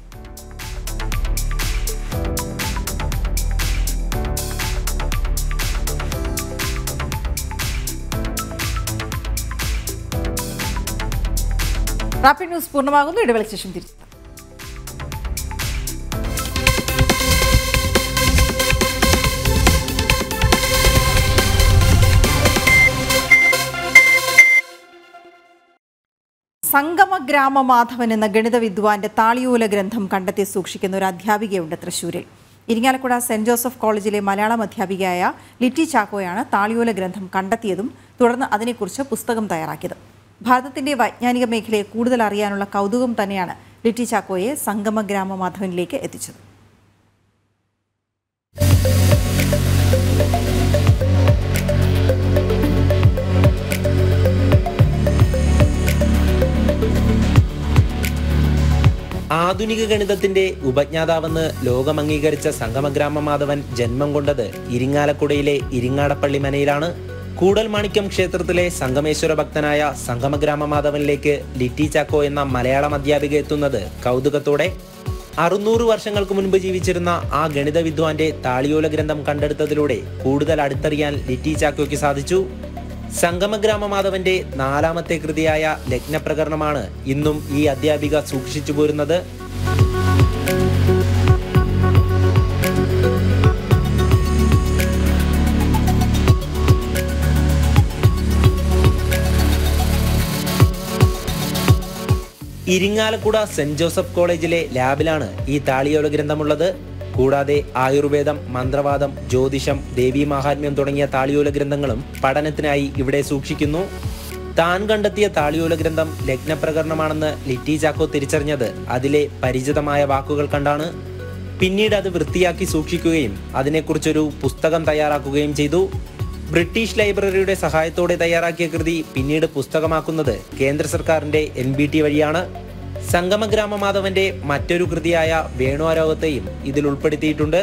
റാപ്പിഡ് ന്യൂസ് പൂർണ്ണമാകുന്നു. ഇടവേളയ്ക്ക് ശേഷം തിരിച്ചു. സംഗമഗ്രാമ മാധവൻ എന്ന ഗണിത വിദ്വാന്റെ താളിയോല ഗ്രന്ഥം കണ്ടെത്തി സൂക്ഷിക്കുന്ന ഒരു അധ്യാപികയുണ്ട് തൃശ്ശൂരിൽ. ഇരിങ്ങാലക്കുട സെന്റ് ജോസഫ് കോളേജിലെ മലയാളം അധ്യാപികയായ ലിറ്റി ചാക്കോയാണ് താളിയോല ഗ്രന്ഥം കണ്ടെത്തിയതും തുടർന്ന് അതിനെക്കുറിച്ച് പുസ്തകം തയ്യാറാക്കിയതും. ഭാരതത്തിന്റെ വൈജ്ഞാനിക മേഖലയെ കൂടുതൽ അറിയാനുള്ള കൗതുകം തന്നെയാണ് ലിറ്റി ചാക്കോയെ സംഗമഗ്രാമ മാധവനിലേക്ക് എത്തിച്ചത്. ആധുനിക ഗണിതത്തിന്റെ ഉപജ്ഞാതാവെന്ന് ലോകം അംഗീകരിച്ച സംഗമഗ്രാമ മാധവൻ ജന്മം കൊണ്ടത് ഇരിങ്ങാലക്കുടയിലെ ഇരിങ്ങാടപ്പള്ളി മനയിലാണ്. കൂടൽമാണിക്യം ക്ഷേത്രത്തിലെ സംഗമേശ്വര ഭക്തനായ സംഗമഗ്രാമ മാധവനിലേക്ക് ലിറ്റി ചാക്കോ എന്ന മലയാളം അധ്യാപിക എത്തുന്നത് കൗതുകത്തോടെ. 600 വർഷങ്ങൾക്ക് മുൻപ് ജീവിച്ചിരുന്ന ആ ഗണിത വിദ്വാന്റെ താളിയോല ഗ്രന്ഥം കണ്ടെടുത്തതിലൂടെ കൂടുതൽ അടുത്തറിയാൻ ലിറ്റി ചാക്കോയ്ക്ക് സാധിച്ചു. സംഗമഗ്രാമ മാധവന്റെ 4ാമത്തെ കൃതിയായ ലഗ്നപ്രകരണമാണ് ഇന്നും ഈ അധ്യാപിക സൂക്ഷിച്ചു പോരുന്നത്. ഇരിങ്ങാലക്കുട സെന്റ് ജോസഫ് കോളേജിലെ ലാബിലാണ് ഈ താളിയോല ഗ്രന്ഥമുള്ളത്. കൂടാതെ ആയുർവേദം, മന്ത്രവാദം, ജ്യോതിഷം, ദേവീ മഹാത്മ്യം തുടങ്ങിയ താളിയോല ഗ്രന്ഥങ്ങളും പഠനത്തിനായി ഇവിടെ സൂക്ഷിക്കുന്നു. താൻ കണ്ടെത്തിയ താളിയോല ഗ്രന്ഥം ലഗ്നപ്രകരണമാണെന്ന് ലിറ്റി ചാക്കോ തിരിച്ചറിഞ്ഞത് അതിലെ പരിചിതമായ വാക്കുകൾ കണ്ടാണ്. പിന്നീട് അത് വൃത്തിയാക്കി സൂക്ഷിക്കുകയും അതിനെക്കുറിച്ചൊരു പുസ്തകം തയ്യാറാക്കുകയും ചെയ്തു. ബ്രിട്ടീഷ് ലൈബ്രറിയുടെ സഹായത്തോടെ തയ്യാറാക്കിയ കൃതി പിന്നീട് പുസ്തകമാക്കുന്നത് കേന്ദ്ര സർക്കാരിന്റെ NBT വഴിയാണ്. സംഗമഗ്രാമ മാധവന്റെ മറ്റൊരു കൃതിയായ വേണുആരോഗത്തെയും ഇതിൽ ഉൾപ്പെടുത്തിയിട്ടുണ്ട്.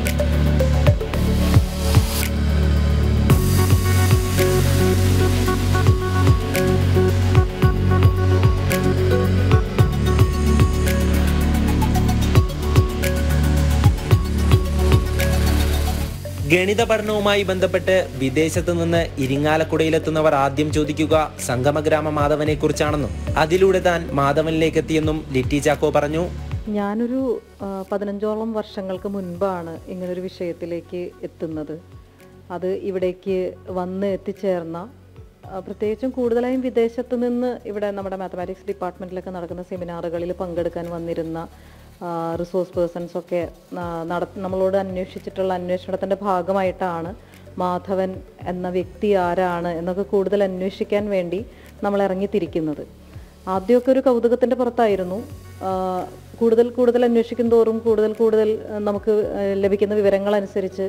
ഗണിത പഠനവുമായി ബന്ധപ്പെട്ട് വിദേശത്ത് നിന്ന് ഇരിങ്ങാലക്കുടയിലെത്തുന്നവർ ആദ്യം ചോദിക്കുക സംഗമഗ്രാമ മാധവനെ കുറിച്ചാണെന്നും അതിലൂടെ താൻ മാധവനിലേക്ക് എത്തിയെന്നും ലിറ്റി ചാക്കോ പറഞ്ഞു. ഞാനൊരു 15ഓളം വർഷങ്ങൾക്ക് മുൻപാണ് ഇങ്ങനൊരു വിഷയത്തിലേക്ക് എത്തുന്നത്. അത് ഇവിടേക്ക് വന്ന് എത്തിച്ചേർന്ന പ്രത്യേകിച്ചും കൂടുതലായും വിദേശത്ത് നിന്ന് ഇവിടെ നമ്മുടെ മാത്തമാറ്റിക്സ് ഡിപ്പാർട്ട്മെൻറ്റിലൊക്കെ നടക്കുന്ന സെമിനാറുകളിൽ പങ്കെടുക്കാൻ വന്നിരുന്ന റിസോഴ്സ് പേഴ്സൺസ് ഒക്കെ നമ്മളോട് അന്വേഷിച്ചിട്ടുള്ള അന്വേഷണത്തിൻ്റെ ഭാഗമായിട്ടാണ് മാധവൻ എന്ന വ്യക്തി ആരാണ് എന്നൊക്കെ കൂടുതൽ അന്വേഷിക്കാൻ വേണ്ടി നമ്മൾ ഇറങ്ങിത്തിരിക്കുന്നത്. ആദ്യമൊക്കെ ഒരു കൗതുകത്തിൻ്റെ പുറത്തായിരുന്നു. കൂടുതൽ അന്വേഷിക്കും തോറും കൂടുതൽ നമുക്ക് ലഭിക്കുന്ന വിവരങ്ങളനുസരിച്ച്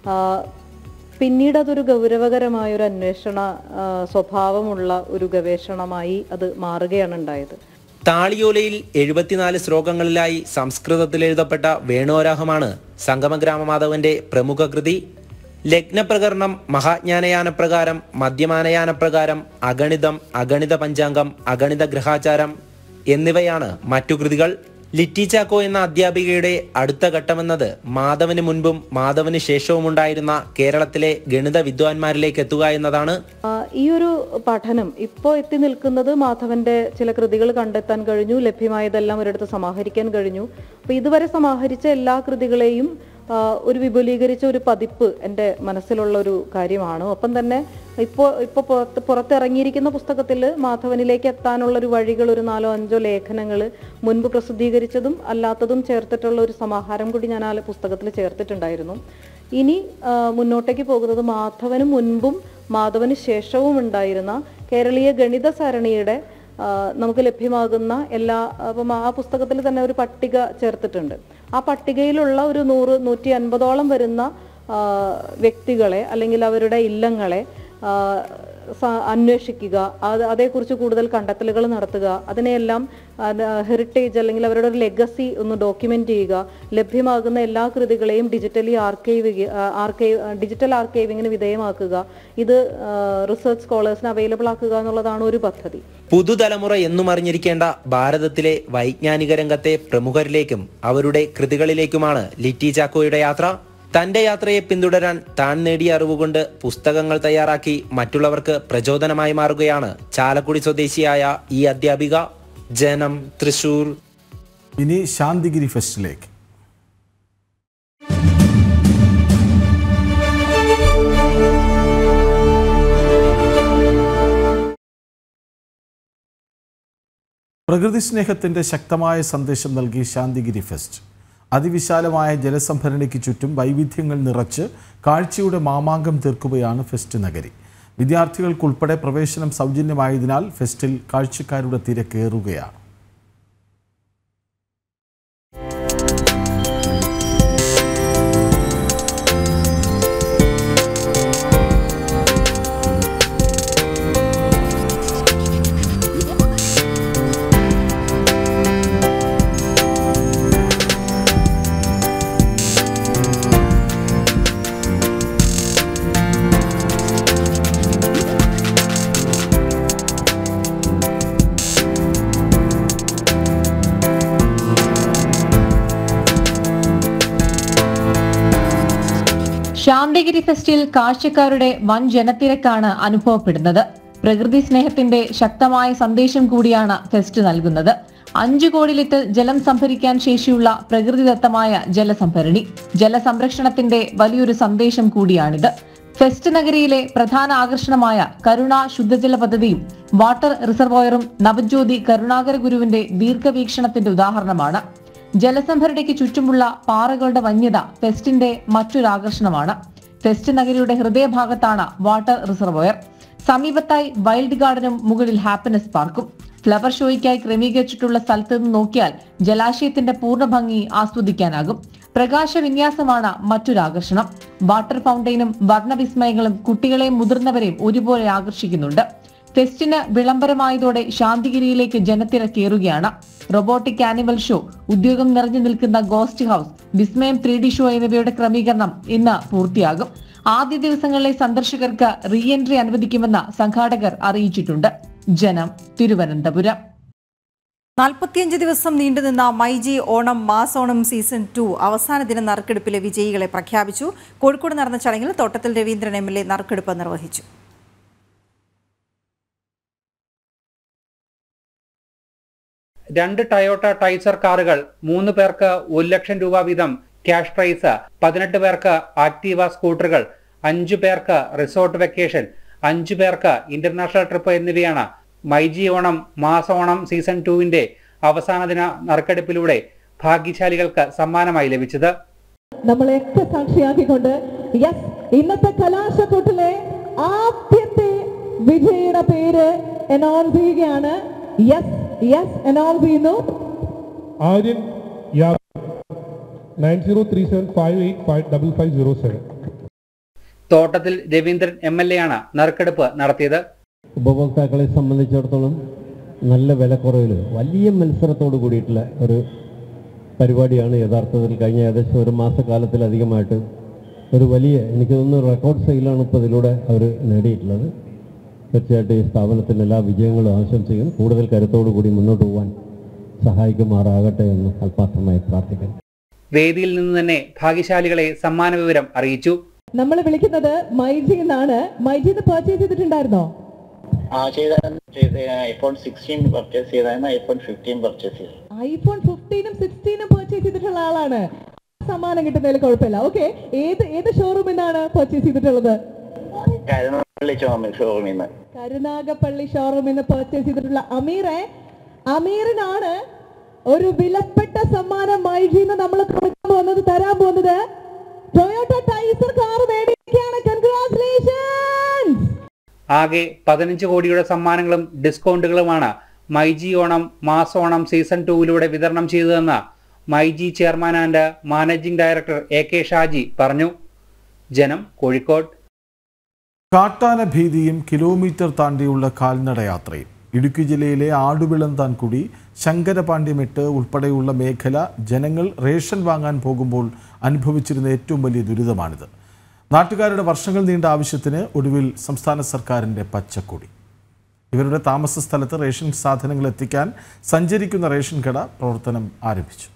പിന്നീട് അതൊരു ഗൗരവകരമായ ഒരു അന്വേഷണ സ്വഭാവമുള്ള ഒരു ഗവേഷണമായി അത് മാറുകയാണ് ഉണ്ടായത്. താളിയോലയിൽ 74 ശ്ലോകങ്ങളിലായി സംസ്കൃതത്തിൽ എഴുതപ്പെട്ട വേണോരാഹമാണ് സംഗമഗ്രാമ മാധവന്റെ പ്രമുഖ കൃതി. ലഗ്നപ്രകരണം, മഹാജ്ഞാനയാനപ്രകാരം, മധ്യമാനയാനപ്രകാരം, അഗണിതം, അഗണിത പഞ്ചാംഗം, അഗണിത ഗ്രഹാചാരം എന്നിവയാണ് മറ്റു കൃതികൾ. ലിറ്റി ചാക്കോ എന്ന അധ്യാപികയുടെ അടുത്ത ഘട്ടമെന്നത് മാധവന് മുൻപും മാധവന് ശേഷവും ഉണ്ടായിരുന്ന കേരളത്തിലെ ഗണിത വിദ്വാൻമാരിലേക്ക് എത്തുക എന്നതാണ്. ഈ ഒരു പഠനം ഇപ്പോൾ എത്തി നിൽക്കുന്നത് മാധവന്റെ ചില കൃതികൾ കണ്ടെത്താൻ കഴിഞ്ഞു, ലഭ്യമായതെല്ലാം ഒരിടത്ത് സമാഹരിക്കാൻ കഴിഞ്ഞു. അപ്പോൾ ഇതുവരെ സമാഹരിച്ച എല്ലാ കൃതികളെയും ഒരു വിപുലീകരിച്ച ഒരു പതിപ്പ് എൻ്റെ മനസ്സിലുള്ള ഒരു കാര്യമാണ്. ഒപ്പം തന്നെ ഇപ്പോൾ പുറത്തിറങ്ങിയിരിക്കുന്ന പുസ്തകത്തിൽ മാധവനിലേക്ക് എത്താനുള്ള ഒരു വഴികൾ, ഒരു 4-5 ലേഖനങ്ങൾ മുൻപ് പ്രസിദ്ധീകരിച്ചതും അല്ലാത്തതും ചേർത്തിട്ടുള്ള ഒരു സമാഹാരം കൂടി ഞാൻ ആ പുസ്തകത്തിൽ ചേർത്തിട്ടുണ്ടായിരുന്നു. ഇനി മുന്നോട്ടേക്ക് പോകുന്നത് മാധവന് മുൻപും മാധവന് ശേഷവും ഉണ്ടായിരുന്ന കേരളീയ ഗണിത സരണിയുടെ നമുക്ക് ലഭ്യമാകുന്ന എല്ലാ, അപ്പം ആ പുസ്തകത്തിൽ തന്നെ ഒരു പട്ടിക ചേർത്തിട്ടുണ്ട്. ആ പട്ടികയിലുള്ള ഒരു 100-150ഓളം വരുന്ന വ്യക്തികളെ അല്ലെങ്കിൽ അവരുടെ ഇല്ലങ്ങളെ അന്വേഷിക്കുക, അതേക്കുറിച്ച് കൂടുതൽ കണ്ടെത്തലുകൾ നടത്തുക, അതിനെയെല്ലാം ഹെറിറ്റേജ് അല്ലെങ്കിൽ അവരുടെ ഒരു ലെഗസി ഒന്ന് ഡോക്യുമെന്റ് ചെയ്യുക, ലഭ്യമാകുന്ന എല്ലാ കൃതികളെയും ഡിജിറ്റൽ ആർക്കൈവിങ്ങിന് വിധേയമാക്കുക, ഇത് റിസർച്ച് സ്കോളേഴ്സിന് അവൈലബിൾ ആക്കുക എന്നുള്ളതാണ് ഒരു പദ്ധതി. പുതുതലമുറ എന്നും അറിഞ്ഞിരിക്കേണ്ട ഭാരതത്തിലെ വൈജ്ഞാനിക രംഗത്തെ പ്രമുഖരിലേക്കും അവരുടെ കൃതികളിലേക്കുമാണ് ലിറ്റി ചാക്കോയുടെ യാത്ര. തന്റെ യാത്രയെ പിന്തുടരാൻ താൻ നേടിയ അറിവുകൊണ്ട് പുസ്തകങ്ങൾ തയ്യാറാക്കി മറ്റുള്ളവർക്ക് പ്രചോദനമായി മാറുകയാണ് ചാലക്കുടി സ്വദേശിയായ ഈ അധ്യാപിക. ജനം, തൃശൂർ. ഇനി ശാന്തിഗിരി ഫെസ്റ്റിലേക്ക്. പ്രകൃതി സ്നേഹത്തിന്റെ ശക്തമായ സന്ദേശം നൽകി ശാന്തിഗിരി ഫെസ്റ്റ്. അതിവിശാലമായ ജലസംഭരണിക്ക് ചുറ്റും വൈവിധ്യങ്ങൾ നിറച്ച് കാഴ്ചയുടെ മാമാങ്കം തീർക്കുകയാണ് ഫെസ്റ്റ് നഗരി. വിദ്യാർത്ഥികൾക്കുൾപ്പെടെ പ്രവേശനം സൗജന്യമായതിനാൽ ഫെസ്റ്റിൽ കാഴ്ചക്കാരുടെ തിരക്കേറുകയാണ്. ശാന്തിഗിരി ഫെസ്റ്റിൽ കാഴ്ചക്കാരുടെ വൻ ജനത്തിരക്കാണ് അനുഭവപ്പെടുന്നത്. പ്രകൃതി സ്നേഹത്തിന്റെ ശക്തമായ സന്ദേശം കൂടിയാണ് ഫെസ്റ്റ് നൽകുന്നത്. 5 കോടി ലിറ്റർ ജലം സംഭരിക്കാൻ ശേഷിയുള്ള പ്രകൃതിദത്തമായ ജലസംഭരണി, ജലസംരക്ഷണത്തിന്റെ വലിയൊരു സന്ദേശം കൂടിയാണിത്. ഫെസ്റ്റ് നഗരിയിലെ പ്രധാന ആകർഷണമായ കരുണ ശുദ്ധജല പദ്ധതിയും വാട്ടർ റിസർവോയറും നവജ്യോതി കരുണാകര ഗുരുവിന്റെ ദീർഘവീക്ഷണത്തിന്റെ ഉദാഹരണമാണ്. ജലസംഭരണിക്ക് ചുറ്റുമുള്ള പാറകളുടെ വന്യത ഫെസ്റ്റിന്റെ മറ്റൊരു ആകർഷണമാണ്. ഫെസ്റ്റ് നഗരിയുടെ ഹൃദയഭാഗത്താണ് വാട്ടർ റിസർവോയർ. സമീപത്തായി വൈൽഡ് ഗാർഡനും മുകളിൽ ഹാപ്പിനെസ് പാർക്കും. ഫ്ലവർ ഷോയ്ക്കായി ക്രമീകരിച്ചിട്ടുള്ള സ്ഥലത്ത് നിന്ന് നോക്കിയാൽ ജലാശയത്തിന്റെ പൂർണ്ണ ഭംഗി ആസ്വദിക്കാനാകും. പ്രകാശ വിന്യാസമാണ് മറ്റൊരു ആകർഷണം. വാട്ടർ ഫൗണ്ടെയിനും വർണ്ണവിസ്മയങ്ങളും കുട്ടികളെയും മുതിർന്നവരെയും ഒരുപോലെ ആകർഷിക്കുന്നുണ്ട്. ഫെസ്റ്റിന് വിളംബരമായതോടെ ശാന്തിഗിരിയിലേക്ക് ജനത്തിരക്കേറുകയാണ്. റോബോട്ടിക് ആനിമൽ ഷോ, ഉദ്യോഗം നിറഞ്ഞു നിൽക്കുന്ന ഗോസ്റ്റ് ഹൌസ്, വിസ്മയം 3D ഷോ എന്നിവയുടെ ക്രമീകരണം ഇന്ന് പൂർത്തിയാകും. ആദ്യ ദിവസങ്ങളിലെ സന്ദർശകർക്ക് റീ എൻട്രി അനുവദിക്കുമെന്ന് സംഘാടകർ അറിയിച്ചിട്ടുണ്ട്. ജനം, തിരുവനന്തപുരം. 45 ദിവസം നീണ്ടുനിന്ന myG Onam mass Onam season 2 അവസാന ദിന നറുക്കെടുപ്പിലെ വിജയികളെ പ്രഖ്യാപിച്ചു. കോഴിക്കോട് നടന്ന ചടങ്ങിൽ തോട്ടത്തിൽ രവീന്ദ്രൻ MLA നറുക്കെടുപ്പ് നിർവഹിച്ചു. 2 ടയോട്ട ടൈസർ കാറുകൾ, 3 പേർക്ക് 1 ലക്ഷം രൂപ വീതം ക്യാഷ് പ്രൈസ്, 18 പേർക്ക് ആക്ടീവ സ്കൂട്ടറുകൾ, 5 പേർക്ക് റിസോർട്ട് വെക്കേഷൻ, 5 പേർക്ക് ഇന്റർനാഷണൽ ട്രിപ്പ് എന്നിവയാണ് myG Onam mass Onam season 2വിന്റെ അവസാന ദിന നറുക്കെടുപ്പിലൂടെ ഭാഗ്യശാലികൾക്ക് സമ്മാനമായി ലഭിച്ചത്. നമ്മളെയൊക്കെ സാക്ഷിയാക്കിക്കൊണ്ട് ഇന്നത്തെ കലാശക്കൊട്ടിലെ ആദ്യത്തെ വിജയിയുടെ പേര് അനൗൺസ് ചെയ്യുകയാണ്. അനൗൺസ് ചെയ്യുന്നു. ആര്യൻ 9037585507. തോട്ടത്തിൽ രവീന്ദ്രൻ MLA ആണ് നറുക്കെടുപ്പ് നടത്തിയത്. ഉപഭോക്താക്കളെ സംബന്ധിച്ചിടത്തോളം നല്ല വിലക്കുറവിൽ വലിയ മത്സരത്തോട് കൂടിയിട്ടുള്ള ഒരു പരിപാടിയാണ് യഥാർത്ഥത്തിൽ കഴിഞ്ഞ ഏകദേശം ഒരു മാസക്കാലത്തിലധികമായിട്ട് ഒരു വലിയ, എനിക്ക് തോന്നുന്നു റെക്കോർഡ് സെയിലാണ് ഇപ്പോൾ ഇതിലൂടെ അവർ നേടിയിട്ടുള്ളത്. തീർച്ചയായിട്ടും ഈ സ്ഥാപനത്തിന് എല്ലാ വിജയങ്ങളും ആശംസിക്കുന്നു. കൂടുതൽ കരുത്തോടു കൂടി മുന്നോട്ട് പോകാൻ സഹായിക്കുമാറാകട്ടെ എന്ന് അല്പാർത്ഥമായി പ്രാർത്ഥിക്കുന്നു. വേദിയിൽ നിന്ന് തന്നെ ഭാഗ്യശാലികളെ സമ്മാന വിവരം അറിയിച്ചു. നമ്മൾ വിളിക്കുന്നത് മൈജി എന്നാണ്. മൈജി പർച്ചേസ് ചെയ്തിട്ടുണ്ടായിരുന്നോ? iPhone 16 പർച്ചേസ് ചെയ്തായിരുന്നു. iPhone 15 പർച്ചേസ് ചെയ്തു. iPhone 15ഉം 16ഉം പർച്ചേസ് ചെയ്തിട്ടുള്ള ആളാണ്. സമ്മാനം കിട്ടുന്നതിൽ കുഴപ്പമില്ല. ഓക്കെ, ഏത് ഷോറൂമിൽ നിന്നാണ് പർച്ചേസ് ചെയ്തിട്ടുള്ളത്? കരുനാഗപ്പള്ളി ഷോറൂമിൽ നിന്ന് പർച്ചേസ് ചെയ്തിട്ടുള്ള അമീറിനാണ് ഒരു വിലപ്പെട്ട സമ്മാനം മൈജിന്ന് നമ്മൾ തരാൻ പോകുന്നത്. ടൊയോട്ട ടൈസർ കാർ മേടിക്കുകയാണ്. കൺഗ്രാറ്റുലേഷൻസ്. ആകെ 15 കോടിയുടെ സമ്മാനങ്ങളും ഡിസ്കൗണ്ടുകളുമാണ് myG Onam mass Onam season 2വിലൂടെ വിതരണം ചെയ്തതെന്ന് myG chairman and managing director AK Shaji പറഞ്ഞു. ജനം, കോഴിക്കോട്. കാട്ടാന ഭീതിയും കിലോമീറ്റർ താണ്ടിയുള്ള കാൽനടയാത്രയും. ഇടുക്കി ജില്ലയിലെ ആടുവിളന്താൻകുടി, ശങ്കരപാണ്ഡ്യമെട്ട് ഉൾപ്പെടെയുള്ള മേഖല ജനങ്ങൾ റേഷൻ വാങ്ങാൻ പോകുമ്പോൾ അനുഭവിച്ചിരുന്ന ഏറ്റവും വലിയ ദുരിതമാണിത്. നാട്ടുകാരുടെ വർഷങ്ങൾ നീണ്ട ആവശ്യത്തിന് ഒടുവിൽ സംസ്ഥാന സർക്കാരിൻ്റെ പച്ചക്കൊടി. ഇവരുടെ താമസ സ്ഥലത്ത് റേഷൻ സാധനങ്ങൾ എത്തിക്കാൻ സഞ്ചരിക്കുന്ന റേഷൻ കട പ്രവർത്തനം ആരംഭിച്ചു.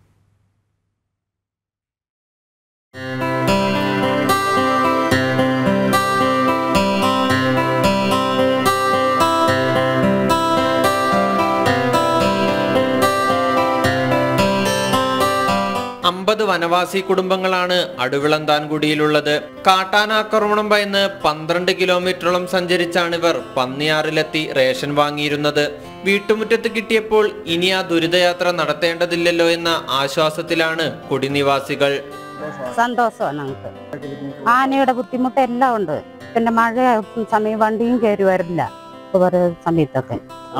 വനവാസി കുടുംബങ്ങളാണ് അടുവിളന്താൻകുടിയിലുള്ളത്. കാട്ടാനാക്രമണം ഭയന്ന് 12 കിലോമീറ്ററോളം സഞ്ചരിച്ചാണിവർ പന്നിയാറിലെത്തി റേഷൻ വാങ്ങിയിരുന്നത്. വീട്ടുമുറ്റത്ത് കിട്ടിയപ്പോൾ ഇനി ആ ദുരിതയാത്ര നടത്തേണ്ടതില്ലല്ലോ എന്ന ആശ്വാസത്തിലാണ് കുടിനിവാസികൾ. സന്തോഷമാണ് ഞങ്ങൾക്ക്. ആനയുടെ ബുദ്ധിമുട്ട് എല്ലാം ഉണ്ട്. പിന്നെ മഴ സമയം വണ്ടിയും കയറി വരില്ല സമയത്തൊക്കെ.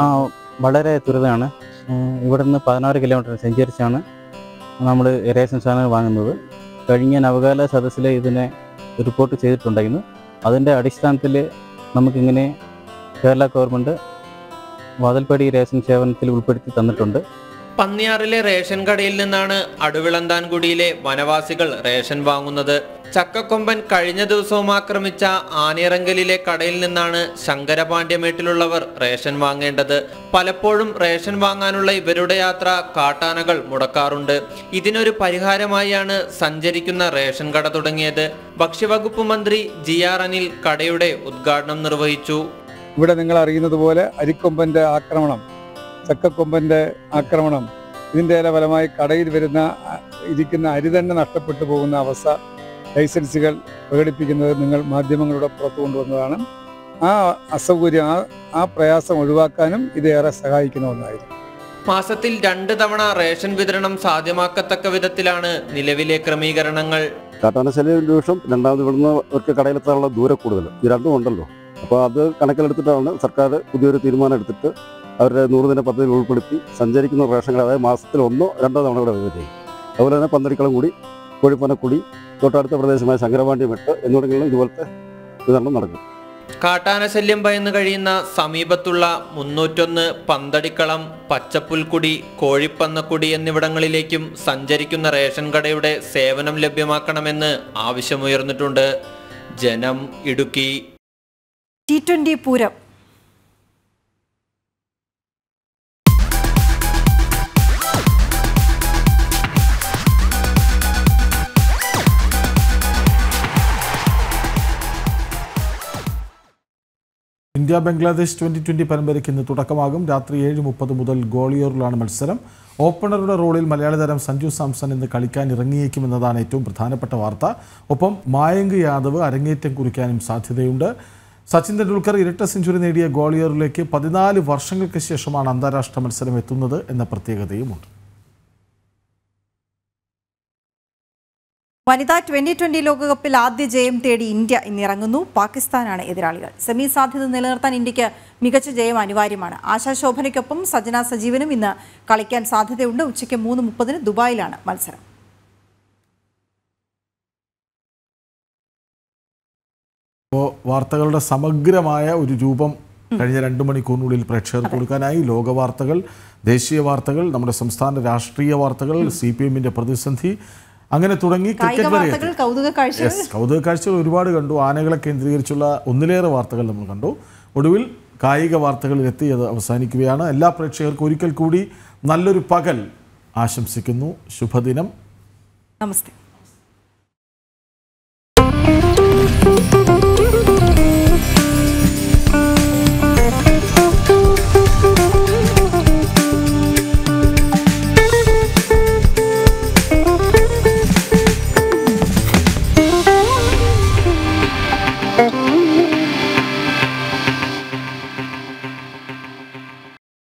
വളരെ ദുരിതമാണ്. ഇവിടുന്ന് 16 കിലോമീറ്റർ സഞ്ചരിച്ചാണ് നമ്മൾ റേഷൻ സാധനങ്ങൾ വാങ്ങുന്നത്. കഴിഞ്ഞ നവകാല സദസ്സിൽ ഇതിനെ റിപ്പോർട്ട് ചെയ്തിട്ടുണ്ടായിരുന്നു. അതിൻ്റെ അടിസ്ഥാനത്തിൽ നമുക്കിങ്ങനെ കേരള ഗവൺമെൻറ് വാതിൽപ്പടി റേഷൻ സേവനത്തിൽ ഉൾപ്പെടുത്തി തന്നിട്ടുണ്ട്. പന്നിയാറിലെ റേഷൻ കടയിൽ നിന്നാണ് അടുവിളന്താൻകുടിയിലെ വനവാസികൾ റേഷൻ വാങ്ങുന്നത്. ചക്കക്കൊമ്പൻ കഴിഞ്ഞ ദിവസവും ആക്രമിച്ച ആനിറങ്കലിലെ കടയിൽ നിന്നാണ് ശങ്കരപാണ്ഡ്യമേട്ടിലുള്ളവർ റേഷൻ വാങ്ങേണ്ടത്. പലപ്പോഴും റേഷൻ വാങ്ങാനുള്ള ഇവരുടെ യാത്ര കാട്ടാനകൾ മുടക്കാറുണ്ട്. ഇതിനൊരു പരിഹാരമായാണ് സഞ്ചരിക്കുന്ന റേഷൻ കട തുടങ്ങിയത്. ഭക്ഷ്യവകുപ്പ് മന്ത്രി GR അനിൽ കടയുടെ ഉദ്ഘാടനം നിർവഹിച്ചു. ഇവിടെ നിങ്ങൾ അറിയുന്നത് പോലെ അരിക്കൊമ്പന്റെ ആക്രമണം, ചക്കക്കൊമ്പന്റെ ആക്രമണം, ഇതിൻ്റെ ഫലമായി കടയിൽ ഇരിക്കുന്ന അരി തന്നെ നഷ്ടപ്പെട്ടു പോകുന്ന അവസ്ഥ ലൈസൻസുകൾ പ്രകടിപ്പിക്കുന്നത് നിങ്ങൾ മാധ്യമങ്ങളുടെ പുറത്തു കൊണ്ടുവന്നതാണ്. ആ അസൗകര്യം, ആ പ്രയാസം ഒഴിവാക്കാനും ഇത് ഏറെ സഹായിക്കുന്ന ഒന്നായിരുന്നു. മാസത്തിൽ 2 തവണ റേഷൻ വിതരണം സാധ്യമാക്കത്തക്ക വിധത്തിലാണ് നിലവിലെ ക്രമീകരണങ്ങൾ. കാട്ടാനശല്യം രൂക്ഷം, രണ്ടാമത് ഇവിടുന്ന് അവർക്ക് കടയിലെത്താനുള്ള ദൂരം കൂടുതൽ, ഇത് രണ്ടും ഉണ്ടല്ലോ. അപ്പോൾ അത് കണക്കിലെടുത്തിട്ടാണ് സർക്കാർ പുതിയൊരു തീരുമാനം എടുത്തിട്ട് അവരുടെ 100 ദിന പദ്ധതിയിൽ ഉൾപ്പെടുത്തി സഞ്ചരിക്കുന്ന റേഷൻ കട, അതായത് മാസത്തിൽ 1 or 2 തവണ കൂടെ വിതരണം ചെയ്യും. അതുപോലെ തന്നെ പന്തടിക്കളം കൂടി, കോഴിപ്പനക്കുടി, തൊട്ടടുത്ത പ്രദേശമായ ശങ്കരപാണ്ഡ്യമെട്ട് എന്നിവിടങ്ങളിലും ഇതുപോലത്തെ വിതരണം നടക്കും. കാട്ടാനശല്യം ഭയന്ന് കഴിയുന്ന സമീപത്തുള്ള 301, പന്തടിക്കളം, പച്ചപ്പുൽക്കുടി, കോഴിപ്പന്നക്കുടി എന്നിവിടങ്ങളിലേക്കും സഞ്ചരിക്കുന്ന റേഷൻ കടയുടെ സേവനം ലഭ്യമാക്കണമെന്ന് ആവശ്യമുയർന്നിട്ടുണ്ട്. ജനം, ഇടുക്കി. T20 പൂരം. ഇന്ത്യ ബംഗ്ലാദേശ് 2020 പരമ്പരയ്ക്ക് ഇന്ന് തുടക്കമാകും. രാത്രി 7:30 മുതൽ ഗോളിയോറിലാണ് മത്സരം. ഓപ്പണറുടെ റോളിൽ മലയാളി താരം സഞ്ജു സാംസൺ ഇന്ന് കളിക്കാൻ ഇറങ്ങിയേക്കുമെന്നതാണ് ഏറ്റവും പ്രധാനപ്പെട്ട വാർത്ത. ഒപ്പം മായങ്ക് യാദവ് അരങ്ങേറ്റം കുറിക്കാനും സാധ്യതയുണ്ട്. സച്ചിൻ തെണ്ടുൽക്കർ ഇരട്ട സെഞ്ചുറി നേടിയ ഗോളിയോറിലേക്ക് 14 വർഷങ്ങൾക്ക് ശേഷമാണ് അന്താരാഷ്ട്ര മത്സരം എത്തുന്നത് എന്ന പ്രത്യേകതയുമുണ്ട്. വനിതാ 2020 ലോകകപ്പിൽ ആദ്യ ജയം തേടി ഇന്ത്യ ഇന്നിറങ്ങുന്നു. പാകിസ്ഥാനാണ് എതിരാളികൾ. സെമി സാധ്യത നിലനിർത്താൻ ഇന്ത്യക്ക് മികച്ച ജയം അനിവാര്യമാണ്. ആശാ ശോഭനയ്ക്കൊപ്പം സജന സജീവനും ഇന്ന് കളിക്കാൻ സാധ്യതയുണ്ട്. ഉച്ചയ്ക്ക് 3:30 ദുബായിലാണ് മത്സരം. അപ്പോൾ വാർത്തകളുടെ സമഗ്രമായ ഒരു രൂപം കഴിഞ്ഞ 2 മണിക്കൂറിനുള്ളിൽ പ്രേക്ഷകർക്ക് കൊടുക്കാനായി ലോക വാർത്തകൾ, ദേശീയ വാർത്തകൾ, നമ്മുടെ സംസ്ഥാന രാഷ്ട്രീയ വാർത്തകൾ, CPM-ന്റെ പ്രതിസന്ധി, അങ്ങനെ തുടങ്ങി ക്രിക്കറ്റ് വരെ കൗതുക കാഴ്ചകൾ ഒരുപാട് കണ്ടു. ആനകളെ കേന്ദ്രീകരിച്ചുള്ള ഒന്നിലേറെ വാർത്തകൾ നമ്മൾ കണ്ടു. ഒടുവിൽ കായിക വാർത്തകളിൽ എത്തി അത് അവസാനിക്കുകയാണ്. എല്ലാ പ്രേക്ഷകർക്കും ഒരിക്കൽ കൂടി നല്ലൊരു പകൽ ആശംസിക്കുന്നു. ശുഭദിനം. നമസ്തേ.